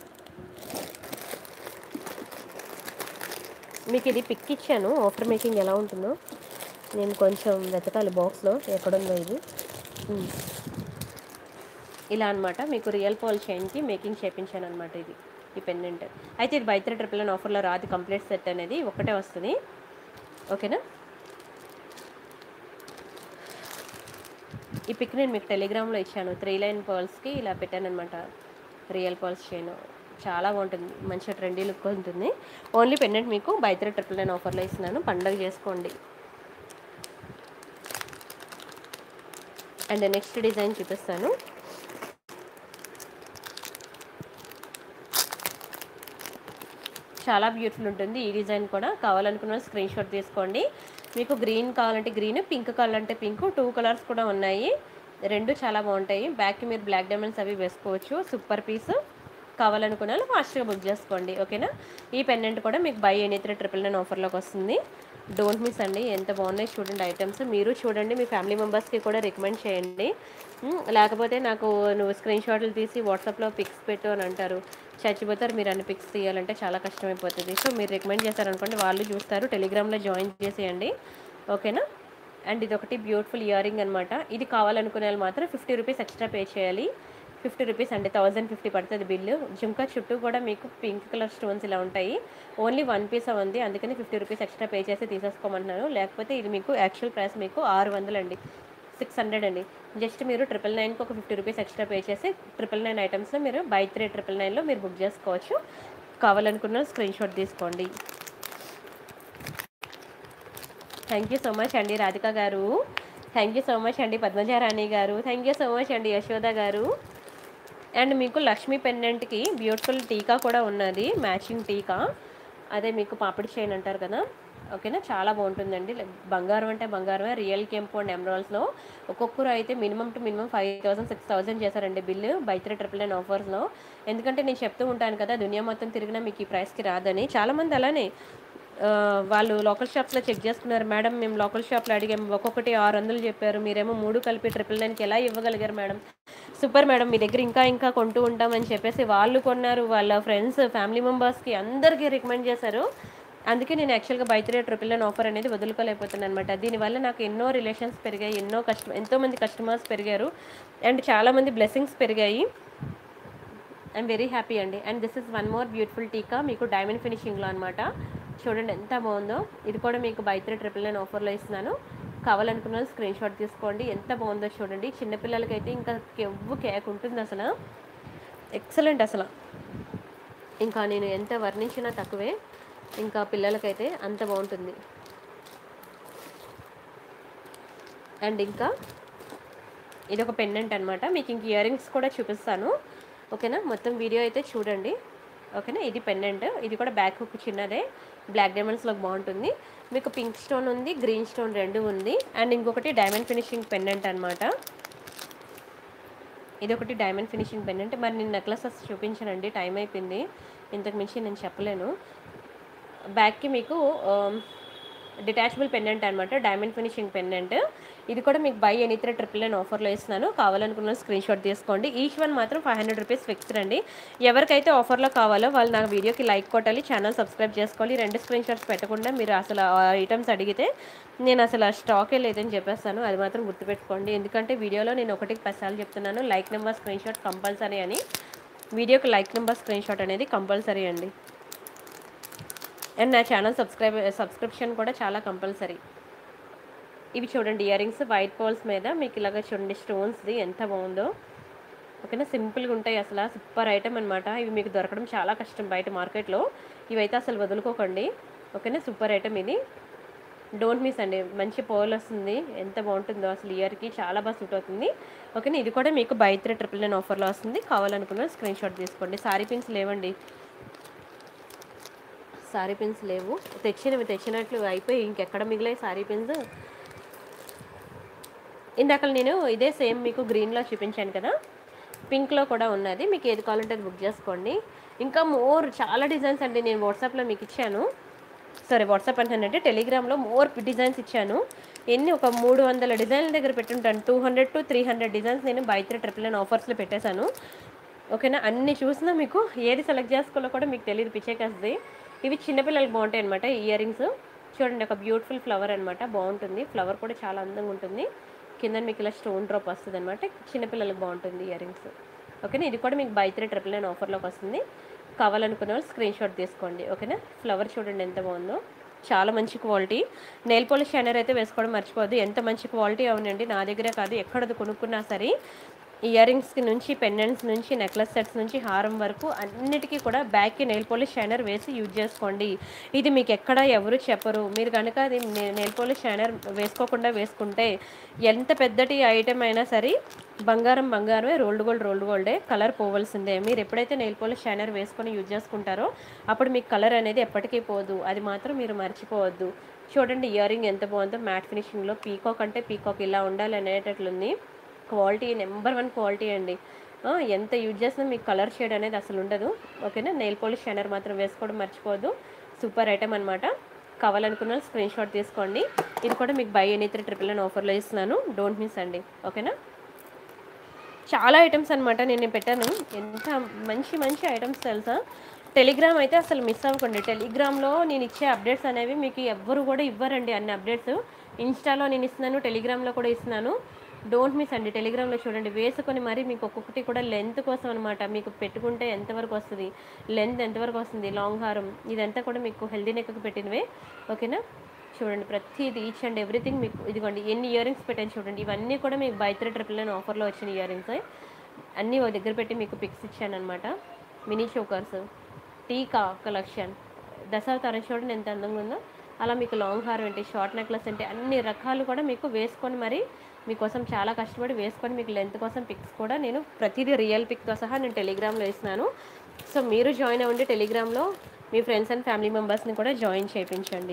మీకు ఇది పిక్ ఇచ్చాను, ఆఫ్టర్ మేకింగ్ ఎలా ఉంటుందో నేను కొంచెం వెతకాలి బాక్స్లో ఎక్కడుందో ఇది. ఇలా అనమాట, మీకు రియల్ పర్ల్ చైన్కి మేకింగ్ చేయించాను అనమాట ఇది, ఈ పెండెంట్. అయితే ఇది బై త్రీ ట్రిపుల్ నైన్ ఆఫర్లో రాదు, కంప్లీట్ సెట్ అనేది ఒకటే వస్తుంది, ఓకేనా. ఈ పిక్ నేను మీకు టెలిగ్రామ్లో ఇచ్చాను, త్రీ లైన్ పర్ల్స్కి ఇలా పెట్టాను అనమాట, రియల్ పర్ల్స్ చైన్ చాలా బాగుంటుంది, మంచిగా ట్రెండీ లుక్ ఉంటుంది. ఓన్లీ పెండెంట్ మీకు బై త్రీ ట్రిపుల్ నైన్ ఆఫర్లో ఇస్తున్నాను, పండగ చేసుకోండి. అండ్ నెక్స్ట్ డిజైన్ చూపిస్తాను. చాలా బ్యూటిఫుల్ ఉంటుంది ఈ డిజైన్ కూడా. కావాలనుకున్న స్క్రీన్ షాట్ తీసుకోండి. మీకు గ్రీన్ కావాలంటే గ్రీన్, పింక్ కావాలంటే పింక్, టూ కలర్స్ కూడా ఉన్నాయి. రెండు చాలా బాగుంటాయి. బ్యాక్కి మీరు బ్లాక్ డైమండ్స్ అవి వేసుకోవచ్చు. Super piece. కావాలనుకున్న వాళ్ళు ఫాస్ట్గా బుక్ చేసుకోండి. ఓకేనా. ఈ పెండెంట్ కూడా మీకు buy any three triple nine ఆఫర్లోకి వస్తుంది. డోంట్ మిస్ అండి. ఎంత బాగున్నాయి చూడండి ఐటమ్స్. మీరు చూడండి, మీ ఫ్యామిలీ మెంబర్స్కి కూడా రికమెండ్ చేయండి. లేకపోతే నాకు నువ్వు స్క్రీన్ షాట్లు తీసి వాట్సాప్లో పిక్స్ పెట్టు అని అంటారు, చచ్చిపోతారు. మీరు అన్ని పిక్స్ తీయాలంటే చాలా కష్టమైపోతుంది. సో మీరు రికమెండ్ చేశారనుకోండి, వాళ్ళు చూస్తారు. టెలిగ్రామ్లో జాయిన్ చేసేయండి. ఓకేనా. అండ్ ఇది ఒకటి బ్యూటిఫుల్ ఇయర్ రింగ్ అనమాట. ఇది కావాలనుకునే వాళ్ళు మాత్రం ఫిఫ్టీ రూపీస్ ఎక్స్ట్రా పే చేయాలి. ఫిఫ్టీ రూపీస్ అంటే థౌజండ్ ఫిఫ్టీ పడుతుంది బిల్లు. జుంకా చుట్టూ కూడా మీకు పింక్ కలర్ స్టోన్స్ ఇలా ఉంటాయి. ఓన్లీ వన్ పీస్ ఉంది, అందుకని ఫిఫ్టీ రూపీస్ ఎక్స్ట్రా పే చేసి తీసేసుకోమంటున్నాను. లేకపోతే ఇది మీకు యాక్చువల్ ప్రైస్ మీకు ఆరు వందలు అండి, సిక్స్ హండ్రెడ్ అండి. జస్ట్ మీరు ట్రిపుల్ నైన్కి ఒక ఫిఫ్టీ రూపీస్ ఎక్స్ట్రా పే చేసి ట్రిపుల్ నైన్ ఐటమ్స్లో మీరు బై త్రీ ట్రిపుల్ నైన్లో మీరు బుక్ చేసుకోవచ్చు. కావాలనుకున్న స్క్రీన్ షాట్ తీసుకోండి. థ్యాంక్ యూ సో మచ్ అండి రాధిక గారు. థ్యాంక్ యూ సో మచ్ అండి పద్మజారాణి గారు. థ్యాంక్ యూ సో మచ్ అండి యశోద గారు. అండ్ మీకు లక్ష్మీ పెండెంట్కి బ్యూటిఫుల్ టీకా కూడా ఉన్నది, మ్యాచింగ్ టీకా. అదే మీకు పాపిడి చైన్ అంటారు కదా. ఓకేనా. చాలా బాగుంటుందండి. బంగారం అంటే బంగారమే. రియల్ కెంపు అండ్ ఎమరాల్డ్స్లో ఒక్కొక్కరు అయితే minimum two minimum five thousand six thousand చేశారండి bill buy three triple nine ఆఫర్స్లో. ఎందుకంటే నేను చెప్తూ ఉంటాను కదా, దునియా మొత్తం తిరిగినా మీకు ఈ ప్రైస్కి రాదని. చాలామంది అలానే వాళ్ళు లోకల్ షాప్స్లో చెక్ చేసుకున్నారు. మేడం మేము లోకల్ షాప్లో అడిగాము, ఒక్కొక్కటి ఆరు వందలు చెప్పారు, మీరేమో మూడు కలిపి ట్రిపుల్ నైన్కి ఎలా ఇవ్వగలిగారు మేడం? సూపర్ మేడం, మీ దగ్గర ఇంకా ఇంకా కొంటూ ఉంటామని చెప్పేసి వాళ్ళు కొన్నారు. వాళ్ళ ఫ్రెండ్స్, ఫ్యామిలీ మెంబర్స్కి అందరికీ రికమెండ్ చేశారు. అందుకే నేను యాక్చువల్గా buy three triple nine offer అనేది వదులుకోలేకపోతున్నాను అనమాట. దీనివల్ల నాకు ఎన్నో రిలేషన్స్ పెరిగాయి, ఎన్నో కస్టమర్ ఎంతోమంది కస్టమర్స్ పెరిగారు, అండ్ చాలామంది బ్లెస్సింగ్స్ పెరిగాయి. ఐఎమ్ వెరీ హ్యాపీ అండి. And this is one more beautiful tikka, మీకు డైమండ్ ఫినిషింగ్లో అనమాట. చూడండి ఎంత బాగుందో. ఇది కూడా మీకు బై త్రీ ట్రిపుల్ నైన్ ఆఫర్లో ఇస్తున్నాను. కావాలనుకున్న స్క్రీన్ షాట్ తీసుకోండి. ఎంత బాగుందో చూడండి. చిన్నపిల్లలకైతే ఇంకా కెవ్వు కేక్ ఉంటుంది అసలు. ఎక్సలెంట్ అసలు. ఇంకా నేను ఎంత వర్ణించినా తక్కువే. ఇంకా పిల్లలకైతే అంత బాగుంటుంది. అండ్ ఇంకా ఇది ఒక పెండెంట్ అనమాట. మీకు ఇంక ఇయర్ రింగ్స్ కూడా చూపిస్తాను. ఓకేనా. మొత్తం వీడియో అయితే చూడండి. ఓకేనా. ఇది పెండెంట్. ఇది కూడా బ్యాక్ హుక్ చిన్నదే, బ్లాక్ డైమండ్స్లో బాగుంటుంది. మీకు పింక్ స్టోన్ ఉంది, గ్రీన్ స్టోన్ రెండు ఉంది. అండ్ ఇంకొకటి డైమండ్ ఫినిషింగ్ పెండెంట్ అనమాట. ఇది ఒకటి డైమండ్ ఫినిషింగ్ పెండెంట్. మరి నేను నెక్లెసెస్ చూపించానండి, టైం అయిపోయింది. ఇంతకు మించి నేను చెప్పలేను. బ్యాక్కి మీకు డిటాచబుల్ పెండెంట్ అనమాట, డైమండ్ ఫినిషింగ్ పెండెంట్. ఇది కూడా మీకు buy any three triple nine ఆఫర్లో ఇస్తున్నాను. కావాలనుకున్న స్క్రీన్ షాట్ తీసుకోండి. ఈచ్ వన్ మాత్రం ఫైవ్ హండ్రెడ్ రూపీస్ ఫిక్స్డ్ అండి. ఎవరికైతే ఆఫర్లో కావాలో వాళ్ళు నా వీడియోకి లైక్ కొట్టాలి, ఛానల్ సబ్స్క్రైబ్ చేసుకోవాలి. రెండు స్క్రీన్ షాట్స్ పెట్టకుండా మీరు అసలు ఐటమ్స్ అడిగితే నేను అసలు స్టాకే లేదని చెప్పేస్తాను. అది మాత్రం గుర్తుపెట్టుకోండి. ఎందుకంటే వీడియోలో నేను ఒకటికి పదిసార్లు చెప్తున్నాను, like number screen shot compulsory అని. వీడియోకి లైక్ నెంబర్ స్క్రీన్ షాట్ అనేది కంపల్సరీ అండి. అండ్ నా ఛానల్ సబ్స్క్రైబ్ సబ్స్క్రిప్షన్ కూడా చాలా కంపల్సరీ. ఇవి చూడండి ఇయర్ రింగ్స్ వైట్ పర్ల్స్ మీద మీకు ఇలాగ చూడండి స్టోన్స్ది ఎంత బాగుందో. ఓకేనా. సింపుల్గా ఉంటాయి అసలు. సూపర్ ఐటమ్ అనమాట. ఇవి మీకు దొరకడం చాలా కష్టం బయట మార్కెట్లో. ఇవైతే అసలు వదులుకోకండి. ఓకేనా. సూపర్ ఐటమ్ ఇది. డోంట్ మిస్ అండి. మంచి పర్ల్ వస్తుంది, ఎంత బాగుంటుందో అసలు. ఇయర్కి చాలా బాగా సూట్ అవుతుంది. ఓకేనా. ఇది కూడా మీకు బై త్రీ ట్రిపుల్ నైన్ ఆఫర్లో వస్తుంది. కావాలనుకున్న స్క్రీన్ షాట్ తీసుకోండి. సారీ పిన్స్ లేవండి, సారీ పిన్స్ లేవు. తెచ్చినవి తెచ్చినట్లు అయిపోయి ఇంకెక్కడ మిగిలాయి సారీ పిన్స్. ఇందాక నేను ఇదే సేమ్ మీకు గ్రీన్లో చూపించాను కదా, పింక్లో కూడా ఉన్నది. మీకు ఏది కావాలంటే అది బుక్ చేసుకోండి. ఇంకా మోర్ చాలా డిజైన్స్ అండి నేను వాట్సాప్లో మీకు ఇచ్చాను. సారీ వాట్సాప్ అంటానంటే టెలిగ్రామ్లో మోర్ డిజైన్స్ ఇచ్చాను. ఎన్ని ఒక మూడు వందల డిజైన్ల దగ్గర పెట్టుంటాను. Two hundred to three hundred designs నేను బై త్రీ ట్రిపుల్ నైన్ ఆఫర్స్లో పెట్టేశాను. ఓకేనా. అన్ని చూసినా మీకు ఏది సెలెక్ట్ చేసుకోవాలో కూడా మీకు తెలియదు, పిచ్చేకేస్తుంది. ఇవి చిన్నపిల్లలకి బాగుంటాయి అనమాట. ఇయర్ రింగ్స్ చూడండి, ఒక బ్యూటిఫుల్ ఫ్లవర్ అనమాట, బాగుంటుంది. ఫ్లవర్ కూడా చాలా అందంగా ఉంటుంది. కింద మీకు ఇలా స్టోన్ డ్రాప్ వస్తుంది అనమాట. చిన్నపిల్లలకు బాగుంటుంది ఇయర్ రింగ్స్. ఓకేనా. ఇది కూడా మీకు బై త్రీ ట్రిపుల్ నైన్ ఆఫర్లోకి వస్తుంది. కావాలనుకున్న వాళ్ళు స్క్రీన్ షాట్ తీసుకోండి. ఓకేనా. ఫ్లవర్ చూడండి ఎంత బాగుందో, చాలా మంచి క్వాలిటీ. నెయిల్ పాలిష్ షైనర్ అయితే వేసుకోవడం మర్చిపోద్దు. ఎంత మంచి క్వాలిటీ అవునండి. నా దగ్గరే కాదు, ఎక్కడది కొనుక్కున్నా సరే ఇయర్ రింగ్స్‌కి నుంచి, పెండెంట్స్ నుంచి, నెక్లెస్ సెట్స్ నుంచి, హారం వరకు అన్నిటికీ కూడా బ్యాక్‌కి నెయిల్ పాలిష్ షైనర్ వేసి యూజ్ చేసుకోండి. ఇది మీకు ఎక్కడ ఎవరు చెప్పరు. మీరు గనక అది నె నెయిల్ పాలిష్ షైనర్ వేసుకోకుండా వేసుకుంటే ఎంత పెద్దటి ఐటెమ్ అయినా సరే బంగారం బంగారమే, రోల్డ్ గోల్డ్ రోల్డ్ గోల్డే, కలర్ పోవాల్సిందే. మీరు ఎప్పుడైతే నెయిల్ పాలిష్ షైనర్ వేసుకొని యూజ్ చేసుకుంటారో అప్పుడు మీకు కలర్ అనేది ఎప్పటికీ పోదు. అది మాత్రం మీరు మర్చిపోవద్దు. చూడండి ఇయర్ రింగ్ ఎంత బాగుందో మ్యాట్ ఫినిషింగ్‌లో. పీకాక్ అంటే పీకాక్ ఇలా ఉండాలి అనేటట్లుంది. క్వాలిటీ నెంబర్ వన్ క్వాలిటీ అండి. ఆ, ఎంత యూజ్ చేసినా మీకు కలర్ షేడ్ అనేది అసలు ఉండదు. ఓకేనా. నెయిల్ పాలిష్ షైనర్ మాత్రం వేసుకోవడం మర్చిపోవద్దు. సూపర్ ఐటమ్ అనమాట. కావాలనుకున్న స్క్రీన్ షాట్ తీసుకోండి. ఇది కూడా మీకు buy any three triple nine ఆఫర్లో ఇస్తున్నాను. డోంట్ మిస్ అండి. ఓకేనా. చాలా ఐటమ్స్ అనమాట నేను పెట్టాను. ఎంత మంచి మంచి ఐటమ్స్ తెలుసా. టెలిగ్రామ్ అయితే అసలు మిస్ అవ్వకండి. టెలిగ్రామ్లో నేను ఇచ్చే అప్డేట్స్ అనేవి మీకు ఎవ్వరు కూడా ఇవ్వరండి. అన్ని అప్డేట్స్ ఇన్స్టాలో నేను ఇస్తున్నాను, టెలిగ్రామ్లో కూడా ఇస్తున్నాను. డోంట్ మిస్ అండి. టెలిగ్రామ్లో చూడండి, వేసుకొని మరి మీకు ఒక్కొక్కటి కూడా లెంత్ కోసం అనమాట. మీకు పెట్టుకుంటే ఎంతవరకు వస్తుంది, లెంత్ ఎంతవరకు వస్తుంది, లాంగ్ హారం, ఇదంతా కూడా మీకు హెల్దీ నెక్కి పెట్టినవే. ఓకేనా. చూడండి ప్రతిది ఈచ్ అండ్ ఎవ్రీథింగ్ మీకు. ఇదిగోండి ఎన్ని ఇయర్ రింగ్స్ పెట్టాను చూడండి. ఇవన్నీ కూడా మీకు బై త్రీ ట్రిపుల్ నైన్ ఆఫర్లో వచ్చిన ఇయర్ రింగ్స్. అన్నీ ఒక దగ్గర పెట్టి మీకు పిక్స్ ఇచ్చాను అనమాట. మినీ చోకర్స్, టీకా కలెక్షన్, దశావతారం చూడండి ఎంత అందంగా ఉందో. అలా మీకు లాంగ్ హార్ ఏంటి, షార్ట్ నెక్లెస్ అంటే అన్ని రకాలు కూడా మీకు వేసుకొని మరి మీకోసం చాలా కష్టపడి వేసుకొని మీకు లెంత్ కోసం పిక్స్ కూడా నేను ప్రతిదీ రియల్ పిక్తో సహా నేను టెలిగ్రామ్లో ఇస్తున్నాను. సో మీరు జాయిన్ అవ్వండి టెలిగ్రామ్లో. మీ ఫ్రెండ్స్ అండ్ ఫ్యామిలీ మెంబర్స్ని కూడా జాయిన్ చేయించండి.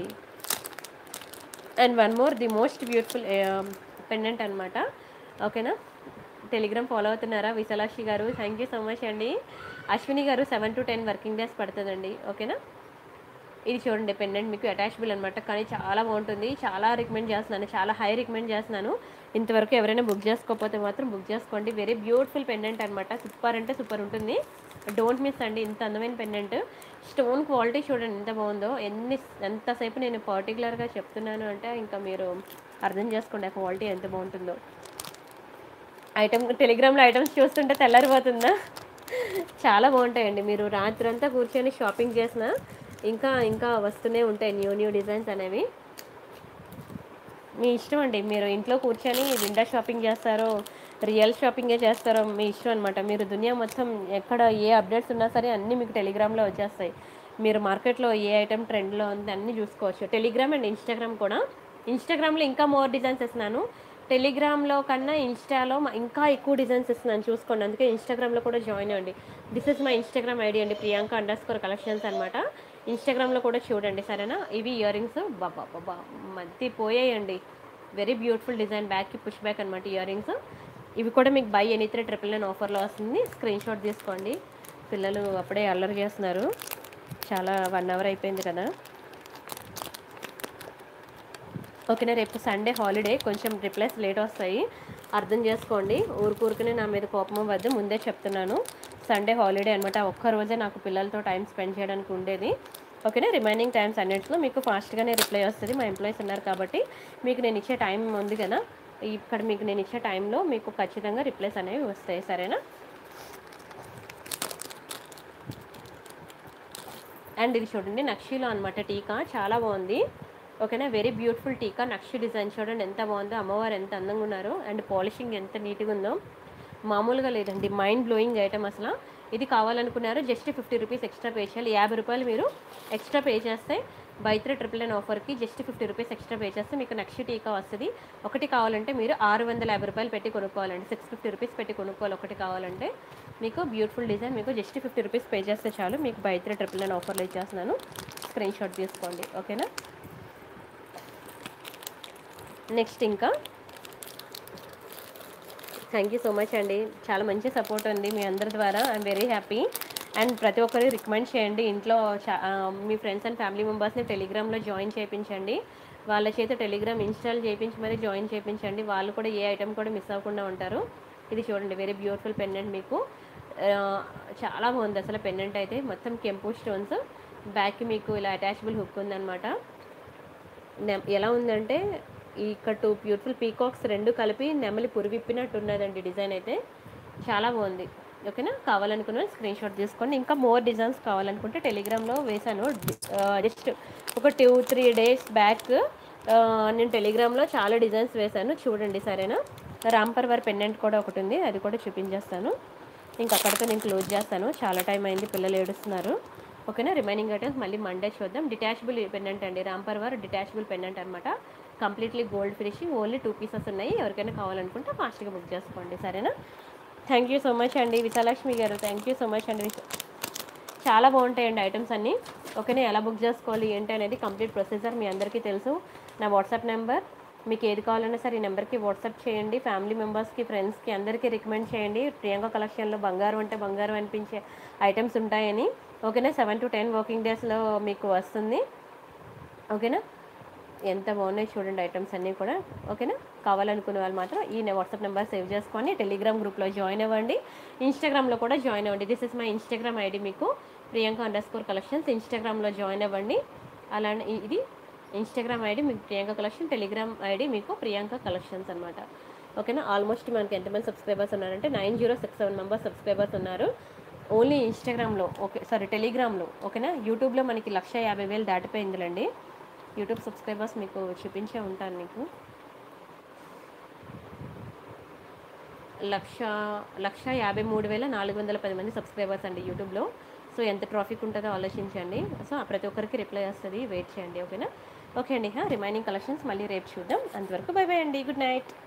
And one more, the most beautiful pendant అనమాట. ఓకేనా. టెలిగ్రామ్ ఫాలో అవుతున్నారా విశాలాక్షి గారు? థ్యాంక్ యూ సో మచ్ అండి. Ashwini garu seven to ten working days పడుతుందండి. ఓకేనా. ఇది చూడండి పెండెంట్ మీకు అటాచబుల్ అనమాట. కానీ చాలా బాగుంటుంది. చాలా రికమెండ్ చేస్తున్నాను, చాలా హై రికమెండ్ చేస్తున్నాను. ఇంతవరకు ఎవరైనా బుక్ చేసుకోకపోతే మాత్రం బుక్ చేసుకోండి. వెరీ బ్యూటిఫుల్ పెండెంట్ అనమాట. సూపర్ అంటే సూపర్ ఉంటుంది. డోంట్ మిస్ అండి. ఇంత అందమైన పెండెంట్. స్టోన్ క్వాలిటీ చూడండి ఎంత బాగుందో. ఎన్ని ఎంతసేపు నేను పర్టికులర్గా చెప్తున్నాను అంటే ఇంకా మీరు అర్థం చేసుకోండి ఆ క్వాలిటీ ఎంత బాగుంటుందో. ఐటమ్ టెలిగ్రామ్లో ఐటమ్స్ చూస్తుంటే తెల్లారిపోతుందా. చాలా బాగుంటాయండి. మీరు రాత్రి అంతా కూర్చొని షాపింగ్ చేసినా ఇంకా ఇంకా వస్తూనే ఉంటాయి న్యూ న్యూ డిజైన్స్ అనేవి. మీ ఇష్టం అండి. మీరు ఇంట్లో కూర్చొని విండో షాపింగ్ చేస్తారో రియల్ షాపింగే చేస్తారో మీ ఇష్టం అనమాట. మీరు దునియా మొత్తం ఎక్కడ ఏ అప్డేట్స్ ఉన్నా సరే అన్నీ మీకు టెలిగ్రామ్లో వచ్చేస్తాయి. మీరు మార్కెట్లో ఏ ఐటమ్ ట్రెండ్లో ఉంది అన్నీ చూసుకోవచ్చు. టెలిగ్రామ్ అండ్ ఇన్స్టాగ్రామ్ కూడా. ఇన్స్టాగ్రామ్లో ఇంకా మోర్ డిజైన్స్ ఇస్తున్నాను. టెలిగ్రామ్లో కన్నా ఇన్స్టాలో ఇంకా ఎక్కువ డిజైన్స్ ఇస్తున్నాను చూసుకోండి. అందుకే ఇన్స్టాగ్రామ్లో కూడా జాయిన్ అవ్వండి. This is my Instagram ID అండి, ప్రియాంక అండర్ స్కోర్ కలెక్షన్స్ అనమాట. ఇన్స్టాగ్రామ్లో కూడా చూడండి సరేనా. ఇవి ఇయర్ రింగ్స్ బాబా బాబా మధ్య పోయాయండి. వెరీ బ్యూటిఫుల్ డిజైన్, బ్యాక్కి పుష్ బ్యాక్ అనమాట ఇయర్ రింగ్స్. ఇవి కూడా మీకు buy any three triple nine ఆఫర్లో వస్తుంది. స్క్రీన్ షాట్ తీసుకోండి. పిల్లలు అప్పుడే అల్లరి చేస్తున్నారు. చాలా వన్ అవర్ అయిపోయింది కదా. ఓకేనా. రేపు సండే హాలిడే, కొంచెం రిప్లైస్ లేట్ వస్తాయి, అర్థం చేసుకోండి. ఊరికూరికనే నా మీద కోపం వద్దు, ముందే చెప్తున్నాను. సండే హాలిడే అనమాట. ఒక్కరోజే నాకు పిల్లలతో టైం స్పెండ్ చేయడానికి ఉండేది. ఓకేనా. రిమైనింగ్ టైమ్స్ అన్నింటిలో మీకు ఫాస్ట్గానే రిప్లై వస్తుంది. మా ఎంప్లాయీస్ ఉన్నారు కాబట్టి మీకు నేను ఇచ్చే టైం ఉంది కదా, ఇక్కడ మీకు నేను ఇచ్చే టైంలో మీకు ఖచ్చితంగా రిప్లైస్ అనేవి వస్తాయి సరేనా. అండ్ ఇది చూడండి నక్షీలో అనమాట టీకా, చాలా బాగుంది. ఓకేనా. వెరీ బ్యూటిఫుల్ టీకా, నక్షి డిజైన్ చూడండి ఎంత బాగుందో. అమ్మవారు ఎంత అందంగా ఉన్నారు అండ్ పాలిషింగ్ ఎంత నీట్గా ఉందో, మామూలుగా లేదండి. మైండ్ బ్లోయింగ్ ఐటమ్ అసలు. ఇది కావాలనుకున్నారు just fifty rupees extra pay చేయాలి. యాభై రూపాయలు మీరు ఎక్స్ట్రా పే చేస్తే బై త్రీ ట్రిపుల్ నైన్ ఆఫర్కి just fifty rupees extra pay చేస్తే మీకు నక్షి టీకా వస్తుంది. ఒకటి కావాలంటే మీరు ఆరు వందల యాభై రూపాయలు పెట్టి కొనుక్కోవాలండి. సిక్స్ ఫిఫ్టీ రూపీస్ పెట్టి కొనుక్కోవాలి ఒకటి కావాలంటే. మీకు బ్యూటిఫుల్ డిజైన్ మీకు జస్ట్ ఫిఫ్టీ రూపీస్ పే చేస్తే చాలు. మీకు బై త్రీ ట్రిపుల్ నైన్ ఆఫర్లో ఇచ్చేస్తున్నాను. స్క్రీన్ షాట్ తీసుకోండి. ఓకేనా. నెక్స్ట్ ఇంకా థ్యాంక్ యూ సో మచ్ అండి. చాలా మంచి సపోర్ట్ ఉంది మీ అందరి ద్వారా. I'm very happy. అండ్ ప్రతి ఒక్కరు రికమెండ్ చేయండి. ఇంట్లో మీ ఫ్రెండ్స్ అండ్ ఫ్యామిలీ మెంబర్స్ని టెలిగ్రామ్లో జాయిన్ చేయించండి. వాళ్ళ చేత టెలిగ్రామ్ ఇన్స్టాల్ చేయించి మరి జాయిన్ చేయించండి. వాళ్ళు కూడా ఏ ఐటమ్ కూడా మిస్ అవ్వకుండా ఉంటారు. ఇది చూడండి వెరీ బ్యూటిఫుల్ పెండెంట్ మీకు. చాలా బాగుంది అసలు పెండెంట్ అయితే. మొత్తం కెంపు స్టోన్స్, బ్యాక్కి మీకు ఇలా అటాచబుల్ హుక్ ఉందన్నమాట. ఎలా ఉందంటే ఇక్కడ టూ బ్యూటిఫుల్ పీకాక్స్ రెండు కలిపి నెమలి పురివిప్పినట్టు ఉన్నదండి డిజైన్ అయితే. చాలా బాగుంది. ఓకేనా. కావాలనుకున్న స్క్రీన్ షాట్ తీసుకోండి. ఇంకా మోర్ డిజైన్స్ కావాలనుకుంటే టెలిగ్రామ్లో వేశాను. జస్ట్ ఒక టూ త్రీ డేస్ బ్యాక్ నేను టెలిగ్రామ్లో చాలా డిజైన్స్ వేశాను చూడండి సరేనా. రాంపర్ వారి పెండెంట్ కూడా ఒకటి ఉంది, అది కూడా చూపించేస్తాను. ఇంక అక్కడితో నేను క్లోజ్ చేస్తాను, చాలా టైం అయింది, పిల్లలు ఏడుస్తున్నారు. ఓకేనా, రిమైనింగ్ ఐటమ్స్ మళ్ళీ మండే చూద్దాం. డిటాచబుల్ పెండెంట్ అండి, రాంపర్ వారు డిటాచబుల్ పెండెంట్ అనమాట. Completely gold finishing, only two pieces ఉన్నాయి. ఎవరికైనా కావాలనుకుంటే ఫాస్ట్గా బుక్ చేసుకోండి, సరేనా. థ్యాంక్ యూ సో మచ్ అండి విశాలక్ష్మి గారు, థ్యాంక్ యూ సో మచ్ అండి. చాలా బాగుంటాయండి ఐటమ్స్ అన్నీ. ఓకేనా, ఎలా బుక్ చేసుకోవాలి ఏంటి అనేది కంప్లీట్ ప్రొసీజర్ మీ అందరికీ తెలుసు. నా వాట్సాప్ నెంబర్, మీకు ఏది కావాలన్నా సరే ఈ నెంబర్కి వాట్సాప్ చేయండి. ఫ్యామిలీ మెంబర్స్కి, ఫ్రెండ్స్కి అందరికీ రికమెండ్ చేయండి. ప్రియాంక కలెక్షన్లో బంగారం అంటే బంగారం అనిపించే ఐటమ్స్ ఉంటాయని. ఓకేనా, సెవెన్ టు టెన్ వర్కింగ్ డేస్లో మీకు వస్తుంది. ఓకేనా, ఎంత బాగున్నాయి చూడండి ఐటమ్స్ అన్నీ కూడా. ఓకేనా, కావాలనుకునే వాళ్ళు మాత్రం ఈ వాట్సాప్ నెంబర్ సేవ్ చేసుకొని టెలిగ్రామ్ గ్రూప్లో జాయిన్ అవ్వండి, ఇన్స్టాగ్రామ్లో కూడా జాయిన్ అవ్వండి. This is my Instagram ID, మీకు ప్రియాంక అండర్ స్కోర్ కలెక్షన్స్ ఇన్స్టాగ్రామ్లో జాయిన్ అవ్వండి. అలానే ఇది ఇన్స్టాగ్రామ్ ఐడి మీకు ప్రియాంక కలెక్షన్, టెలిగ్రామ్ ఐడి మీకు ప్రియాంక కలెక్షన్స్ అనమాట. ఓకేనా, ఆల్మోస్ట్ మనకి ఎంతమంది సబ్స్క్రైబర్స్ ఉన్నారంటే nine zero six seven members subscribers ఉన్నారు ఓన్లీ ఇన్స్టాగ్రామ్లో. ఓకే సారీ టెలిగ్రామ్లో. ఓకేనా, యూట్యూబ్లో మనకి లక్ష యాభై వేలు దాటిపోయిందిలండి యూట్యూబ్ సబ్స్క్రైబర్స్, మీకు చూపించే ఉంటాను. మీకు లక్ష లక్ష యాభై మూడు వేల నాలుగు వందల పది మంది సబ్స్క్రైబర్స్ అండి యూట్యూబ్లో. సో ఎంత ట్రాఫిక్ ఉంటుందో ఆలోచించండి. సో ప్రతి ఒక్కరికి రిప్లై వస్తుంది, వెయిట్ చేయండి. ఓకేనా, ఓకే అండి. రిమైనింగ్ కలెక్షన్స్ మళ్ళీ రేపు చూద్దాం. అంతవరకు బై బై అండి, గుడ్ నైట్.